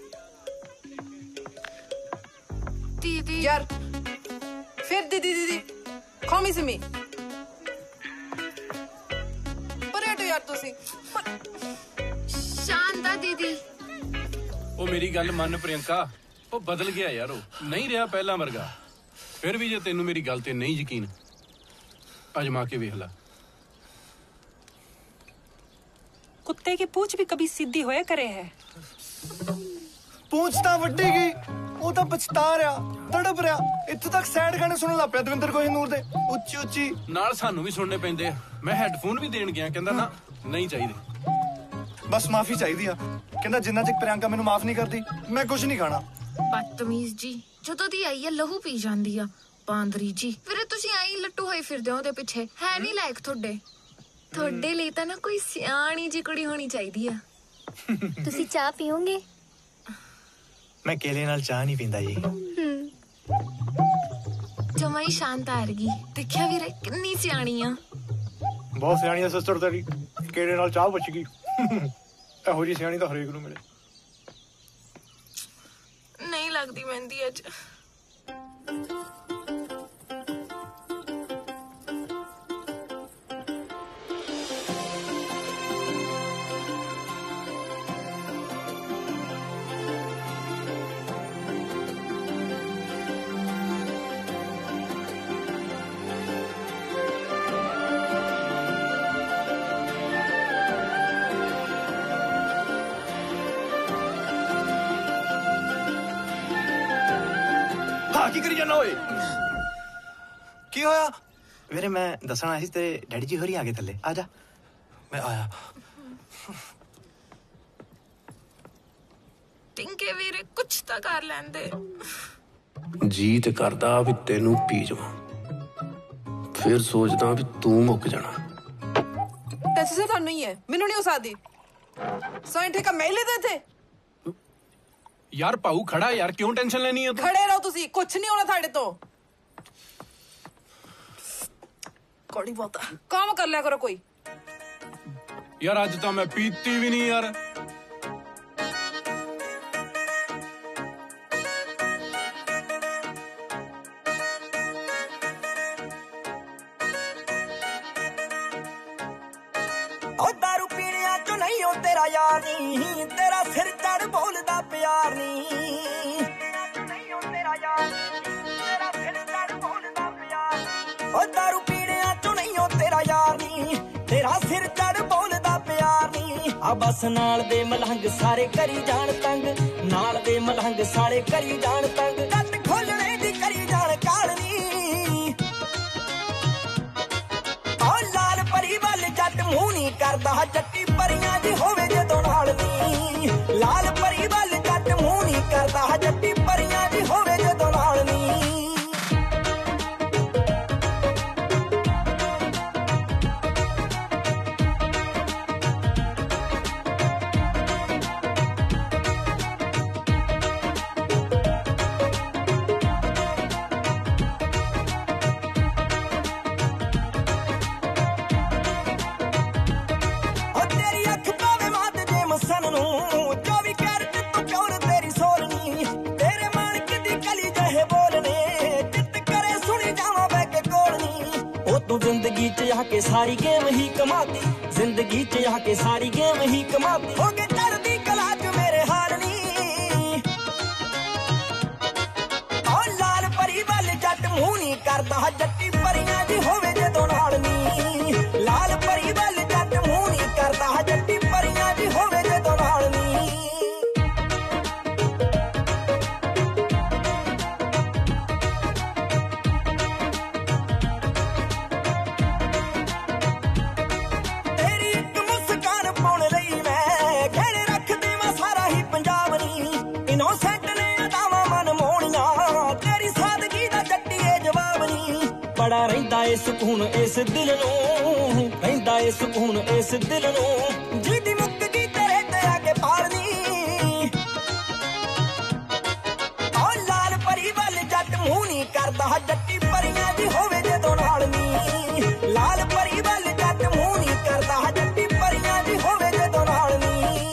दीदी यार फिर दीदी दीदी कॉल मी सिमी यार तुसी शांता दीदी ਉਹ ਮੇਰੀ ਗੱਲ ਮੰਨ ਪ੍ਰਿਯੰਕਾ ਉਹ ਬਦਲ ਗਿਆ ਯਾਰ ਉਹ ਨਹੀਂ ਰਿਹਾ ਪਹਿਲਾਂ ਵਰਗਾ ਫਿਰ ਵੀ ਜੇ ਤੈਨੂੰ ਮੇਰੀ ਗੱਲ ਤੇ ਨਹੀਂ ਯਕੀਨ ਅਜਮਾ ਕੇ ਵੇਖ ਲੈ कुत्ते की पूंछ भी कभी सीधी होया करे है पूंछ ਤਾਂ ਵੱਡੀ ਗਈ ਉਹ ਤਾਂ ਪਛਤਾ ਰਿਹਾ ਤੜਪ ਰਿਹਾ ਇੱਥੇ ਤੱਕ ਸੈਡ ਗਾਣੇ ਸੁਣਨ ਲੱਗ ਪਿਆ ਦਵਿੰਦਰ ਕੋਹਿਨੂਰ ਦੇ ਉੱਚੀ ਉੱਚੀ ਨਾਲ ਸਾਨੂੰ ਵੀ ਸੁਣਨੇ ਪੈਂਦੇ ਆ ਮੈਂ ਹੈੱਡਫੋਨ ਵੀ ਦੇਣ ਗਿਆ ਕਹਿੰਦਾ ਨਾ ਨਹੀਂ ਚਾਹੀਦੇ ਬਸ ਮਾਫੀ ਚਾਹੀਦੀ ਆ ਕਹਿੰਦਾ ਜਿੰਨਾ ਚਿਰ ਪ੍ਰਿਯੰਕਾ ਮੈਨੂੰ ਮਾਫ ਨਹੀਂ ਕਰਦੀ ਮੈਂ ਕੁਝ ਨਹੀਂ ਖਾਣਾ ਬਦਤਮੀਜ਼ ਜੀ ਜਦੋਂ ਦੀ ਆਈ ਆ ਲਹੂ ਪੀ ਜਾਂਦੀ ਆ ਬਾਂਦਰੀ ਜੀ ਫਿਰ ਤੁਸੀਂ ਆਈ ਲੱਟੂ ਹੋਈ ਫਿਰਦੇ ਹੋ ਉਹਦੇ ਪਿੱਛੇ ਹੈ ਨਹੀਂ ਲਾਇਕ ਤੁਹਾਡੇ ਤੁਹਾਡੇ ਲਈ ਤਾਂ ਨਾ ਕੋਈ ਸਿਆਣੀ ਜੀ ਕੁੜੀ ਹੋਣੀ ਚਾਹੀਦੀ ਆ ਤੁਸੀਂ ਚਾਹ ਪੀਓਗੇ ਮੈਂ ਕੇਲੇ ਨਾਲ ਚਾਹ ਨਹੀਂ ਪੀਂਦਾ ਜੀ ਜਮਾਈ ਸ਼ਾਂਤ ਆ ਰਹੀ ਦੇਖਿਆ ਵੀਰੇ ਕਿੰਨੀ ਸਿਆਣੀ ਆ ਬਹੁਤ ਸਿਆਣੀ ਆ ਸਿਸਟਰ ਤੇਰੀ ਕੇਲੇ ਨਾਲ ਚਾਹ ਪੁੱਛ ਗਈ ਇਹੋ ਜੀ ਸਿਆਣੀ ਤਾਂ ਹਰੇਕ ਨੂੰ ਮਿਲੇ ਨਹੀਂ ਲੱਗਦੀ ਮਹਿੰਦੀ ਅੱਜ ਕੀ ਕਰੀ ਜਾਣਾ ਓਏ ਕੀ ਹੋਇਆ ਵੀਰੇ ਮੈਂ ਦੱਸਣਾ ਸੀ ਤੇਰੇ ਡੈਡੀ ਜੀ ਹੋਰੀ ਆ ਗਏ ਥੱਲੇ ਆ ਜਾ ਮੈਂ ਆਇਆ ਟਿੰਕੇ ਵੀਰੇ ਕੁਛ ਤਾਂ ਕਰ ਲੈਂਦੇ ਜੀ ਤੇ ਕਰਦਾ ਵੀ ਤੈਨੂੰ ਪੀ ਜਾਵਾਂ ਫਿਰ ਸੋਚਦਾ ਵੀ ਤੂੰ ਮੁੱਕ ਜਾਣਾ ਟੈਸੀ ਸੇ ਤੁਹਾਨੂੰ ਹੀ ਹੈ ਮੈਨੂੰ ਨਹੀਂ ਉਸਾਦੀ ਸੋਇੰ ਠੇਕਾ ਮੈਂ ਲੈ ਦਿੱਤੇ ਯਾਰ ਪਾਉ ਖੜਾ ਯਾਰ ਕਿਉਂ ਟੈਨਸ਼ਨ ਲੈਣੀ ਹੈ ਤੂੰ ਖੜੇ ਰਹੋ ਤੁਸੀਂ ਕੁਛ ਨਹੀਂ ਹੋਣਾ ਤੁਹਾਡੇ ਤੋਂ ਕੋੜੀ ਬੋਤਾ ਕੰਮ ਕਰ ਲਿਆ ਕਰੋ ਕੋਈ ਯਾਰ ਅੱਜ ਤਾਂ ਮੈਂ ਪੀਤੀ ਵੀ ਨਹੀਂ ਯਾਰ तेरा यार नहीं तेरा सिर चढ़ बोलदा प्यार नहीं ओ दारू पीड़िया चो नहीं हो तेरा यार नहीं तेरा सिर चढ़ बोलदा प्यार नहीं आ बस नाल दे मलहंग सारे करी जान तंग नाल दे मलहंग सारे करी जान तंग कट खोलने दी करी जान कालनी ओ लाल परी वल जट मुंह नहीं करदा जट्टी परियां दी होवे जदों नाल नी लाल परी वल जट मुंह नहीं करदा जट्टी परियां दी होवे जदों नाल नी जिंदगी च आके सारी गेम ही कमाती जिंदगी च आके सारी गेम ही कमाती हो गए चढ़दी कला च मेरे हाल नी और लाल परी वल जट मुंह नहीं करदा जट्टी परियां दी होवे जदों नाल नी लाल परी वल जट मुंह नहीं करदा जट्टी परियां दी होवे जदों नाल नी बड़ा रहिंदा ए सुकून इस दिल नूं रहिंदा ए सुकून इस दिल नूं जिदी मुक्क दी तेरे ते आके पालनी ओ लाल परी वल जट मुंह नहीं करदा जट्टी परियां दी होवे जदों नाल नी लाल परी वल जट मुंह नहीं करदा जट्टी परियां दी होवे जदों नाल नी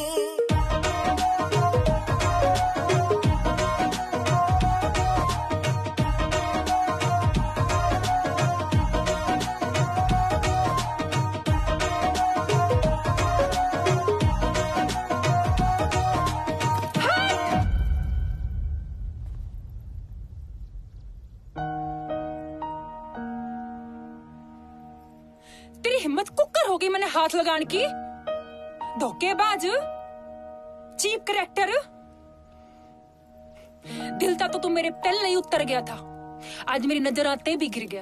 तेरी हिम्मत कुकर होगी मैंने हाथ लगाने की धोखेबाज चीप करैक्टर दिल था तो तू मेरे पहले ही उतर गया था आज मेरी नजर आते भी गिर गया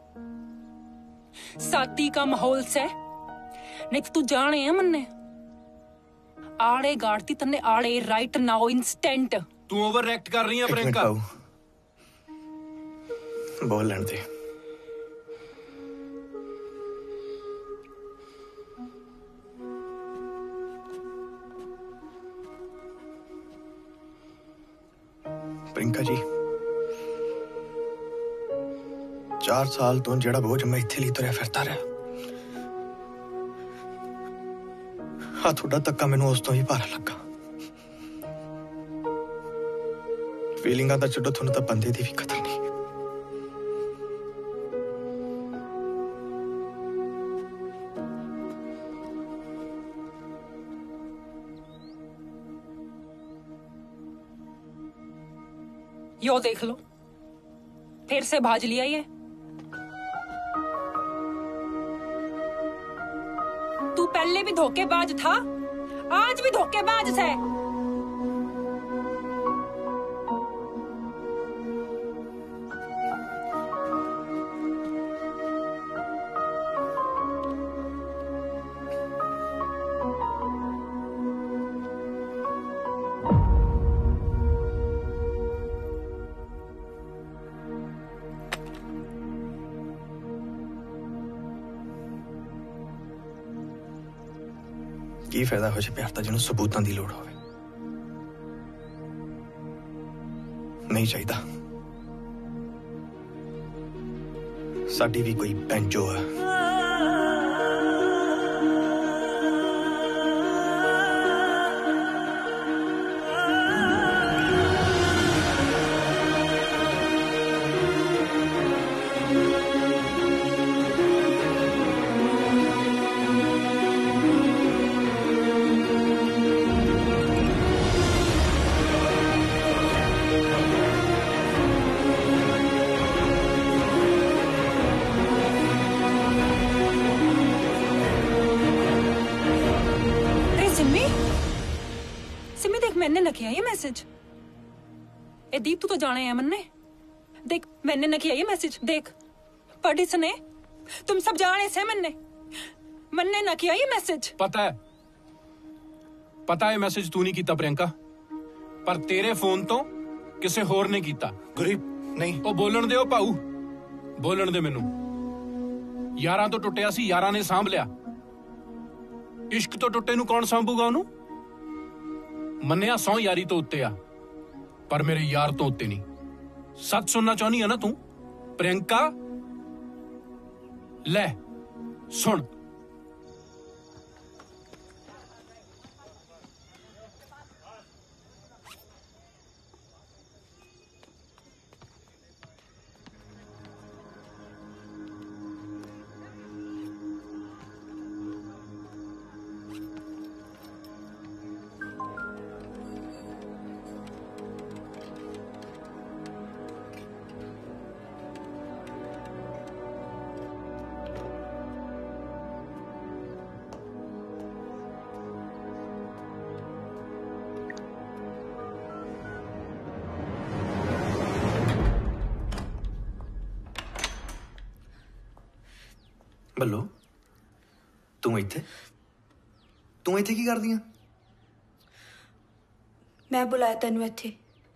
साथी का माहौल से नहीं तो तू जाने है मन्ने आड़े गाड़ती तन्ने आड़े राइट नाउ इंस्टेंट तू ओवर एक्ट कर रही है प्रियंका बोल लेने दे प्रियंका जी चार साल तो जेड़ा बोझ मैं इत्थे ली तुरया फिरता रहा आ थोड़ा धक्का मैनू उस तो ही भारा लगा फीलिंगां दा छड्डो थोनू तां बंदे दी भी कदर नहीं यो देख लो फिर से भाज लिया ये तू पहले भी धोखेबाज था आज भी धोखेबाज है। ਕੀ ਫਾਇਦਾ ਹੋ ਜੇ ਪਿਆਰ ਦਾ ਜਿਹਨੂੰ ਸਬੂਤਾਂ ਦੀ ਲੋੜ ਹੋਵੇ। ਨਹੀਂ ਚਾਹੀਦਾ। ਸਾਡੀ ਵੀ ਕੋਈ ਪੈਂਚੋ ਹੈ। मैंने लिखा ये मैसेज। ए दीप तू तो जाने है मन्ने। देख मैंने लिखा ये मैसेज, देख पढ़ इसने। तुम सब जाने से मन्ने मन्ने ना किया ये मैसेज। पता है पता है मैसेज तू नहीं कीता प्रियंका, पर तेरे फोन तो किसे होर ने कीता। गुरीब नहीं ओ बोलन दे ओ भाऊ, बोलन दे मैनू। यारां तो टुटिया सी, यारां ने सांभ लिया। इश्क तो टुटे नू कौन सांभूगा ओनू। मन्निया सौ यारी तो उत्ते आ, पर मेरे यार तो उत्ते नहीं। सच सुनना चाहनी है ना तू प्रियंका? ले सुन, ਬੱਲੋ ਤੂੰ ਇੱਥੇ ਤੂੰ ਇੱਥੇ ਕੀ ਕਰਦੀ ਆ? ਮੈਂ ਬੁਲਾਇਆ ਤੈਨੂੰ ਇੱਥੇ।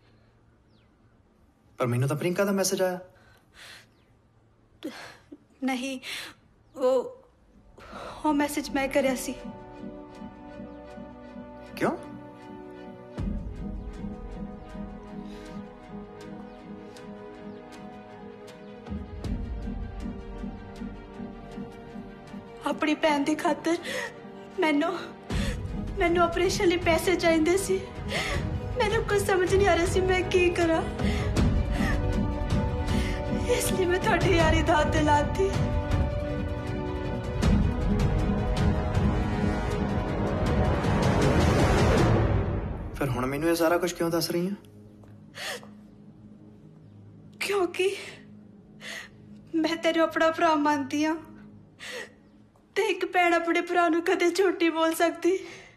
ਪਰ ਮੈਨੂੰ ਤਾਂ ਪ੍ਰਿੰਕਾ ਦਾ ਮੈਸੇਜ ਆਇਆ। ਨਹੀਂ ਉਹ ਉਹ ਮੈਸੇਜ ਮੈਂ ਕਰਿਆ ਸੀ। ਕਿਉਂ? अपनी भैन की खातर मैनू मैनू ऑपरेशन लिए पैसे चाहिए सी। मैनू कुछ समझ नहीं आ रहा सी मैं की करा, इसलिए मैं थोड़ी यारी दाद दिलाती। फिर हुण मैनू ये सारा कुछ क्यों दस रही है? क्योंकि मैं तेरे अपना भरा मानती हाँ, ते एक भैन अपने भरा नूं कदे झूठ नहीं बोल सकती।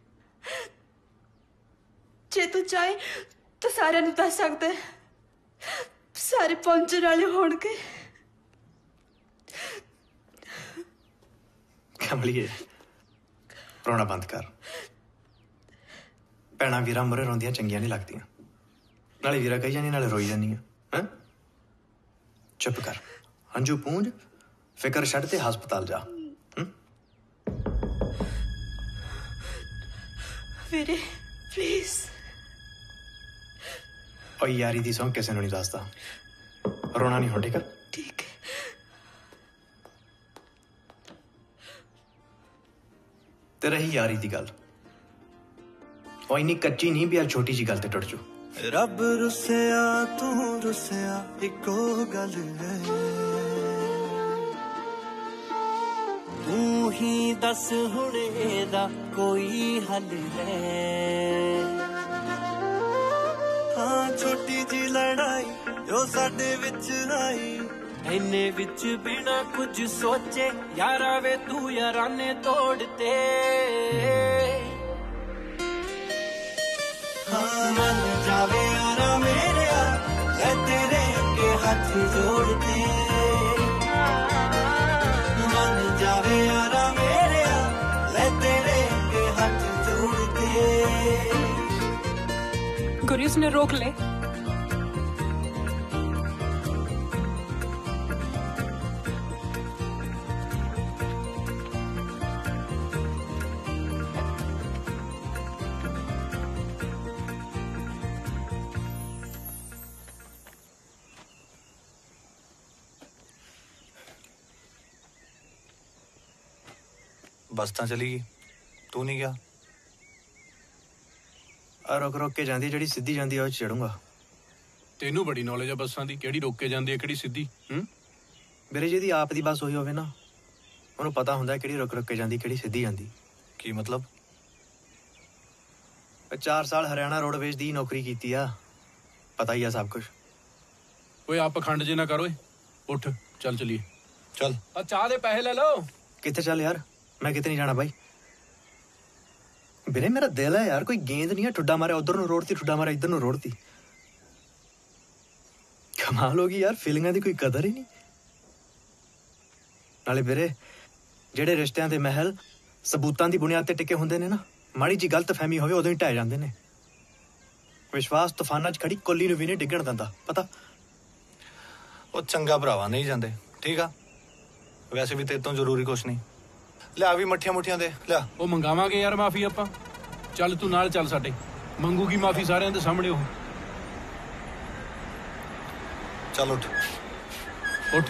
जे तू चाहे तो सारे नूं दस सकदे, सारे पहुंचने वाले होणगे। कमलिए रोना बंद कर। भैणां वीरां मुरे रोंदियां चंगियां नहीं लगदियां। नाले वीरा कही जानी नाले रोई जानी है। चुप कर, हंझू पूंज, फिकर छड्ड ते हस्पताल जा। वीरे प्लीज। और यारी दी सौं किसे नूं नहीं दसदा। रोना नहीं हो, ठीक है? ठीक है। ते रही यारी दी गल, ਉਹ ਇੰਨੀ ਕੱਚੀ ਨਹੀਂ ਵੀ ਆ ਛੋਟੀ ਜੀ ਗੱਲ ਤੇ ਟੁੱਟ ਜੂ। ਰੱਬ ਰੁੱਸਿਆ ਤੂੰ ਰੁੱਸਿਆ ਇੱਕੋ ਗੱਲ ਹੈ, ਤੂੰ ਹੀ ਦੱਸ ਹੁਣ ਇਹਦਾ ਕੋਈ ਹੱਲ ਹੈ। ਹਾਂ ਛੋਟੀ ਜੀ ਲੜਾਈ ਜੋ ਸਾਡੇ ਵਿੱਚ ਆਈ, ਇੰਨੇ ਵਿੱਚ ਬਿਨਾ ਕੁਝ ਸੋਚੇ ਯਾਰਾ ਵੇ ਤੂੰ ਯਾਰਾਨੇ ਤੋੜਤੇ। मन जावे यारा मेरे मैं तेरे अगे हाथ जोड़ते। मन जावे यारा मेरे मैं तेरे अगे हाथ जोड़ते। गुरु उसने रोक ले। ਬੱਸ ਤਾਂ ਚਲੀ ਗਈ, ਤੂੰ ਨਹੀਂ ਗਿਆ। ਆ ਰੁਕ ਰੁਕ ਕੇ ਜਾਂਦੀ ਜਿਹੜੀ ਸਿੱਧੀ ਜਾਂਦੀ ਆ ਉਹ ਚੜੂੰਗਾ। ਤੈਨੂੰ ਬੜੀ ਨੌਲੇਜ ਆ ਬੱਸਾਂ ਦੀ, ਕਿਹੜੀ ਰੋਕ ਕੇ ਜਾਂਦੀ ਹੈ ਕਿਹੜੀ ਸਿੱਧੀ। ਹੂੰ ਵੀਰੇ ਜਿਹਦੀ ਆਪ ਦੀ ਬੱਸ ਹੋਈ ਹੋਵੇ ਨਾ ਉਹਨੂੰ ਪਤਾ ਹੁੰਦਾ ਕਿਹੜੀ ਰੁਕ ਰੁਕ ਕੇ ਜਾਂਦੀ ਕਿਹੜੀ ਸਿੱਧੀ ਜਾਂਦੀ। ਕੀ ਮਤਲਬ? ਚਾਰ ਸਾਲ ਹਰਿਆਣਾ ਰੋਡਵੇਜ਼ ਦੀ ਨੌਕਰੀ ਕੀਤੀ ਆ, ਪਤਾ ਹੀ ਆ ਸਭ ਕੁਝ। ਓਏ ਆਪ ਪਖੰਡ ਜੇ ਨਾ ਕਰ ਓਏ, ਉੱਠ ਚੱਲ ਚਲੀਏ। ਚੱਲ ਆ ਚਾਹ ਦੇ ਪੈਸੇ ਲੈ ਲਓ। ਕਿੱਥੇ ਚੱਲ ਯਾਰ, ਮੈਂ ਕਿਤੇ ਨਹੀਂ ਜਾਣਾ ਬਾਈ। ਵੀਰੇ ਮੇਰਾ ਦਿਲ ਹੈ ਯਾਰ, ਕੋਈ ਗੇਂਦ ਨਹੀਂ ਹੈ ਠੁੱਡਾ ਮਾਰਿਆ ਉਧਰ ਨੂੰ ਰੋੜਤੀ, ਠੁੱਡਾ ਮਾਰਿਆ ਇੱਧਰ ਨੂੰ ਰੋੜਤੀ। ਕਮਾਲ ਹੋ ਗਈ ਯਾਰ, ਫੀਲਿੰਗਾਂ ਦੀ ਕੋਈ ਕਦਰ ਹੀ ਨਹੀਂ। ਨਾਲੇ ਵੀਰੇ ਜਿਹੜੇ ਰਿਸ਼ਤਿਆਂ ਦੇ ਮਹਿਲ ਸਬੂਤਾਂ ਦੀ ਬੁਨਿਆਦ ਤੇ ਟਿਕੇ ਹੁੰਦੇ ਨੇ ਨਾ, ਮਾੜੀ ਜੀ ਗਲਤ ਫਹਿਮੀ ਹੋਵੇ ਉਦੋਂ ਹੀ ਢਹਿ ਜਾਂਦੇ ਨੇ। ਵਿਸ਼ਵਾਸ ਤੂਫਾਨਾਂ 'ਚ ਖੜੀ ਕੋਲੀ ਨੂੰ ਵੀ ਨਹੀਂ ਡਿੱਗਣ ਦਿੰਦਾ, ਪਤਾ। ਉਹ ਚੰਗਾ ਭਰਾਵਾ, ਨਹੀਂ ਜਾਂਦੇ ਠੀਕ ਆ। ਵੈਸੇ ਵੀ ਤੇਰੇ ਤੋਂ ਜ਼ਰੂਰੀ ਕੁਛ ਨਹੀਂ। ਲਿਆ ਵੀ ਮੱਠੀਆਂ ਮੁੱਠੀਆਂ ਦੇ ਲਿਆ। ਉਹ ਮੰਗਾਵਾਂਗੇ ਯਾਰ ਮਾਫੀ ਆਪਾਂ। ਚੱਲ ਤੂੰ ਨਾਲ ਚੱਲ ਸਾਡੇ, ਮੰਗੂਗੀ ਮਾਫੀ ਸਾਰਿਆਂ ਦੇ ਸਾਹਮਣੇ ਉਹ। ਚੱਲ ਉੱਠ ਉੱਠ।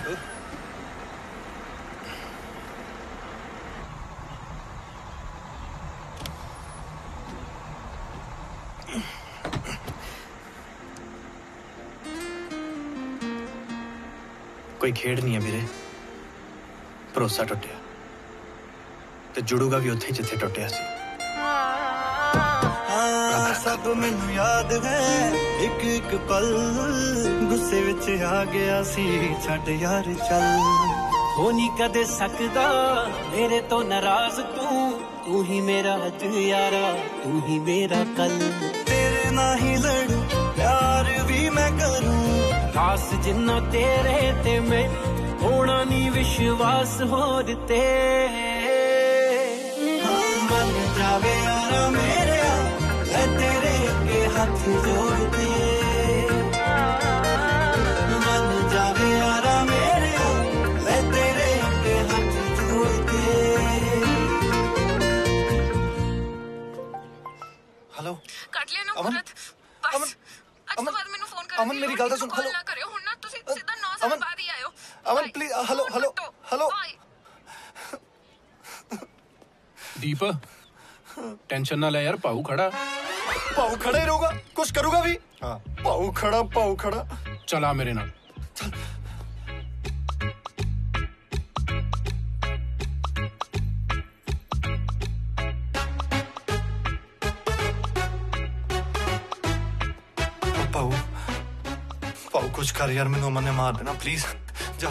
ਕੋਈ ਖੇਡ ਨਹੀਂ ਹੈ ਵੀਰੇ, ਭਰੋਸਾ ਟੁੱਟਿਆ ਤੇ ਜੁੜੂਗਾ ਵੀ ਉੱਥੇ ਜਿੱਥੇ ਟੁੱਟਿਆ ਸੀ। ਹਾਂ ਸਭ ਮੈਨੂੰ ਯਾਦ ਹੈ, ਇੱਕ ਇੱਕ ਪਲ ਗੁੱਸੇ ਵਿੱਚ ਆ ਗਿਆ ਸੀ, ਛੱਡ ਯਾਰ ਚੱਲ। ਹੋ ਨਹੀਂ ਕਦੇ ਸਕਦਾ ਮੇਰੇ ਤੋਂ ਨਾਰਾਜ਼ ਤੂੰ, ਤੂੰ ਹੀ ਮੇਰਾ ਅੱਜ ਯਾਰਾ, ਤੂੰ ਹੀ ਮੇਰਾ ਕੱਲ। ਤੇਰੇ ਨਾਲ ਹੀ ਲੜੂ ਪਿਆਰ ਵੀ ਮੈਂ ਕਰੂੰ, ਖਾਸ ਜਿੰਨਾ ਤੇਰੇ ਤੇ ਮੈਂ ਹੋਣਾ ਨਹੀਂ ਵਿਸ਼ਵਾਸ ਹੋਰ ਤੇ। ਮਨ ਜਾਵੇ ਯਾਰਾ ਮੇਰਿਆ, ਮੈਂ ਤੇਰੇ ਅੱਗੇ ਹੱਥ ਜੋੜਦੇ। ਮਨ ਜਾਵੇ ਯਾਰਾ ਮੇਰਿਆ, ਮੈਂ ਤੇਰੇ ਅੱਗੇ ਹੱਥ ਜੋੜਦੇ। ਹੈਲੋ ਕੱਟ ਲਿਆ ਨਾ ਅਮਨ। ਮੁਰਤ, ਬਸ ਅੱਜ ਤੋਂ ਬਾਅਦ ਮੈਨੂੰ ਫੋਨ ਕਰ ਅਮਨ ਮੇਰੀ ਗੱਲ ਤਾਂ ਸੁਣ। ਹੈਲੋ ਨਾ ਕਰਿਓ ਹੁਣ ਨਾ, ਤੁਸੀਂ ਸਿੱਧਾ ਨੌ ਸਾਲ ਬਾਅਦ ਹੀ ਆਇਓ। Aman please, hello hello hello. Deep tension ਨਾ ਲੈ ਯਾਰ, ਭਾਊ ਖੜਾ। ਭਾਊ ਖੜਾ ਹੀ ਰਹੂਗਾ, ਕੁਛ ਕਰੂਗਾ ਵੀ। ਹਾਂ ਭਾਊ ਖੜਾ, ਭਾਊ ਖੜਾ। ਚਲਾ ਮੇਰੇ ਨਾਲ। ਭਾਊ ਭਾਊ ਕੁਛ ਕਰ ਯਾਰ, ਮੈਨੂੰ ਅਮਨ ਨੇ ਮਾਰ ਦੇਣਾ, ਪਲੀਜ਼ ਜਾ।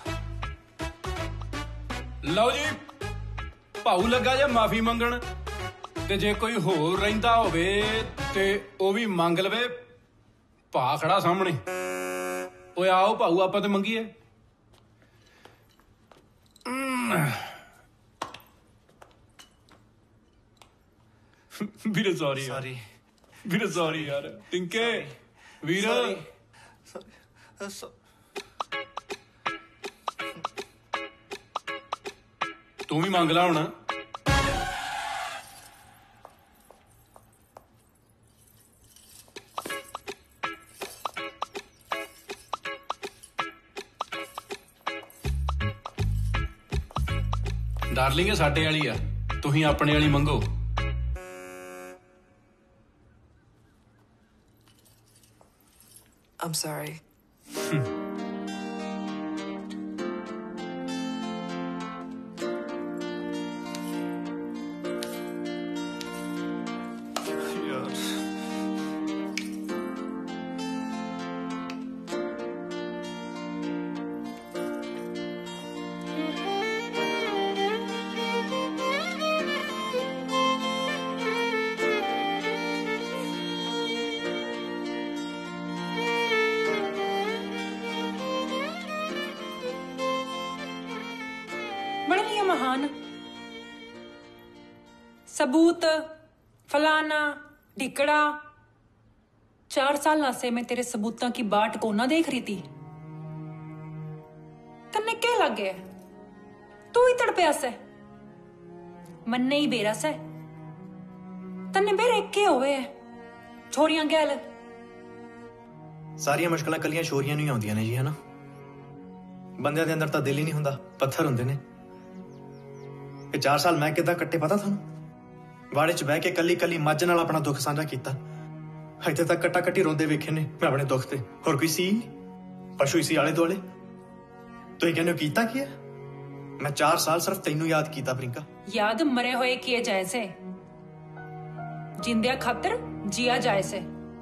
ਲਓ ਜੀ, ਭਾਊ ਲੱਗਾ ਜੇ ਮਾਫੀ ਮੰਗਣ, ਤੇ ਜੇ ਕੋਈ ਹੋਰ ਰਹਿੰਦਾ ਹੋਵੇ ਤੇ ਉਹ ਵੀ ਮੰਗ ਲਵੇ। ਭਾ ਖੜਾ ਸਾਹਮਣੇ। ਓਏ ਆਓ ਭਾਊ ਆਪਾਂ ਤੇ ਮੰਗੀਏ। ਵੀਰੇ ਸੌਰੀ ਸੌਰੀ ਵੀਰੇ, ਸੌਰੀ ਯਾਰ। ਟਿੰਕੇ ਵੀਰ ਤੂੰ ਵੀ ਮੰਗ ਲਾ ਹੁਣ। ਡਾਰਲਿੰਗ ਇਹ ਸਾਡੇ ਵਾਲੀ ਆ, ਤੁਸੀਂ ਆਪਣੇ ਵਾਲੀ ਮੰਗੋ। I'm sorry. बन लिया महान। सबूत फलाना ढिकड़ा। चार साल से मैं तेरे सबूतों की बाट को ना देख रही थी। तन्ने क्या लग गया? तू ही तड़पया से, मन्ने ही बेरस है। तन्ने बेरे के होवे है छोरियां गैल। ਸਾਰੀਆਂ ਮੁਸ਼ਕਲਾਂ ਕੱਲੀਆਂ ਸ਼ੋਰੀਆਂ ਨਹੀਂ ਆਉਂਦੀਆਂ ਨੇ ਜੀ, ਹਨਾ। ਬੰਦਿਆਂ ਦੇ ਅੰਦਰ ਤਾਂ ਦਿਲ ਹੀ ਨਹੀਂ ਹੁੰਦਾ, ਪੱਥਰ ਹੁੰਦੇ ਨੇ। कि चार साल मैं किदां कट्टे पता थानू वाड़े च बह के कली कली मੱਝ ਨਾਲ अपना दुख साझा कीता ਇੱਥੇ तक कट्टा कट्टी रोंदे वेखे ने मैं अपने दुख ते होर कोई सी पशु ही सी आले दुआले तुसीं कहने हो कीता की है मैं चार साल सिर्फ तैनू याद कीता प्रियंका याद मरे हुए किए जाए से जिंदिया खातिर जिया जाए से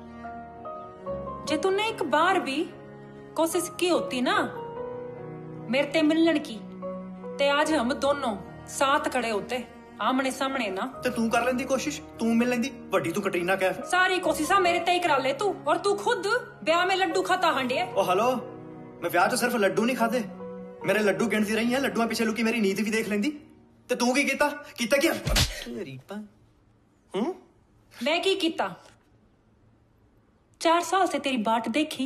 जे तूने एक बार भी कोशिश की होती ना मेरे ते मिलने की ते आज हम दोनों साथ खड़े होते आमने सामने ना ते तू कर लेंदी कोशिश तू मिल लेंदी वड्डी तू कटरीना कैफ सारी कोशिशा मेरे ते ही करा ले तू और तू खुद ब्याह में लड्डू खाता हंडिया ओ हेलो मैं ब्याह च सिर्फ लड्डू नहीं खादे मेरे लड्डू गिनती रही है लड्डुआ पीछे लुकी मेरी नींद भी देख लेंदी ते तू की कीता कीता क्या तेरी पा हम्म मैं की कीता चार साल से तेरी बाट देखी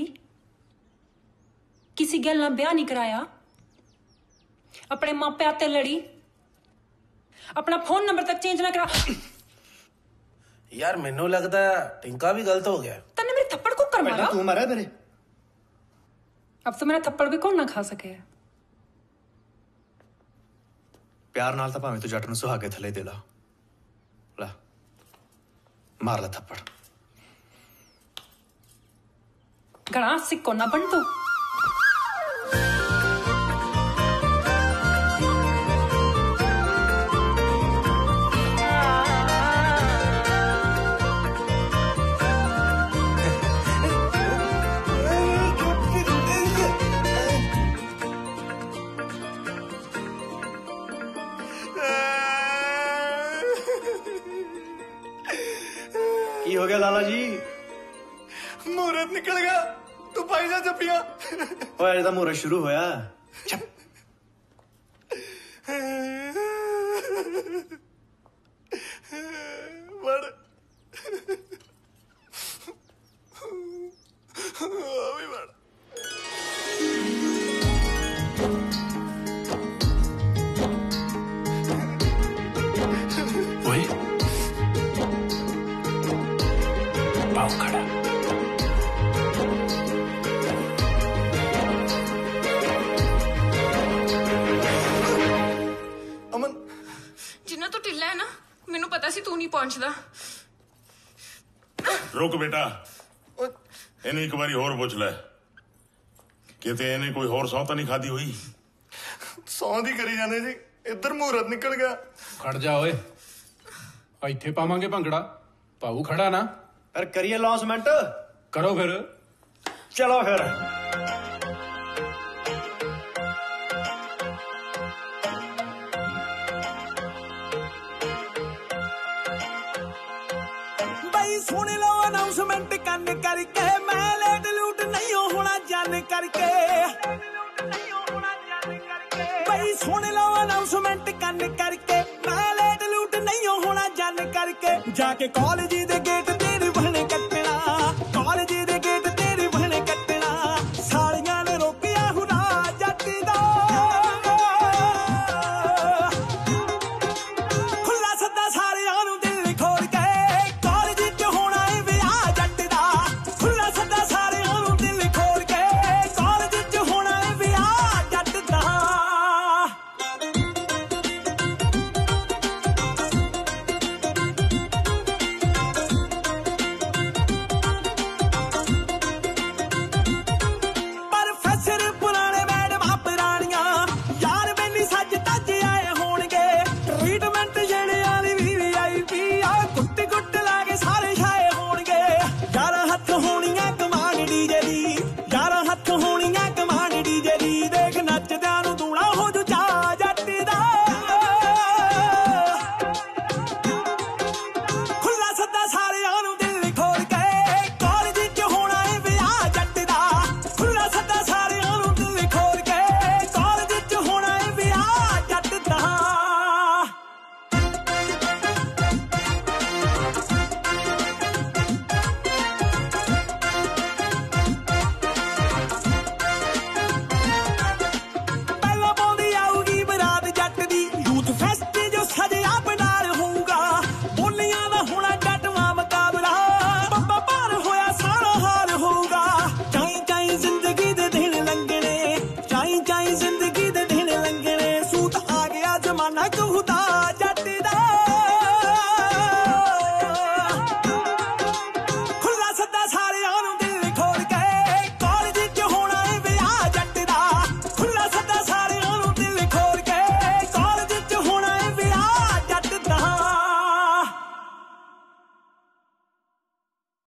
किसी गल ना ब्याह नहीं कराया अपने मां प्या ते लड़ी अपना फोन नंबर तक चेंज ना करा यार मैनू लगता टिंका भी गलत हो गया तन्ने मेरे थप्पड़ को कर मारा तू मारा मेरे अब तो मेरा थप्पड़ भी कौन ना खा सके प्यार नाल तां भावें तू जट नूं सुहागे थले दे ला ला मार ला थप्पड़ घना सिक्को ना बन तू की हो गया लाला जी मुहूर्त निकल गया तू पाई जा जपिया ओए अजे तां मुहूर्त शुरू होया बड़ अभी बड़ ओए पाव खड़ा ਅਮਨ ਜਿੰਨਾ ਤੂੰ ਢਿੱਲਾ ਹੈ ਨਾ ਮੈਨੂੰ ਪਤਾ ਸੀ ਤੂੰ ਨਹੀਂ ਪਹੁੰਚਦਾ रुक बेटा ਇਹਨੂੰ ਇੱਕ ਵਾਰੀ ਹੋਰ ਪੁੱਛ ਲੈ ਕਿਤੇ ਇਹਨੇ ਕੋਈ ਹੋਰ ਸੌਂ ਤਾਂ ਨਹੀਂ ਖਾਦੀ ਹੋਈ ਸੌਂ ਦੀ ਕਰੀ ਜਾਂਦੇ ਜੀ ਇੱਧਰ ਮੂਰਤ ਨਿਕਲ ਗਿਆ ਖੜ ਜਾ ਓਏ ਇੱਥੇ ਪਾਵਾਂਗੇ ਭੰਗੜਾ ਪਾਉ ਖੜਾ ਨਾ ਫਿਰ ਕਰੀਏ ਲੌਂਸਮੈਂਟ ਕਰੋ ਫਿਰ ਚਲੋ ਫਿਰ ਬਈ ਸੁਣ ਲਓ ਅਨਾਉਂਸਮੈਂਟ ਕੰਨ ਕਰਕੇ ਮੈਂ ਲੇਟ ਲੂਟ ਨਹੀਂ ਹੋਣਾ ਜਾਣ ਕਰਕੇ ਬਈ ਸੁਣ ਲਓ ਅਨਾਉਂਸਮੈਂਟ ਕੰਨ ਕਰਕੇ ਮੈਂ ਲੇਟ ਲੂਟ ਨਹੀਂ ਹੋਣਾ ਜਾਣ ਕਰਕੇ ਜਾ ਕੇ ਕਾਲਜ ਦੇ ਗੇਟ